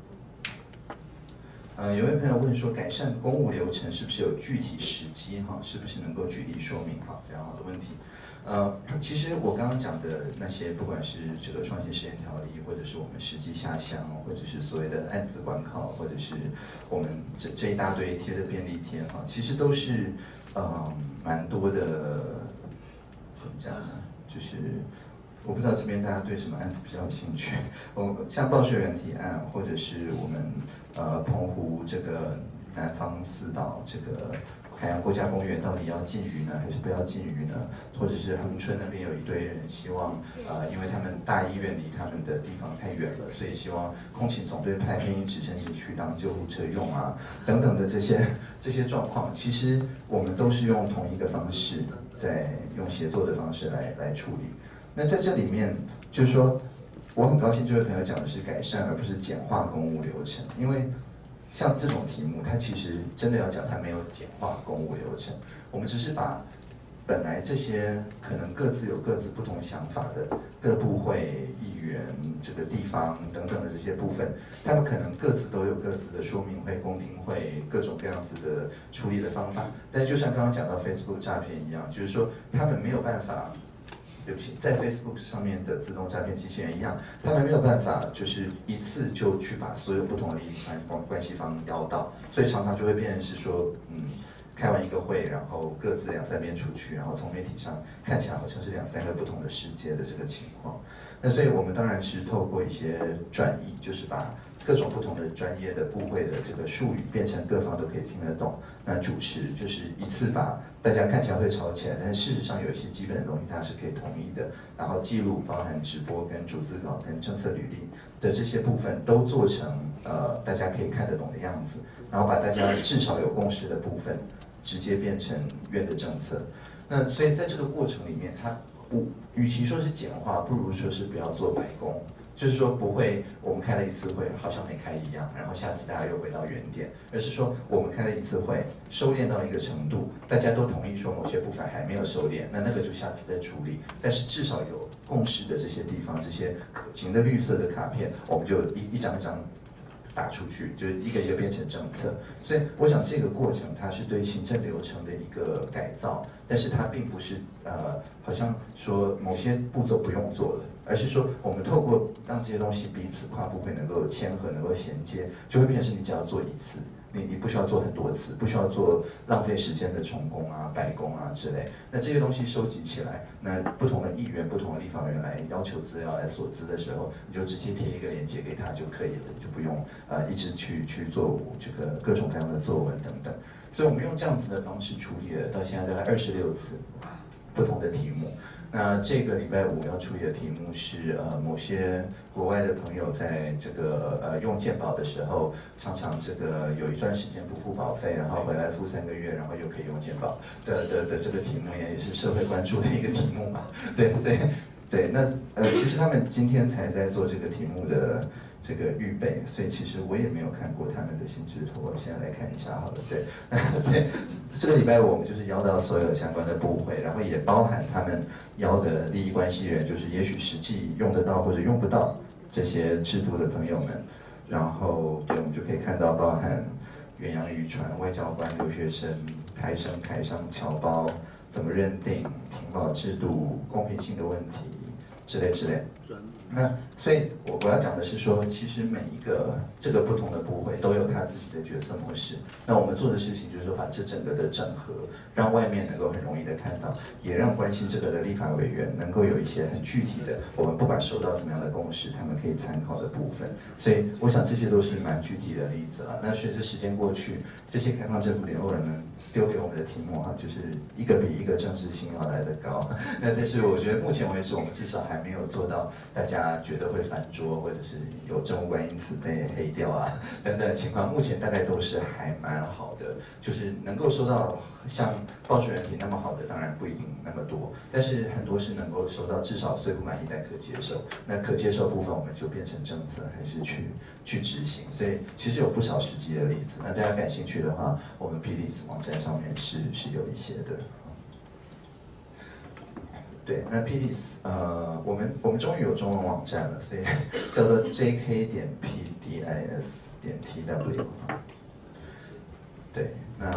呃，有位朋友问说，改善公务流程是不是有具体时机？哈，是不是能够举例说明？哈，非常好的问题。呃，其实我刚刚讲的那些，不管是这个创新实验条例，或者是我们实际下乡，或者是所谓的案子管考，或者是我们这这一大堆贴的便利贴，哈，其实都是呃蛮多的，怎么讲呢？就是我不知道这边大家对什么案子比较有兴趣。我像报税人提案，或者是我们呃澎湖这个南方四岛这个海洋国家公园到底要禁渔呢，还是不要禁渔呢？或者是恒春那边有一堆人希望，呃，因为他们大医院离他们的地方太远了，所以希望空勤总队派黑鹰直升机去当救护车用啊，等等的这些这些状况，其实我们都是用同一个方式，在用协作的方式来来处理。那在这里面，就是说，我很高兴这位朋友讲的是改善，而不是简化公务流程，因为像这种题目，它其实真的要讲，它没有简化公务流程，我们只是把本来这些可能各自有各自不同想法的各部会、议员、这个地方等等的这些部分，他们可能各自都有各自的说明会、公听会，各种各样子的处理的方法。但就像刚刚讲到 Facebook 诈骗一样，就是说他们没有办法。对不起，在 Facebook 上面的自动诈骗机器人一样，他们没有办法就是一次就去把所有不同的利益关关系方邀到，所以常常就会变成是说，嗯，开完一个会，然后各自两三边出去，然后从媒体上看起来好像是两三个不同的世界的这个情况。那所以我们当然是透过一些转译，就是把各种不同的专业的部会的这个术语变成各方都可以听得懂。那主持就是一次把大家看起来会吵起来，但是事实上有一些基本的东西大家是可以统一的。然后记录包含直播跟逐字稿跟政策履历的这些部分都做成呃大家可以看得懂的样子，然后把大家至少有共识的部分直接变成院的政策。那所以在这个过程里面，它与其说是简化，不如说是不要做白工。就是说不会，我们开了一次会，好像没开一样，然后下次大家又回到原点，而是说我们开了一次会，收敛到一个程度，大家都同意说某些部分还没有收敛，那那个就下次再处理。但是至少有共识的这些地方，这些可行的绿色的卡片，我们就一一张一张打出去，就是一个一个变成政策。所以我想这个过程它是对行政流程的一个改造，但是它并不是呃好像说某些步骤不用做了，而是说我们透过让这些东西彼此跨部会能够牵合、能够衔接，就会变成是你只要做一次。你你不需要做很多次，不需要做浪费时间的重工啊、白工啊之类。那这些东西收集起来，那不同的议员、不同的立法委员来要求资料、来索资的时候，你就直接贴一个链接给他就可以了，你就不用呃一直去去做这个各种各样的作文等等。所以我们用这样子的方式处理了到现在大概二十六次不同的题目。那这个礼拜五要处理的题目是呃某些国外的朋友在这个呃用健保的时候，常常这个有一段时间不付保费，然后回来付三个月，然后又可以用健保的的的这个题目也也是社会关注的一个题目嘛。对，所以对那呃其实他们今天才在做这个题目的这个预备，所以其实我也没有看过他们的心智图，我现在来看一下好了。对，所以这个礼拜我们就是邀到所有相关的部会，然后也包含他们邀的利益关系人，就是也许实际用得到或者用不到这些制度的朋友们。然后对，我们就可以看到包含远洋渔船、外交官、留学生、台生、台商、侨胞怎么认定停保制度、公平性的问题之类之类。那所以我我要讲的是说，其实每一个这个不同的部会都有他自己的决策模式。那我们做的事情就是说，把这整个的整合，让外面能够很容易的看到，也让关心这个的立法委员能够有一些很具体的，我们不管收到怎么样的共识，他们可以参考的部分。所以我想这些都是蛮具体的例子了。那随着时间过去，这些开放政府联络人们丢给我们的题目哈，就是一个比一个政治性要来得高。那但是我觉得目前为止，我们至少还没有做到大家觉得会翻桌，或者是有政务官因此被黑掉啊等等的情况，目前大概都是还蛮好的，就是能够收到像报税人体那么好的，当然不一定那么多，但是很多是能够收到至少虽不满意但可接受。那可接受部分我们就变成政策，还是去去执行。所以其实有不少实际的例子，那大家感兴趣的话，我们 P D S 网站上面是是有一些的。对，那 P D S 呃，我们我们终于有中文网站了，所以叫做 J K 点 P D I S 点 T W。对，那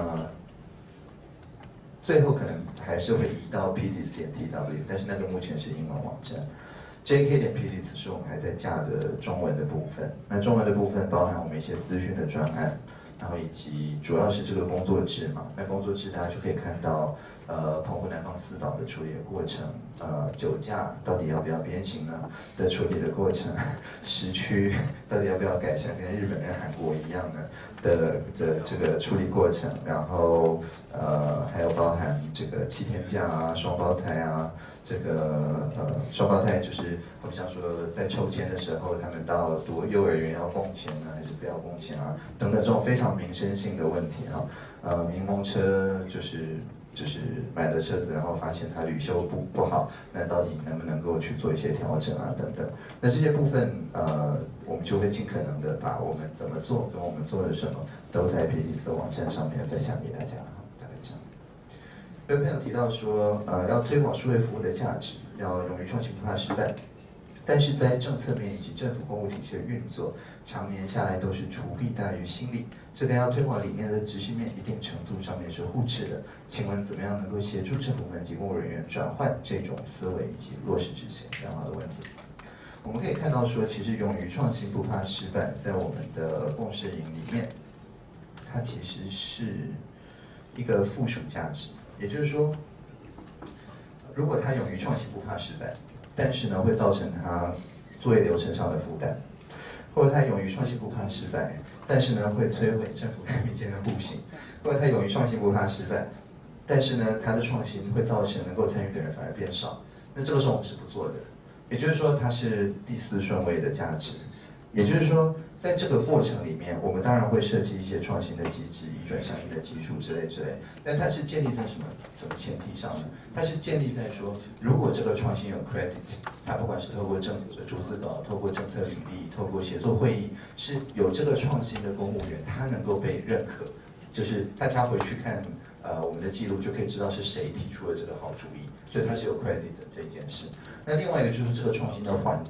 最后可能还是会移到 P D S 点 T W， 但是那个目前是英文网站。J K 点 P D S 是我们还在架的中文的部分，那中文的部分包含我们一些资讯的专案。然后以及主要是这个工作制嘛，那工作制大家就可以看到，呃，澎湖南方四岛的处理的过程，呃，酒驾到底要不要鞭刑呢的处理的过程，时区到底要不要改善跟日本跟韩国一样呢的的这个处理过程，然后呃还有包含这个七天假啊、双胞胎啊，这个呃双胞胎就是我们想说在抽签的时候，他们到读幼儿园要供钱呢，还是不要供钱啊，等等这种非常民生性的问题哈，呃，柠檬车就是就是买了车子，然后发现它旅修不不好，那到底能不能够去做一些调整啊等等？那这些部分呃，我们就会尽可能的把我们怎么做跟我们做了什么，都在 P D S 的网站上面分享给大家哈，大概这样。有朋友提到说，呃，要推广数位服务的价值，要勇于创新，不怕失败。但是在政策面以及政府公务体系的运作，常年下来都是储弊大于心力，这跟要推广理念的执行面一定程度上面是互斥的。请问怎么样能够协助政府部门及公务人员转换这种思维以及落实执行？良好的问题。我们可以看到说，其实勇于创新，不怕失败，在我们的共识营里面，它其实是一个附属价值，也就是说，如果他勇于创新，不怕失败。但是呢，会造成他作业流程上的负担，或者他勇于创新不怕失败，但是呢会摧毁政府跟民间的互信；或者他勇于创新不怕失败，但是呢他的创新会造成能够参与的人反而变少。那这个时候我们是不做的，也就是说它是第四顺位的价值。也就是说，在这个过程里面，我们当然会设计一些创新的机制，移转相应的技术之类之类，但它是建立在什么什么前提上呢？它是建立在说，如果这个创新有 credit， 它不管是透过政府的逐字稿、透过政策履历、透过协作会议，是有这个创新的公务员，他能够被认可，就是大家回去看呃我们的记录就可以知道是谁提出了这个好主意，所以它是有 credit 的这一件事。那另外一个就是这个创新的环境。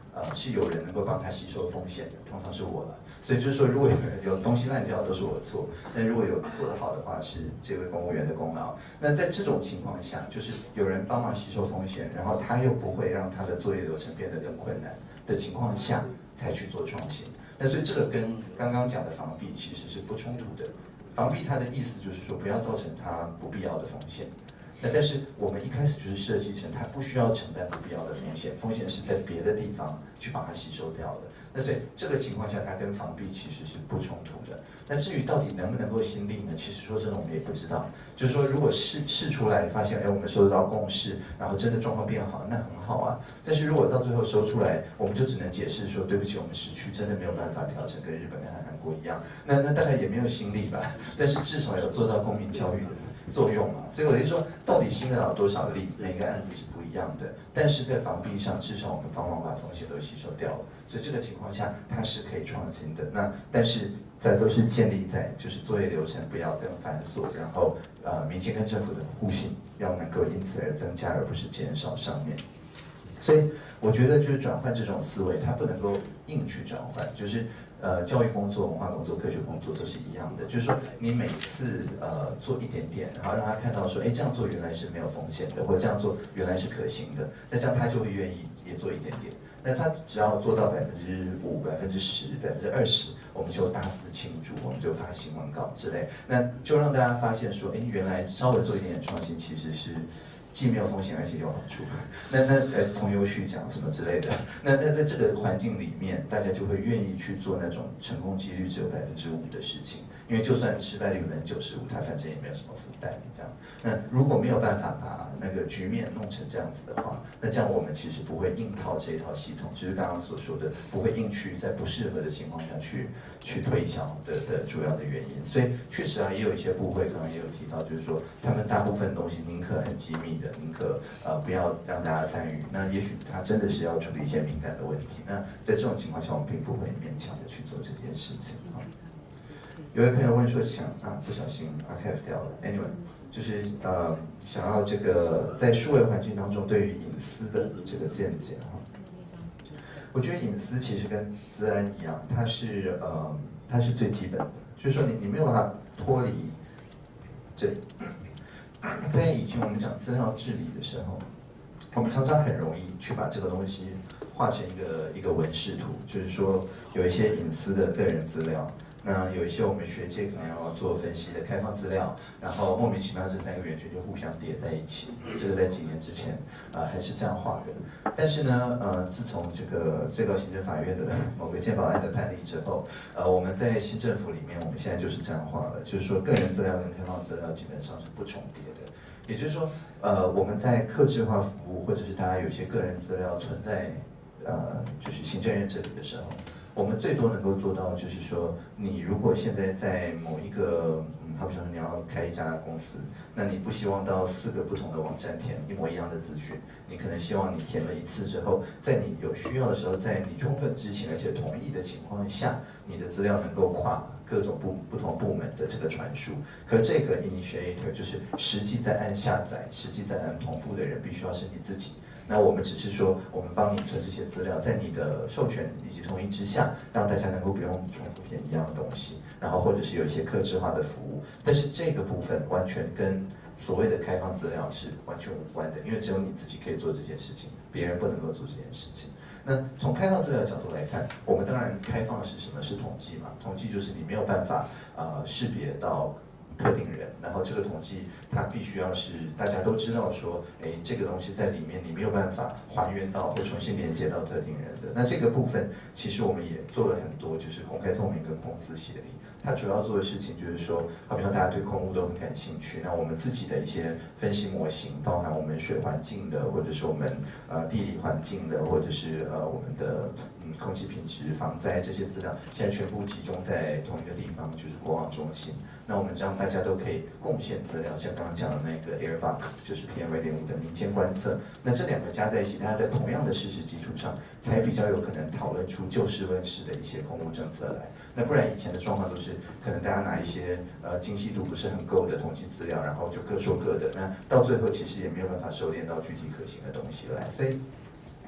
呃是有人能够帮他吸收风险的，通常是我了。所以就是说，如果有东西烂掉都是我的错，但如果有做得好的话，是这位公务员的功劳。那在这种情况下，就是有人帮忙吸收风险，然后他又不会让他的作业流程变得更困难的情况下，才去做创新。那所以这个跟刚刚讲的防弊其实是不冲突的。防弊它的意思就是说，不要造成它不必要的风险。那但是我们一开始就是设计成它不需要承担不必要的风险，风险是在别的地方去把它吸收掉的。那所以这个情况下，它跟防弊其实是不冲突的。那至于到底能不能够新立呢？其实说真的，我们也不知道。就是说，如果试试出来发现，哎，我们收得到共识，然后真的状况变好，那很好啊。但是如果到最后收出来，我们就只能解释说，对不起，我们时区真的没有办法调整跟日本跟韩国一样。那那大概也没有新立吧，但是至少有做到公民教育的作用嘛。所以我就说，到底新得了多少例，每个案子是不一样的。但是在防弊上，至少我们帮忙把风险都吸收掉了。所以这个情况下，它是可以创新的。那但是在都是建立在就是作业流程不要更繁琐，然后呃民间跟政府的互信要能够因此而增加，而不是减少上面。所以我觉得就是转换这种思维，它不能够硬去转换，就是呃教育工作、文化工作、科学工作都是一样的，就是说你每次呃做一点点，然后让他看到说，哎这样做原来是没有风险的，或者这样做原来是可行的，那这样他就会愿意也做一点点。那他只要做到百分之五、百分之十、百分之二十，我们就大肆庆祝，我们就发新闻稿之类，那就让大家发现说，哎，原来稍微做一点点创新，其实是既没有风险，而且有好处。那那呃，从优续奖什么之类的，那那在这个环境里面，大家就会愿意去做那种成功几率只有百分之五的事情，因为就算失败率百分之九十五，它反正也没有什么负担，这样。那如果没有办法把那个局面弄成这样子的话，那这样我们其实不会硬套这一套系统，就是刚刚所说的，不会硬去在不适合的情况下去去推销的的主要的原因。所以确实啊，也有一些部会刚刚也有提到，就是说他们大部分东西宁可很机密的，宁可呃不要让大家参与。那也许他真的是要处理一些敏感的问题。那在这种情况下，我们并不会勉强的去做这件事情啊。有位朋友问说想啊，不小心 archive 掉了。Anyway， 就是呃想要这个在数位环境当中对于隐私的这个见解哈。我觉得隐私其实跟资安一样，它是呃它是最基本的，就是说你你没有办法脱离这里。在以前我们讲资料治理的时候，我们常常很容易去把这个东西画成一个一个文视图，就是说有一些隐私的个人资料。那有一些我们学界可能要做分析的开放资料，然后莫名其妙这三个圆圈就互相叠在一起。这个在几年之前，呃，还是这样画的。但是呢，呃，自从这个最高行政法院的某个健保案的判例之后，呃，我们在新政府里面，我们现在就是这样画了，就是说个人资料跟开放资料基本上是不重叠的。也就是说，呃，我们在客制化服务或者是大家有些个人资料存在，呃，就是行政院这里的时候。我们最多能够做到，就是说，你如果现在在某一个，嗯，好比说你要开一家公司，那你不希望到四个不同的网站填一模一样的资讯，你可能希望你填了一次之后，在你有需要的时候，在你充分知情而且同意的情况下，你的资料能够跨各种部不同部门的这个传输。可这个 initiator 就是实际在按下载、实际在按同步的人，必须要是你自己。那我们只是说，我们帮你存这些资料，在你的授权以及同意之下，让大家能够不用重复填一样的东西，然后或者是有一些客制化的服务。但是这个部分完全跟所谓的开放资料是完全无关的，因为只有你自己可以做这件事情，别人不能够做这件事情。那从开放资料的角度来看，我们当然开放的是什么？是统计嘛？统计就是你没有办法呃识别到特定人，然后这个统计它必须要是大家都知道说，哎，这个东西在里面你没有办法还原到或重新连接到特定人的。那这个部分其实我们也做了很多，就是公开透明跟公司协力。它主要做的事情就是说，好比说大家对空污都很感兴趣，那我们自己的一些分析模型，包含我们水环境的，或者是我们呃地理环境的，或者是呃我们的嗯空气品质、防灾这些资料，现在全部集中在同一个地方，就是国网中心。那我们这样大家都可以贡献资料，像刚刚讲的那个 Airbox， 就是 P M 二点五 的民间观测。那这两个加在一起，大家在同样的事实基础上，才比较有可能讨论出就事论事的一些空污政策来。那不然以前的状况都是，可能大家拿一些呃精细度不是很够的统计资料，然后就各说各的，那到最后其实也没有办法收敛到具体可行的东西来。所以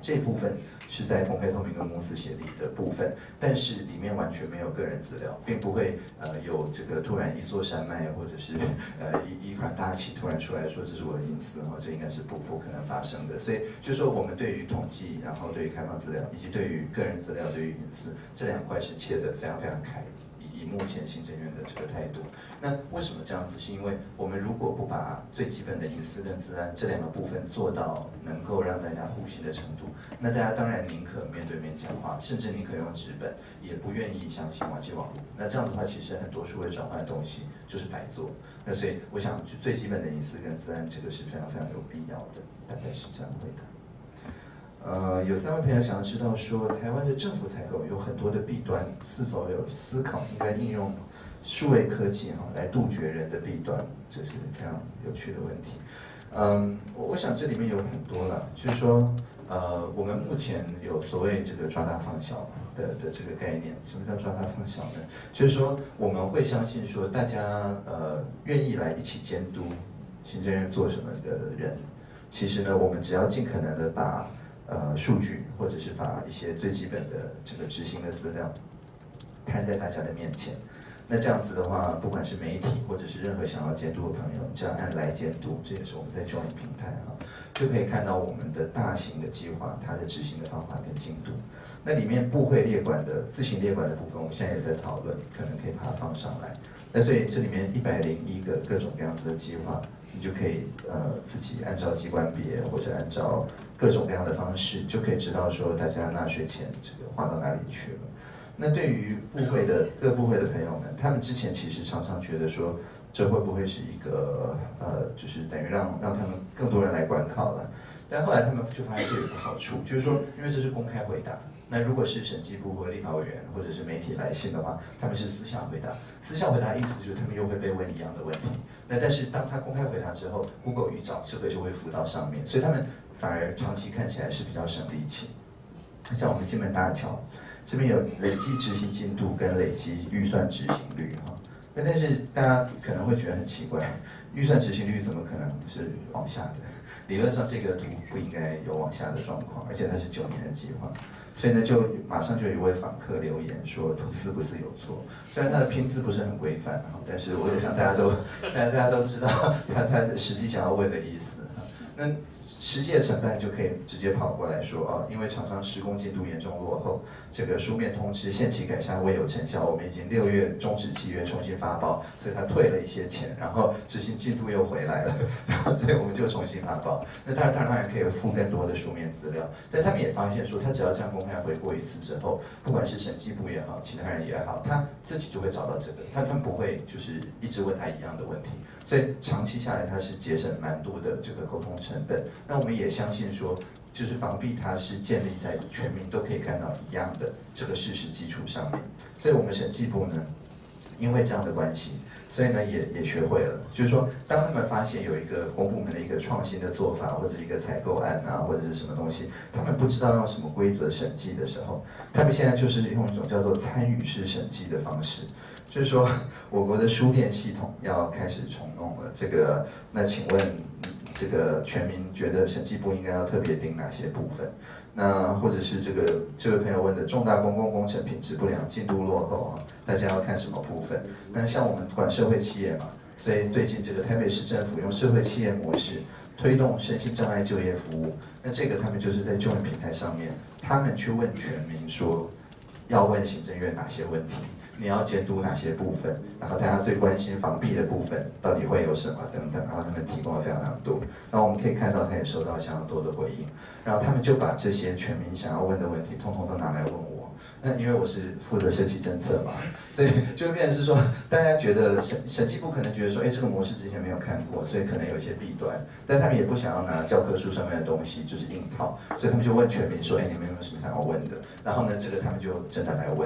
这部分是在公开透明跟公司协力的部分，但是里面完全没有个人资料，并不会呃有这个突然一座山脉或者是呃一一款大旗突然出来说这是我的隐私哈，这应该是不不可能发生的。所以就是说我们对于统计，然后对于开放资料，以及对于个人资料、对于隐私这两块是切得非常非常开。以目前行政院的这个态度，那为什么这样子？是因为我们如果不把最基本的隐私跟资安这两个部分做到能够让大家互信的程度，那大家当然宁可面对面讲话，甚至宁可用纸本，也不愿意相信网际网络。那这样子的话，其实很多数位转换的东西就是白做。那所以我想，就最基本的隐私跟资安，这个是非常非常有必要的。大概是这样回答。呃，有三位朋友想要知道说，台湾的政府采购有很多的弊端，是否有思考应该应用数位科技哈来杜绝人的弊端？这是非常有趣的问题。嗯，我我想这里面有很多了，就是说，呃，我们目前有所谓这个抓大放小的的这个概念。什么叫抓大放小呢？就是说我们会相信说，大家呃愿意来一起监督行政院做什么的人，其实呢，我们只要尽可能的把呃，数据或者是把一些最基本的这个执行的资料摊在大家的面前，那这样子的话，不管是媒体或者是任何想要监督的朋友，只要按来监督，这也是我们在 Join 平台哈，就可以看到我们的大型的计划它的执行的方法跟进度。那里面部会列管的自行列管的部分，我们现在也在讨论，可能可以把它放上来。那所以这里面一百零一个各种各样子的计划。你就可以呃自己按照机关别或者按照各种各样的方式，就可以知道说大家纳税钱这个花到哪里去了。那对于部会的各部会的朋友们，他们之前其实常常觉得说，这会不会是一个呃，就是等于让让他们更多人来管考了？但后来他们就发现这有个好处，就是说，因为这是公开回答。那如果是审计部或立法委员或者是媒体来信的话，他们是私下回答。私下回答意思就是他们又会被问一样的问题。那但是当他公开回答之后 ，Google 预找这个就会浮到上面，所以他们反而长期看起来是比较省力气。像我们金门大桥这边有累计执行进度跟累计预算执行率哈。那但是大家可能会觉得很奇怪，预算执行率怎么可能是往下的？理论上这个图不应该有往下的状况，而且它是九年的计划。所以呢，就马上就有一位访客留言说，图四不是有错，虽然他的拼字不是很规范，但是我想大家都，大家大家都知道他他实际想要问的意思。那实际的承办就可以直接跑过来说，哦，因为厂商施工进度严重落后，这个书面通知限期改善未有成效，我们已经六月终止契约重新发包，所以他退了一些钱，然后执行进度又回来了，然后所以我们就重新发包。那当然，当然可以附更多的书面资料，但他们也发现说，他只要这样公开回过一次之后，不管是审计部也好，其他人也好，他自己就会找到这个，他他们不会就是一直问他一样的问题，所以长期下来，它是节省蛮多的这个沟通成本。那我们也相信说，就是防弊它是建立在全民都可以看到一样的这个事实基础上面。所以我们审计部呢，因为这样的关系，所以呢也也学会了，就是说，当他们发现有一个公部门的一个创新的做法，或者一个采购案啊，或者是什么东西，他们不知道用什么规则审计的时候，他们现在就是用一种叫做参与式审计的方式。就是说，我国的书店系统要开始重弄了。这个，那请问，这个全民觉得审计部应该要特别盯哪些部分？那或者是这个这位朋友问的重大公共工程品质不良、进度落后啊，大家要看什么部分？那像我们管社会企业嘛，所以最近这个台北市政府用社会企业模式推动身心障碍就业服务，那这个他们就是在就业平台上面，他们去问全民说，要问行政院哪些问题？你要监督哪些部分，然后大家最关心防弊的部分到底会有什么等等，然后他们提供了非常非常多，然后我们可以看到他也收到相当多的回应，然后他们就把这些全民想要问的问题，通通都拿来问我。那因为我是负责设计政策嘛，所以就会变成是说，大家觉得审审计部可能觉得说，哎，这个模式之前没有看过，所以可能有一些弊端，但他们也不想要拿教科书上面的东西就是硬套，所以他们就问全民说，哎，你们有没有什么想要问的？然后呢，这个他们就真的来问。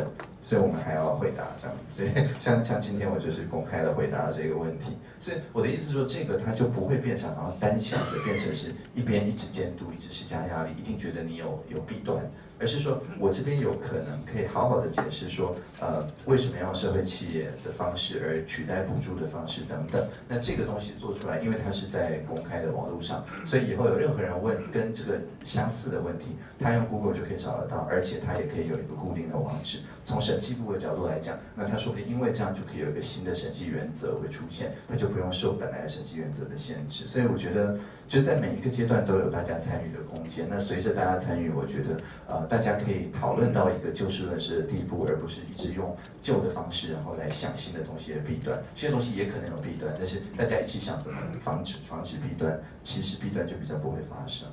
所以我们还要回答这样子。所以像像今天我就是公开的回答这个问题。所以我的意思是说，这个它就不会变成好像单向的，变成是一边一直监督，一直施加压力，一定觉得你有有弊端。而是说我这边有可能可以好好的解释说，呃，为什么要用社会企业的方式而取代补助的方式等等。那这个东西做出来，因为它是在公开的网络上，所以以后有任何人问跟这个相似的问题，他用 Google 就可以找得到，而且他也可以有一个固定的网址。从审计部的角度来讲，那他说不定因为这样就可以有一个新的审计原则会出现，他就不用受本来的审计原则的限制。所以我觉得，就是在每一个阶段都有大家参与的空间。那随着大家参与，我觉得呃。大家可以讨论到一个就事论事的地步，而不是一直用旧的方式，然后来想新的东西的弊端。新的东西也可能有弊端，但是大家一起想怎么防止防止弊端，其实弊端就比较不会发生。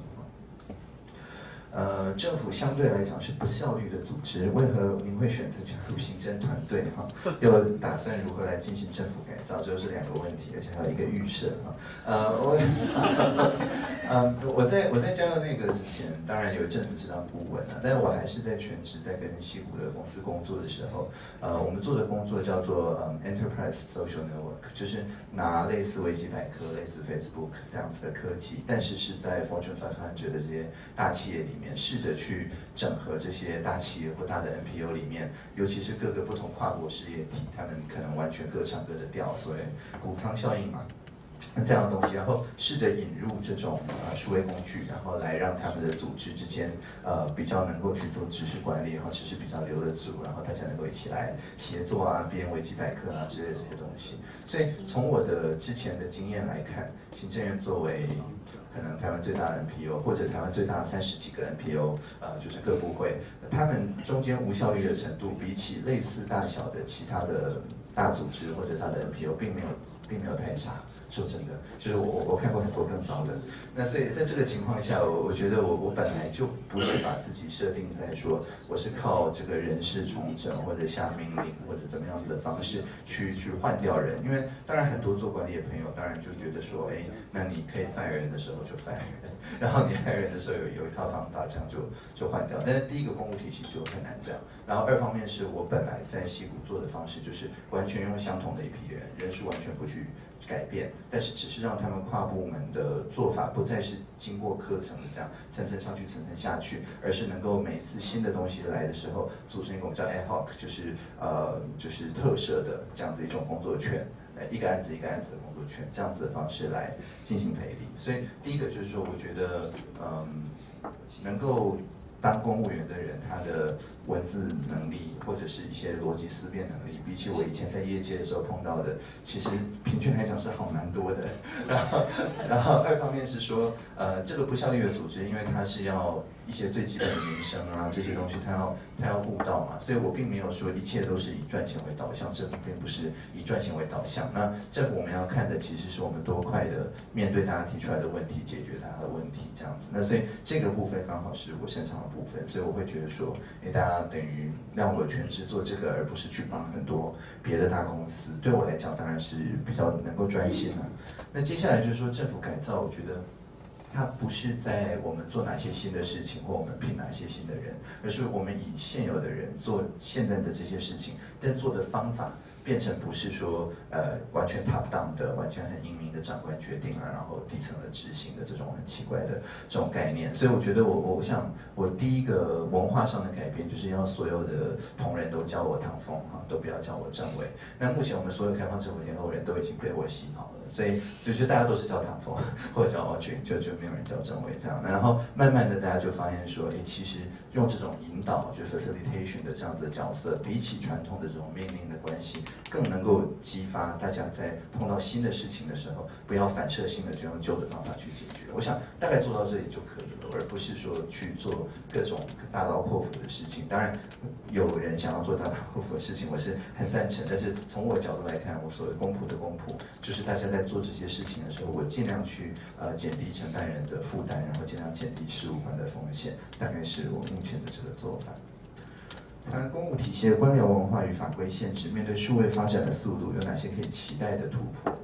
呃，政府相对来讲是不效率的组织，为何您会选择加入行政团队？哈，又打算如何来进行政府改造？这是两个问题，而且还有一个预设哈。呃，我，呃，我在我在加入那个之前，当然有一阵子是当顾问了，但是我还是在全职在跟矽谷的公司工作的时候，呃，我们做的工作叫做嗯 Enterprise Social Network， 就是拿类似维基百科、类似 Facebook 这样子的科技，但是是在 Fortune 五百的这些大企业里面。试着去整合这些大企业或大的 N P O 里面，尤其是各个不同跨国事业体，他们可能完全各唱各的调，所谓谷仓效应嘛，这样的东西，然后试着引入这种呃数位工具，然后来让他们的组织之间呃比较能够去做知识管理，然后知识比较留得住，然后大家能够一起来协作啊，编维基百科啊之类的这些东西。所以从我的之前的经验来看，行政院作为可能台湾最大的 N P O， 或者台湾最大三十几个 N P O， 呃，就是各部会，他们中间无效率的程度，比起类似大小的其他的大组织或者大的 N P O， 并没有并没有太差。说真的，就是我我看过很多更糟的。那所以在这个情况下，我我觉得我我本来就不是把自己设定在说我是靠这个人事重整或者下命令或者怎么样子的方式去去换掉人，因为当然很多做管理的朋友当然就觉得说，哎，那你可以fire人的时候就fire人，然后你害人的时候有有一套方法，这样就就换掉。但是第一个公务体系就很难这样，然后二方面是我本来在矽谷做的方式就是完全用相同的一批人，人数完全不去改变，但是只是让他们跨部门的做法不再是经过科层的这样层层上去、层层下去，而是能够每一次新的东西来的时候，组成一个我们叫 ad hoc， 就是呃就是特设的这样子一种工作圈，一个案子一个案子的工作圈，这样子的方式来进行培力。所以第一个就是说，我觉得嗯能够当公务员的人，他的文字能力或者是一些逻辑思辨能力，比起我以前在业界的时候碰到的，其实平均来讲是好蛮多的。然后，然后二方面是说，呃，这个不效率的组织，因为它是要一些最基本的民生啊这些东西，它要它要顾到嘛，所以我并没有说一切都是以赚钱为导向，政府并不是以赚钱为导向。那政府我们要看的其实是我们多快的面对大家提出来的问题，解决大家的问题这样子。那所以这个部分刚好是我擅长的部分，所以我会觉得说，哎，大家等于让我全职做这个，而不是去帮很多别的大公司，对我来讲当然是比较能够专心的。那接下来就是说政府改造，我觉得它不是在我们做哪些新的事情，或我们聘哪些新的人，而是我们以现有的人做现在的这些事情，但做的方法变成不是说呃完全 top down 的，完全很英明的长官决定了，然后底层的执行的这种很奇怪的这种概念。所以我觉得我我想我第一个文化上的改变就是要所有的同仁都叫我唐凤哈，都不要叫我政委。那目前我们所有开放政府天后人都已经被我洗脑了，所以就是大家都是叫唐凤或者叫奥俊，就就没有人叫政委这样。然后慢慢的大家就发现说，哎，其实用这种引导，就是 facilitation 的这样子的角色，比起传统的这种命令的关系，更能够激发大家在碰到新的事情的时候，不要反射性的就用旧的方法去解决。我想大概做到这里就可以了，而不是说去做各种大刀阔斧的事情。当然，有人想要做大刀阔斧的事情，我是很赞成。但是从我角度来看，我所谓公仆的公仆，就是大家在做这些事情的时候，我尽量去呃减低承办人的负担，然后尽量减低事务官的风险，大概是我目前的这个做法。谈公务体系的官僚文化与法规限制，面对数位发展的速度，有哪些可以期待的突破？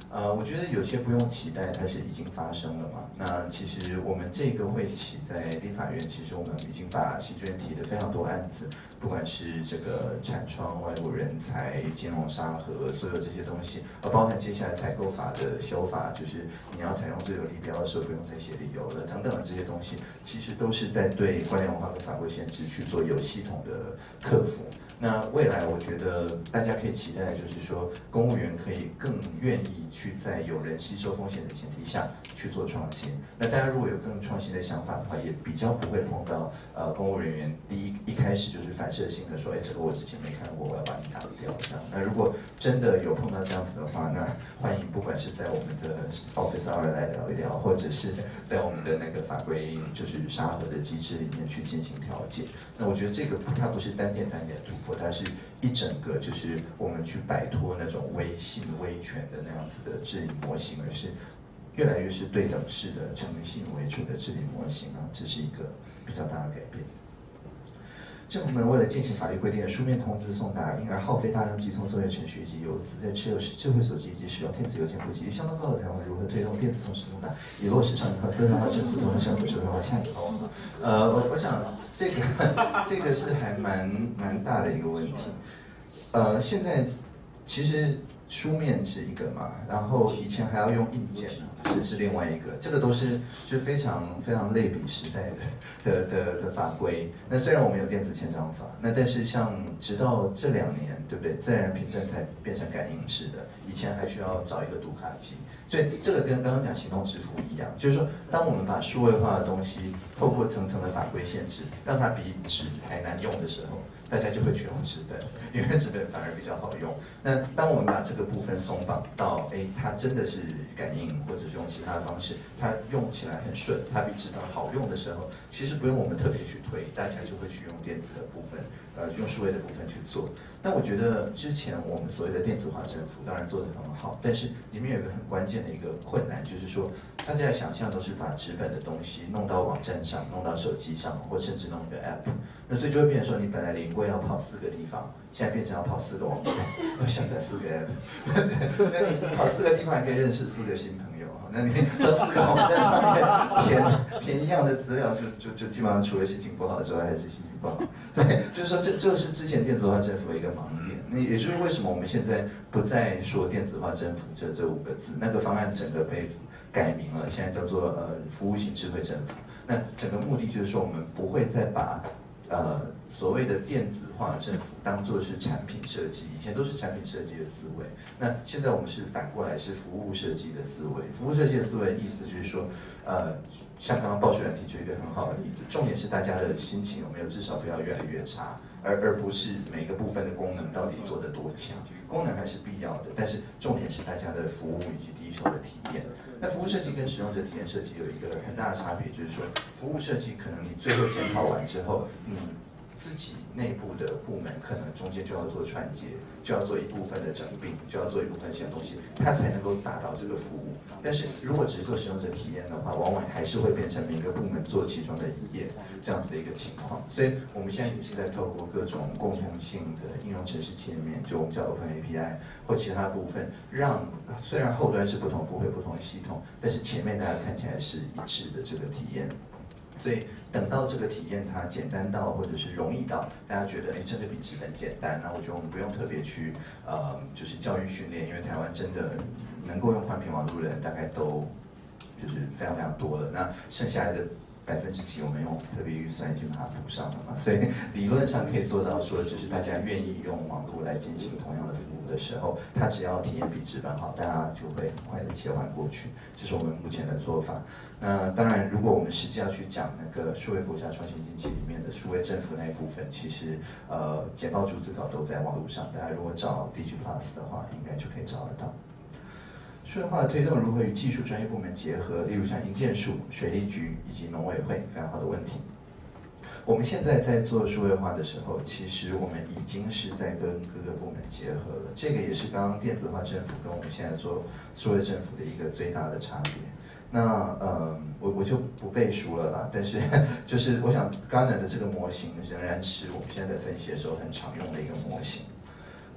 呃，我觉得有些不用期待，它是已经发生了嘛。那其实我们这个会期在立法院，其实我们已经把行政院提的非常多案子，不管是这个产创、外部人才、金融沙盒，所有这些东西，呃，包含接下来采购法的修法，就是你要采用最有利标的时候不用再写理由了，等等的这些东西，其实都是在对关联文化跟法规限制去做有系统的克服。那未来我觉得大家可以期待，就是说公务员可以更愿意去在有人吸收风险的前提下去做创新。那大家如果有更创新的想法的话，也比较不会碰到呃公务人员第一一开始就是反射性的说，哎，这个我之前没看过，我要把你打掉这样。那如果真的有碰到这样子的话，那欢迎不管是在我们的 Office Hour 来聊一聊，或者是在我们的那个法规就是沙盒的机制里面去进行调解。那我觉得这个它不是单点单点的突破，它是一整个就是我们去摆脱那种威信威权的那样子的治理模型，而是越来越是对等式的诚信为主的治理模型啊，这是一个比较大的改变。政府们为了进行法律规定的书面通知送达，因而耗费大量寄送作业程序以及邮资，在持有智慧手机以及使用电子邮件普及率相当高的台湾，如何推动电子通识送达，以落实商业化、资本化、政府通和生活社会化下一步？呃，我我想这个这个是还蛮蛮大的一个问题。呃，现在其实书面是一个嘛，然后以前还要用硬件，是是另外一个，这个都是就是非常非常类比时代的的的的法规。那虽然我们有电子签章法，那但是像直到这两年，对不对？自然凭证才变成感应式的，以前还需要找一个读卡机。所以这个跟刚刚讲行动支付一样，就是说，当我们把数位化的东西透过层层的法规限制，让它比纸还难用的时候，大家就会去用纸本，因为纸本反而比较好用。那当我们把这个部分松绑到，哎，它真的是感应，或者是用其他的方式，它用起来很顺，它比纸本好用的时候，其实不用我们特别去推，大家就会去用电子的部分，呃，用数位的部分去做。那我觉得之前我们所谓的电子化政府当然做得很好，但是里面有一个很关键的一个困难，就是说大家的想象都是把纸本的东西弄到网站上，弄到手机上，或甚至弄一个 app， 那所以就会变成说，你本来临柜要跑四个地方，现在变成要跑四个网站，要下载四个 app， 那你跑四个地方还可以认识四个新朋友。那你到四个网站上面填填一样的资料，就就就基本上除了心情不好之外，还是心情不好。所以就是说，这就是之前电子化政府的一个盲点。那也就是为什么我们现在不再说电子化政府这这五个字，那个方案整个被改名了，现在叫做呃服务型智慧政府。那整个目的就是说，我们不会再把呃所谓的电子化政府当作是产品设计，以前都是产品设计的思维，那现在我们是反过来是服务设计的思维。服务设计的思维意思就是说，呃，像刚刚鲍学长提出一个很好的例子，重点是大家的心情有没有至少不要越来越差，而而不是每个部分的功能到底做得多强，功能还是必要的，但是重点是大家的服务以及第一手的体验。那服务设计跟使用者体验设计有一个很大的差别，就是说，服务设计可能你最后检讨完之后，你自己内部的部门可能中间就要做串接，就要做一部分的整并，就要做一部分新的东西，它才能够达到这个服务。但是如果只是做使用者体验的话，往往还是会变成每个部门做其中的一页这样子的一个情况。所以我们现在也是在透过各种共通性的应用程式界面，就我们叫 Open A P I 或其他部分，让虽然后端是不同部会不同的系统，但是前面大家看起来是一致的这个体验。所以等到这个体验它简单到或者是容易到，大家觉得哎真的比纸本简单，那我觉得我们不用特别去呃就是教育训练，因为台湾真的能够用宽频网络的人大概都就是非常非常多了，那剩下来的百分之几我们用特别预算已经把它补上了嘛，所以理论上可以做到说，就是大家愿意用网络来进行同样的服务的时候，它只要体验比纸本好，大家就会很快的切换过去，这是我们目前的做法。那当然，如果我们实际要去讲那个数位国家创新经济里面的数位政府那一部分，其实呃简报逐字稿都在网络上，大家如果找 D G Plus 的话，应该就可以找得到。数位化的推动如何与技术专业部门结合？例如像营建署、水利局以及农委会，非常好的问题。我们现在在做数位化的时候，其实我们已经是在跟各个部门结合了。这个也是刚刚电子化政府跟我们现在做数位政府的一个最大的差别。那呃，我我就不背书了啦。但是就是我想 Gartner 的这个模型仍然是我们现在在分析的时候很常用的一个模型。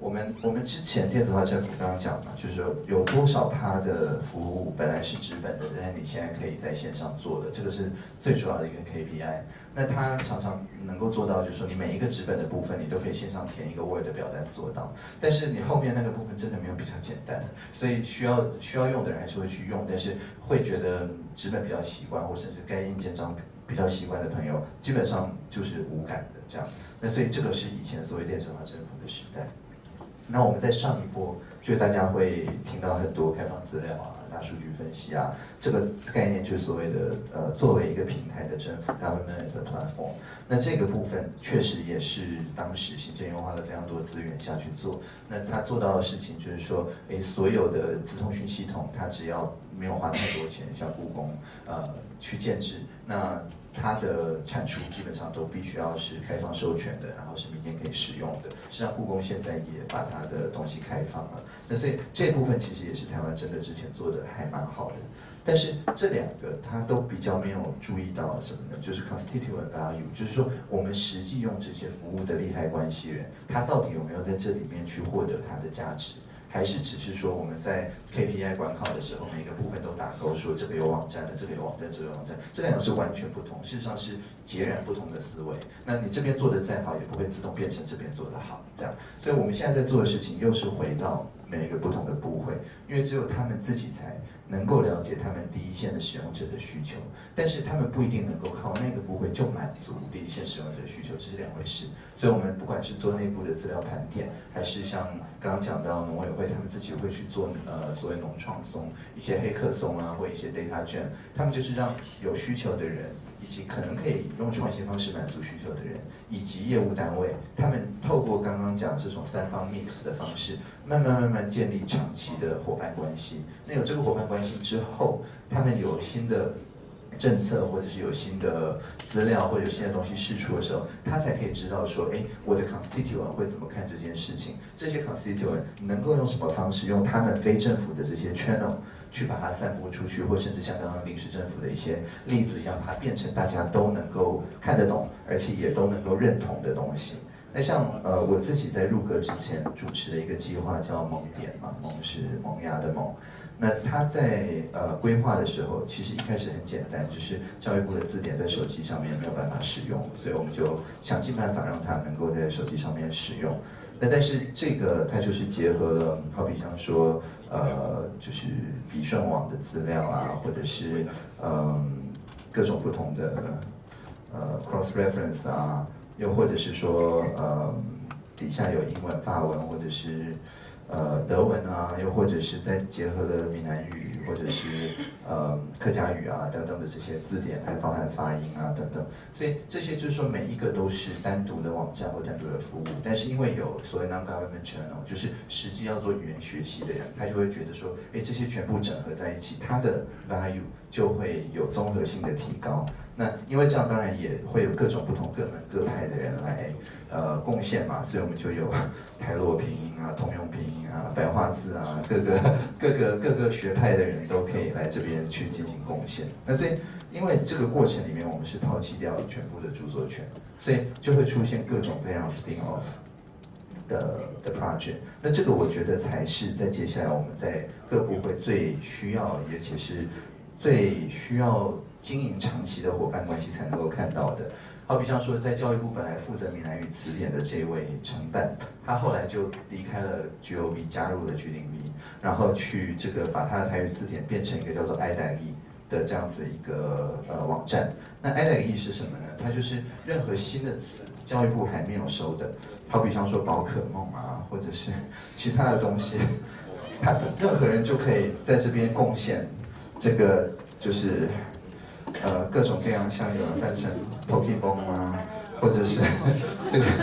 我们我们之前电子化政府刚刚讲嘛，就是说有多少趴的服务本来是纸本的，但是你现在可以在线上做的，这个是最主要的一个 K P I。那它常常能够做到，就是说你每一个纸本的部分，你都可以线上填一个 Word 表单做到。但是你后面那个部分真的没有比较简单，所以需要需要用的人还是会去用，但是会觉得纸本比较习惯，或甚至该印简章比较习惯的朋友，基本上就是无感的这样。那所以这个是以前所谓电子化政府的时代。那我们在上一波，就大家会听到很多开放资料啊、大数据分析啊，这个概念就是所谓的呃，作为一个平台的政府 ，government as a platform。那这个部分确实也是当时行政院花了非常多资源下去做。那他做到的事情就是说，诶，所有的资通讯系统，它只要没有花太多钱，像故宫呃去建制，那它的产出基本上都必须要是开放授权的，然后是民间可以使用的。实际上，故宫现在也把它的东西开放了。那所以这部分其实也是台湾真的之前做的还蛮好的。但是这两个它都比较没有注意到什么呢？就是 constituent value， 就是说我们实际用这些服务的利害关系人，他到底有没有在这里面去获得它的价值？还是只是说我们在 K P I 管考的时候，每个部分都打勾，说这个有网站的，这个有网站，这个有网站，这两个是完全不同，事实上是截然不同的思维。那你这边做的再好，也不会自动变成这边做的好，这样。所以我们现在在做的事情，又是回到每一个不同的部会，因为只有他们自己才能够了解他们第一线的使用者的需求，但是他们不一定能够靠那个部会就满足第一线使用者的需求，这是两回事。所以我们不管是做内部的资料盘点，还是像刚刚讲到农委会，他们自己会去做呃所谓农创松、一些黑客松啊，或一些 data gem， 他们就是让有需求的人，以及可能可以用创新方式满足需求的人，以及业务单位，他们透过刚刚讲这种三方 mix 的方式，慢慢慢慢建立长期的伙伴关系。那有这个伙伴关系之后，他们有新的政策，或者是有新的资料，或者有新的东西释出的时候，他才可以知道说，哎，我的 constituent 会怎么看这件事情？这些 constituent 能够用什么方式，用他们非政府的这些 channel 去把它散播出去，或甚至像刚刚临时政府的一些例子一样，把它变成大家都能够看得懂，而且也都能够认同的东西。那像呃我自己在入阁之前主持的一个计划叫萌点嘛，萌是萌芽的萌。那他在呃规划的时候，其实一开始很简单，就是教育部的字典在手机上面没有办法使用，所以我们就想尽办法让它能够在手机上面使用。那但是这个它就是结合了，好比像说呃就是笔顺网的资料啊，或者是嗯、呃、各种不同的呃 cross reference 啊。又或者是说，呃，底下有英文、法文，或者是呃德文啊，又或者是再结合了闽南语，或者是呃客家语啊等等的这些字典，还包含发音啊等等。所以这些就是说每一个都是单独的网站或单独的服务，但是因为有所谓 non-government channel， 就是实际要做语言学习的人，他就会觉得说，哎，这些全部整合在一起，它的 value 就会有综合性的提高。那因为这样当然也会有各种不同各门各派的人来呃贡献嘛，所以我们就有台罗拼音啊、通用拼音啊、白话字啊，各个各个各个学派的人都可以来这边去进行贡献。那所以因为这个过程里面我们是抛弃掉全部的著作权，所以就会出现各种各样 spin off 的的 project。那这个我觉得才是在接下来我们在各部会最需要，而且是最需要经营长期的伙伴关系才能够看到的。好比像说，在教育部本来负责闽南语词典的这位承办，他后来就离开了 G O V， 加入了 G 零 V， 然后去这个把他的台语字典变成一个叫做 I D A E 的这样子一个呃网站。那 I D A E 是什么呢？它就是任何新的词，教育部还没有收的，好比像说宝可梦啊，或者是其他的东西，他任何人就可以在这边贡献这个就是。呃，各种各样，像有人翻成 Pokemon 啊，或者是这个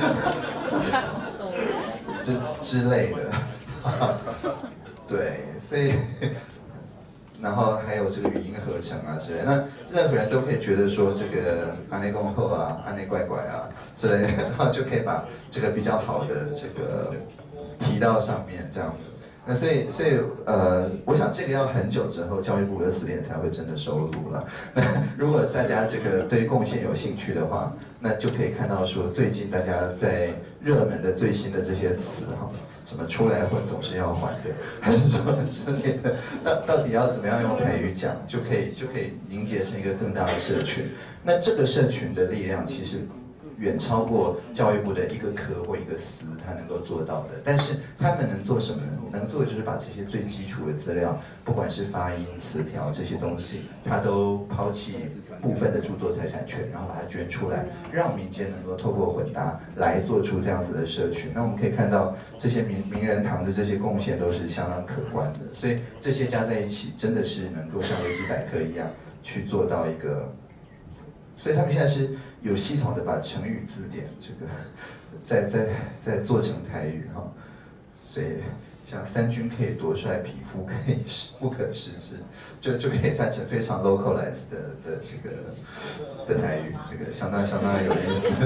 之之类的，对，所以，然后还有这个语音合成啊之类的，那任何人都可以觉得说这个安内恭候啊、安内怪怪啊之类的，然后就可以把这个比较好的这个提到上面这样子。 那所以所以呃，我想这个要很久之后，教育部的词典才会真的收录了。那如果大家这个对贡献有兴趣的话，那就可以看到说，最近大家在热门的最新的这些词哈，什么出来混总是要还的，还是什么之类的，到到底要怎么样用台语讲，就可以就可以凝结成一个更大的社群。那这个社群的力量其实远超过教育部的一个科或一个司他能够做到的。但是他们能做什么呢？能做的就是把这些最基础的资料，不管是发音、词条这些东西，他都抛弃部分的著作财产权，然后把它捐出来，让民间能够透过混搭来做出这样子的社群。那我们可以看到这些名名人堂的这些贡献都是相当可观的，所以这些加在一起，真的是能够像维基百科一样去做到一个。所以他们现在是有系统的把成语字典这个再再再做成台语哈，所以像三军可以多帅，匹夫可以不可失之，就就可以翻成非常 localized 的的这个的台语，这个相当相当有意思。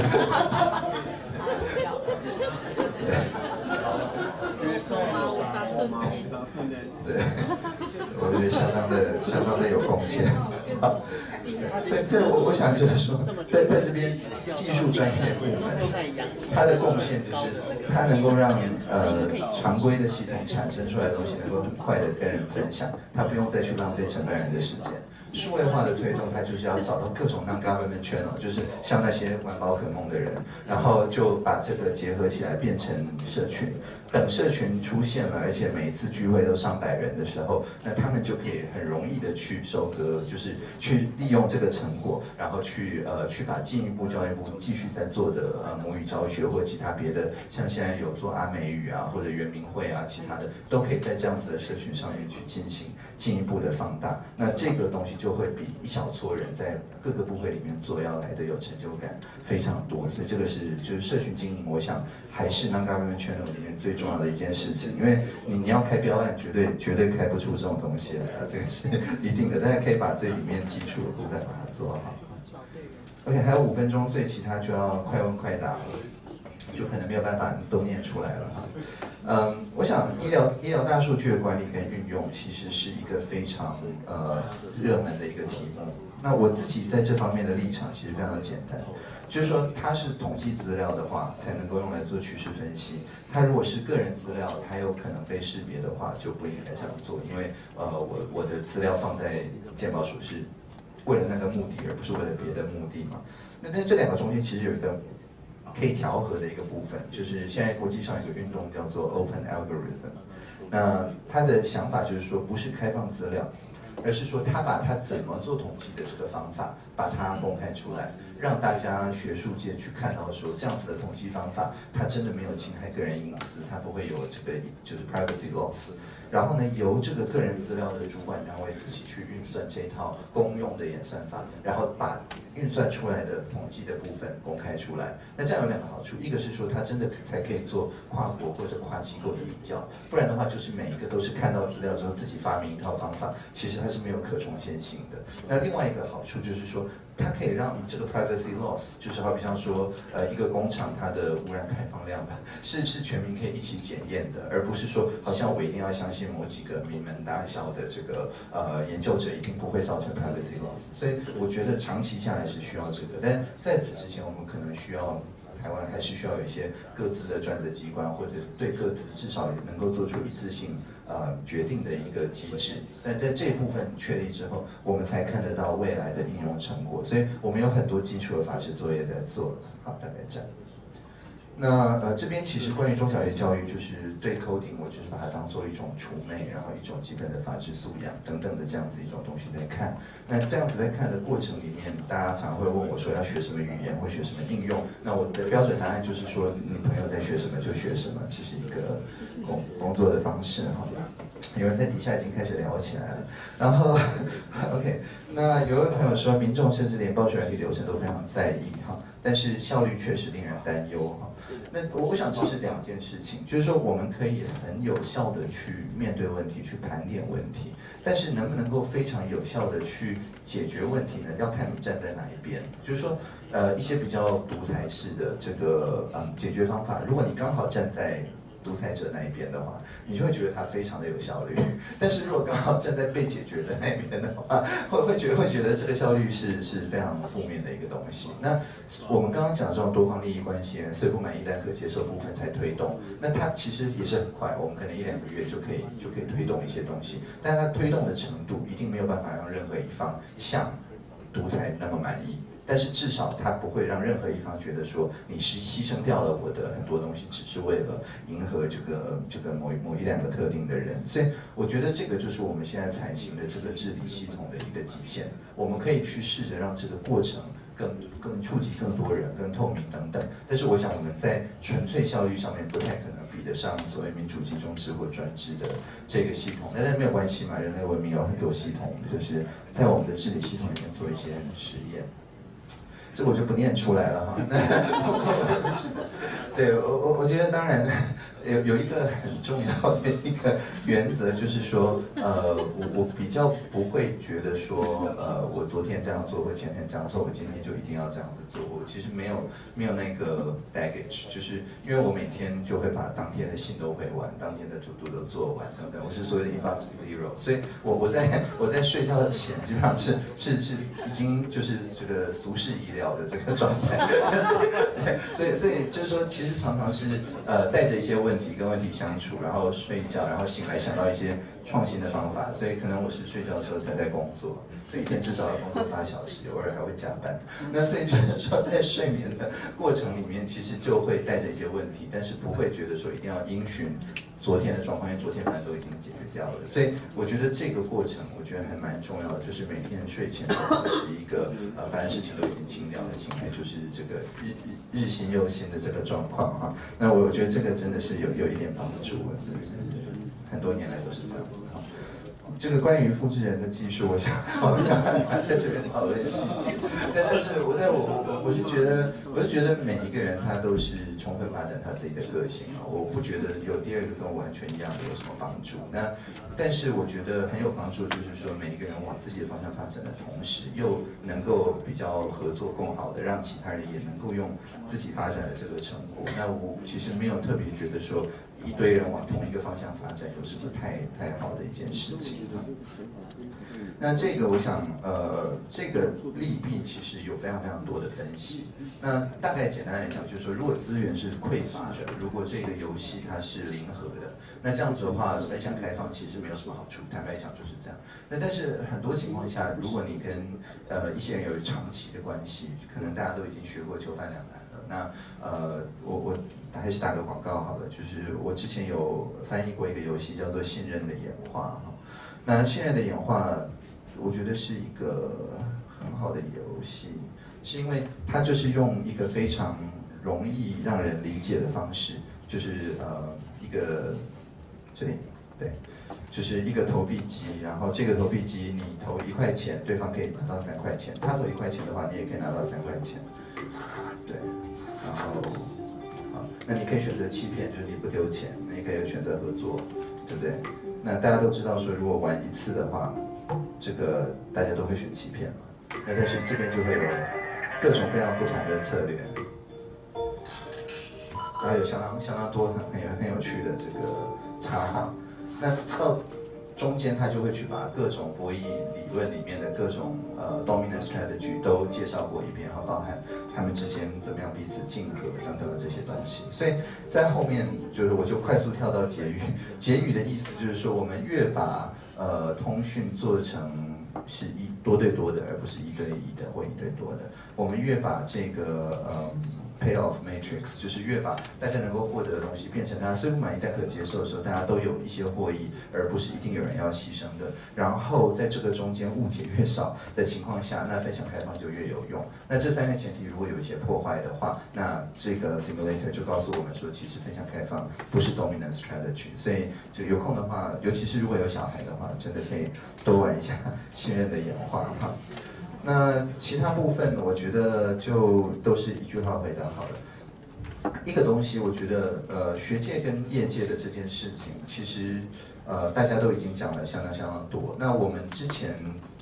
对，我觉得相当的相当的有贡献。好，所以所以我我想就是说，在在这边技术专业部门，它的贡献就是它能够让呃常规的系统产生出来的东西能够很快的跟人分享，它不用再去浪费承办人的时间。数位化的推动，它就是要找到各种 non-government channel， 就是像那些玩宝可梦的人，然后就把这个结合起来变成社群。等社群出现了，而且每一次聚会都上百人的时候，那他们就可以很容易的去收割，就是去利用这个成果，然后去呃去把进一步教育部继续在做的呃母语教学或其他别的，像现在有做阿美语啊或者原民会啊，其他的都可以在这样子的社群上面去进行进一步的放大。那这个东西就会比一小撮人在各个部会里面做要来的有成就感非常多。所以这个是就是社群经营，我想还是 non-government channel 里面最重要的一件事情，因为你你要开标案，绝对绝对开不出这种东西来，这个是一定的。大家可以把这里面基础的部分把它做好。OK， 还有五分钟，所以其他就要快问快答了，就可能没有办法都念出来了哈。嗯，我想医疗医疗大数据的管理跟运用其实是一个非常呃热门的一个题目。那我自己在这方面的立场其实非常的简单。就是说，它是统计资料的话，才能够用来做趋势分析。它如果是个人资料，它有可能被识别的话，就不应该这样做。因为呃，我我的资料放在健保署是为了那个目的，而不是为了别的目的嘛。那但这两个中间其实有一个可以调和的一个部分，就是现在国际上有个运动叫做 Open Algorithm。那他的想法就是说，不是开放资料，而是说他把他怎么做统计的这个方法，把它公开出来，让大家学术界去看到说这样子的统计方法，它真的没有侵害个人隐私，它不会有这个就是 privacy loss。然后呢，由这个个人资料的主管单位自己去运算这套公用的演算法，然后把运算出来的统计的部分公开出来。那这样有两个好处，一个是说它真的才可以做跨国或者跨机构的比较，不然的话就是每一个都是看到资料之后自己发明一套方法，其实它是没有可重现性的。那另外一个好处就是说，它可以让这个 privacy loss， 就是好比像说，呃，一个工厂它的污染排放量是是全民可以一起检验的，而不是说好像我一定要相信某几个名门大小的这个呃研究者一定不会造成 privacy loss。所以我觉得长期下来是需要这个，但在此之前我们可能需要。台湾还是需要有一些各自的专责机关，或者对各自至少能够做出一致性呃决定的一个机制。但在这一部分确立之后，我们才看得到未来的应用成果。所以我们有很多基础的法制作业在做。好，大概这样。那呃这边其实关于中小学教育，就是对 coding， 我就是把它当做一种除魅，然后一种基本的法治素养等等的这样子一种东西在看。那这样子在看的过程里面，大家常会问我说要学什么语言，会学什么应用？那我的标准答案就是说，你朋友在学什么就学什么，这是一个工工作的方式哈。有人在底下已经开始聊起来了，然后 OK， 那有位朋友说，民众甚至连报学软体流程都非常在意哈，但是效率确实令人担忧哈。那我想这是两件事情，就是说我们可以很有效的去面对问题，去盘点问题，但是能不能够非常有效的去解决问题呢？要看你站在哪一边。就是说，呃，一些比较独裁式的这个嗯解决方法，如果你刚好站在独裁者那一边的话，你就会觉得它非常的有效率。但是如果刚好站在被解决的那一边的话，会会觉得会觉得这个效率是是非常负面的一个东西。那我们刚刚讲这种多方利益关系人虽不满意但可接受部分才推动，那它其实也是很快，我们可能一两个月就可以就可以推动一些东西，但是它推动的程度一定没有办法让任何一方像独裁那么满意。但是至少它不会让任何一方觉得说你是牺牲掉了我的很多东西，只是为了迎合这个这个某某一两个特定的人。所以我觉得这个就是我们现在采行的这个治理系统的一个极限。我们可以去试着让这个过程更更触及更多人、更透明等等。但是我想我们在纯粹效率上面不太可能比得上所谓民主集中制或专制的这个系统。但是没有关系嘛，人类文明有很多系统，就是在我们的治理系统里面做一些实验。这我就不念出来了哈。对我我我觉得当然有有一个很重要的一个原则，就是说呃我我比较不会觉得说呃我昨天这样做或前天这样做，我今天就一定要这样子做。我其实没有没有那个 baggage， 就是因为我每天就会把当天的信都回完，当天的 to do 都做完等等。我是所谓的 inbox zero， 所以我我在我在睡觉前基本上是是是已经就是这个俗世已了的这个状态，所以所以就是说，其实常常是呃带着一些问题跟问题相处，然后睡一觉，然后醒来想到一些创新的方法，所以可能我是睡觉的时候才在工作，所以一天至少要工作八小时，偶尔还会加班。那所以就是说，在睡眠的过程里面，其实就会带着一些问题，但是不会觉得说一定要因循昨天的状况，因为昨天反正都已经解决掉了。所以我觉得这个过程，我觉得还蛮重要的，就是每天睡前保持一个呃，反正事情都已经清掉的心态，就是这个日日日新又新的这个状况哈。那我我觉得这个真的是有有一点帮助，就是很多年来都是这样子哈。这个关于复制人的技术，我想我们还在这边讨论细节，但但是我在我我我是觉得，我是觉得每一个人他都是充分发展他自己的个性啊，我不觉得有第二个跟我完全一样的有什么帮助。那但是我觉得很有帮助，就是说每一个人往自己的方向发展的同时，又能够比较合作共好的，让其他人也能够用自己发展的这个成果。那我其实没有特别觉得说一堆人往同一个方向发展有什么太太好的一件事情。那这个我想，呃，这个利弊其实有非常非常多的分析。那大概简单来讲，就是说，如果资源是匮乏的，如果这个游戏它是零和的，那这样子的话，分享开放其实没有什么好处。坦白讲就是这样。那但是很多情况下，如果你跟呃一些人有长期的关系，可能大家都已经学过囚犯两难了。那呃，我我还是打个广告好了，就是我之前有翻译过一个游戏叫做《信任的演化》哈。那信任的演化，我觉得是一个很好的游戏，是因为它就是用一个非常容易让人理解的方式，就是呃一个这里对，就是一个投币机，然后这个投币机你投一块钱，对方可以拿到三块钱；他投一块钱的话，你也可以拿到三块钱。对，然后好，那你可以选择欺骗，就是你不丢钱；那你可以选择合作，对不对？那大家都知道说，如果玩一次的话，这个大家都会选欺骗嘛。那但是这边就会有各种各样不同的策略，然后有相当相当多很很有很有趣的这个插画。那到中间他就会去把各种博弈理论里面的各种呃 dominant strategy 都介绍过一遍，然后包含他们之间怎么样彼此竞合等等的这些东西。所以在后面就是我就快速跳到结语，结语的意思就是说，我们越把呃通讯做成是一多对多的，而不是一对一的或一对多的，我们越把这个呃。payoff matrix 就是越把大家能够获得的东西变成大家虽不满意但可接受的时候，大家都有一些获益，而不是一定有人要牺牲的。然后在这个中间误解越少的情况下，那分享开放就越有用。那这三个前提如果有一些破坏的话，那这个 simulator 就告诉我们说，其实分享开放不是 dominant strategy。所以就有空的话，尤其是如果有小孩的话，真的可以多玩一下信任的演化哈。那其他部分，我觉得就都是一句话回答好了。一个东西，我觉得呃，学界跟业界的这件事情，其实呃大家都已经讲了相当相当多。那我们之前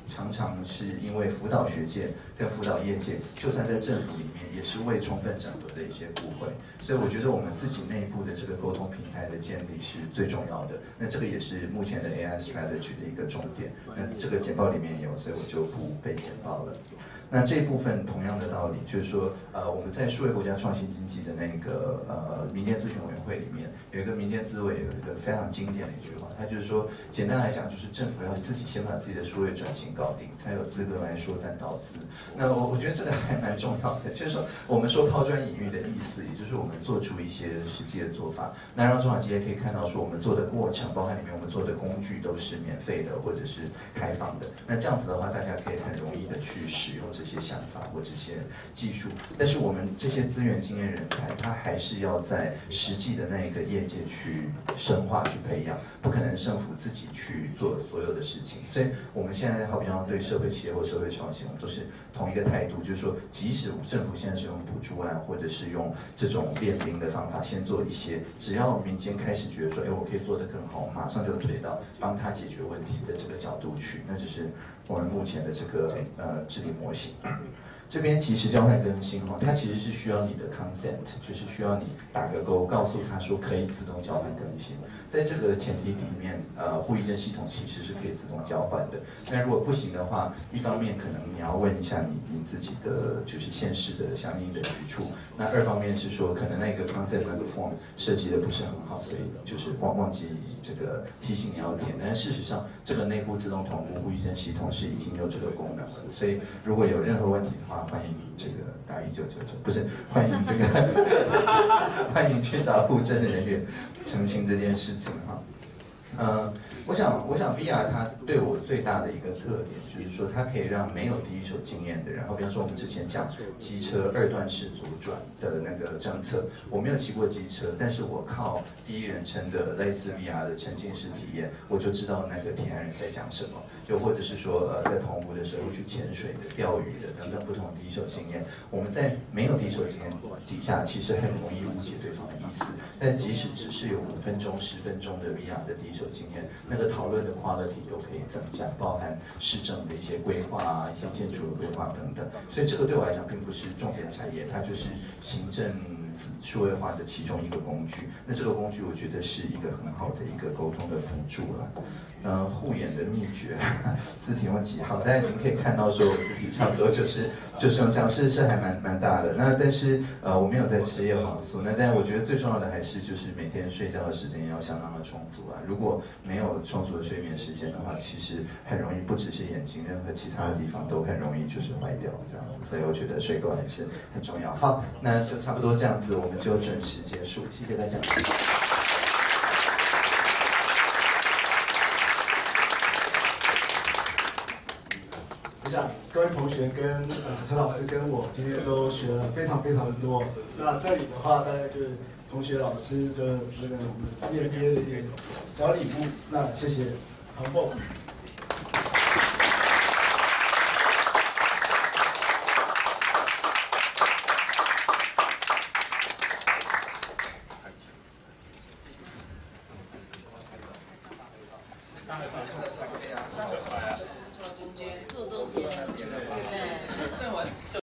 常常是因为辅导学界跟辅导业界，就算在政府里面，也是未充分整合的一些误会。所以我觉得我们自己内部的这个沟通平台的建立是最重要的。那这个也是目前的 A I strategy 的一个重点。那这个简报里面有，所以我就不背简报了。那这一部分同样的道理，就是说，呃，我们在数位国家创新经济的那个呃民间咨询委员会里面，有一个民间咨委有一个非常经典的一句话，他就是说，简单来讲，就是政府要自己先把自己的数位转型搞定，才有资格来说三道四。那我我觉得这个还蛮重要的，就是说，我们说抛砖引玉的意思，也就是我们做出一些实际的做法，那让中小企业可以看到说，我们做的过程，包含里面我们做的工具都是免费的或者是开放的。那这样子的话，大家可以很容易的去使用这些想法或这些技术，但是我们这些资源经验人才，他还是要在实际的那一个业界去深化、去培养，不可能政府自己去做所有的事情。所以我们现在好比方对社会企业或社会创新，我们都是同一个态度，就是说，即使政府现在是用补助案，或者是用这种练兵的方法先做一些，只要民间开始觉得说，哎，我可以做得更好，马上就推到帮他解决问题的这个角度去，那就是我们目前的这个呃治理模型。这边即时交换更新哈，它其实是需要你的 consent， 就是需要你打个勾，告诉他说可以自动交换更新。在这个前提里面，呃，互议证系统其实是可以自动交换的。那如果不行的话，一方面可能你要问一下你你自己的就是现实的相应的局处，那二方面是说可能那个 consent 那个 form 设计的不是很好，所以就是忘忘记这个提醒你要填。但事实上，这个内部自动同步互议证系统是已经有这个功能了，所以如果有任何问题的话，欢迎这个打一九九九，不是欢迎这个欢迎去找互证人员澄清这件事情哈。呃，我想，我想 V R 它对我最大的一个特点，就是说它可以让没有第一手经验的人，然后比方说我们之前讲机车二段式左转的那个政策，我没有骑过机车，但是我靠第一人称的类似 V R 的沉浸式体验，我就知道那个铁汉人在讲什么。又或者是说，呃，在澎湖的时候去潜水的、钓鱼的等等不同的第一手经验，我们在没有第一手经验底下，其实很容易误解对方的意思。但即使只是有五分钟、十分钟的 V R 的第一手经验，那个讨论的 quality 都可以增加，包含市政的一些规划啊、一些建筑的规划等等。所以这个对我来讲并不是重点产业，它就是行政数位化的其中一个工具。那这个工具我觉得是一个很好的一个沟通的辅助了。呃，护眼的秘诀，字体用几号？大家已经可以看到说我字体差不多就是就是用这样，是是还蛮蛮大的。那但是呃我没有在吃叶黄素，那但我觉得最重要的还是就是每天睡觉的时间要相当的充足啊。如果没有充足的睡眠时间的话，其实很容易不只是眼睛，任何其他的地方都很容易就是坏掉这样子。所以我觉得睡够还是很重要。好，那就差不多这样子，我们就准时结束，谢谢大家。 我想各位同学跟呃陈老师跟我今天都学了非常非常的多。那这里的话，大概就是同学老师就是这个我们业毕业的一点小礼物。那谢谢唐凤。 坐中间，对，最稳。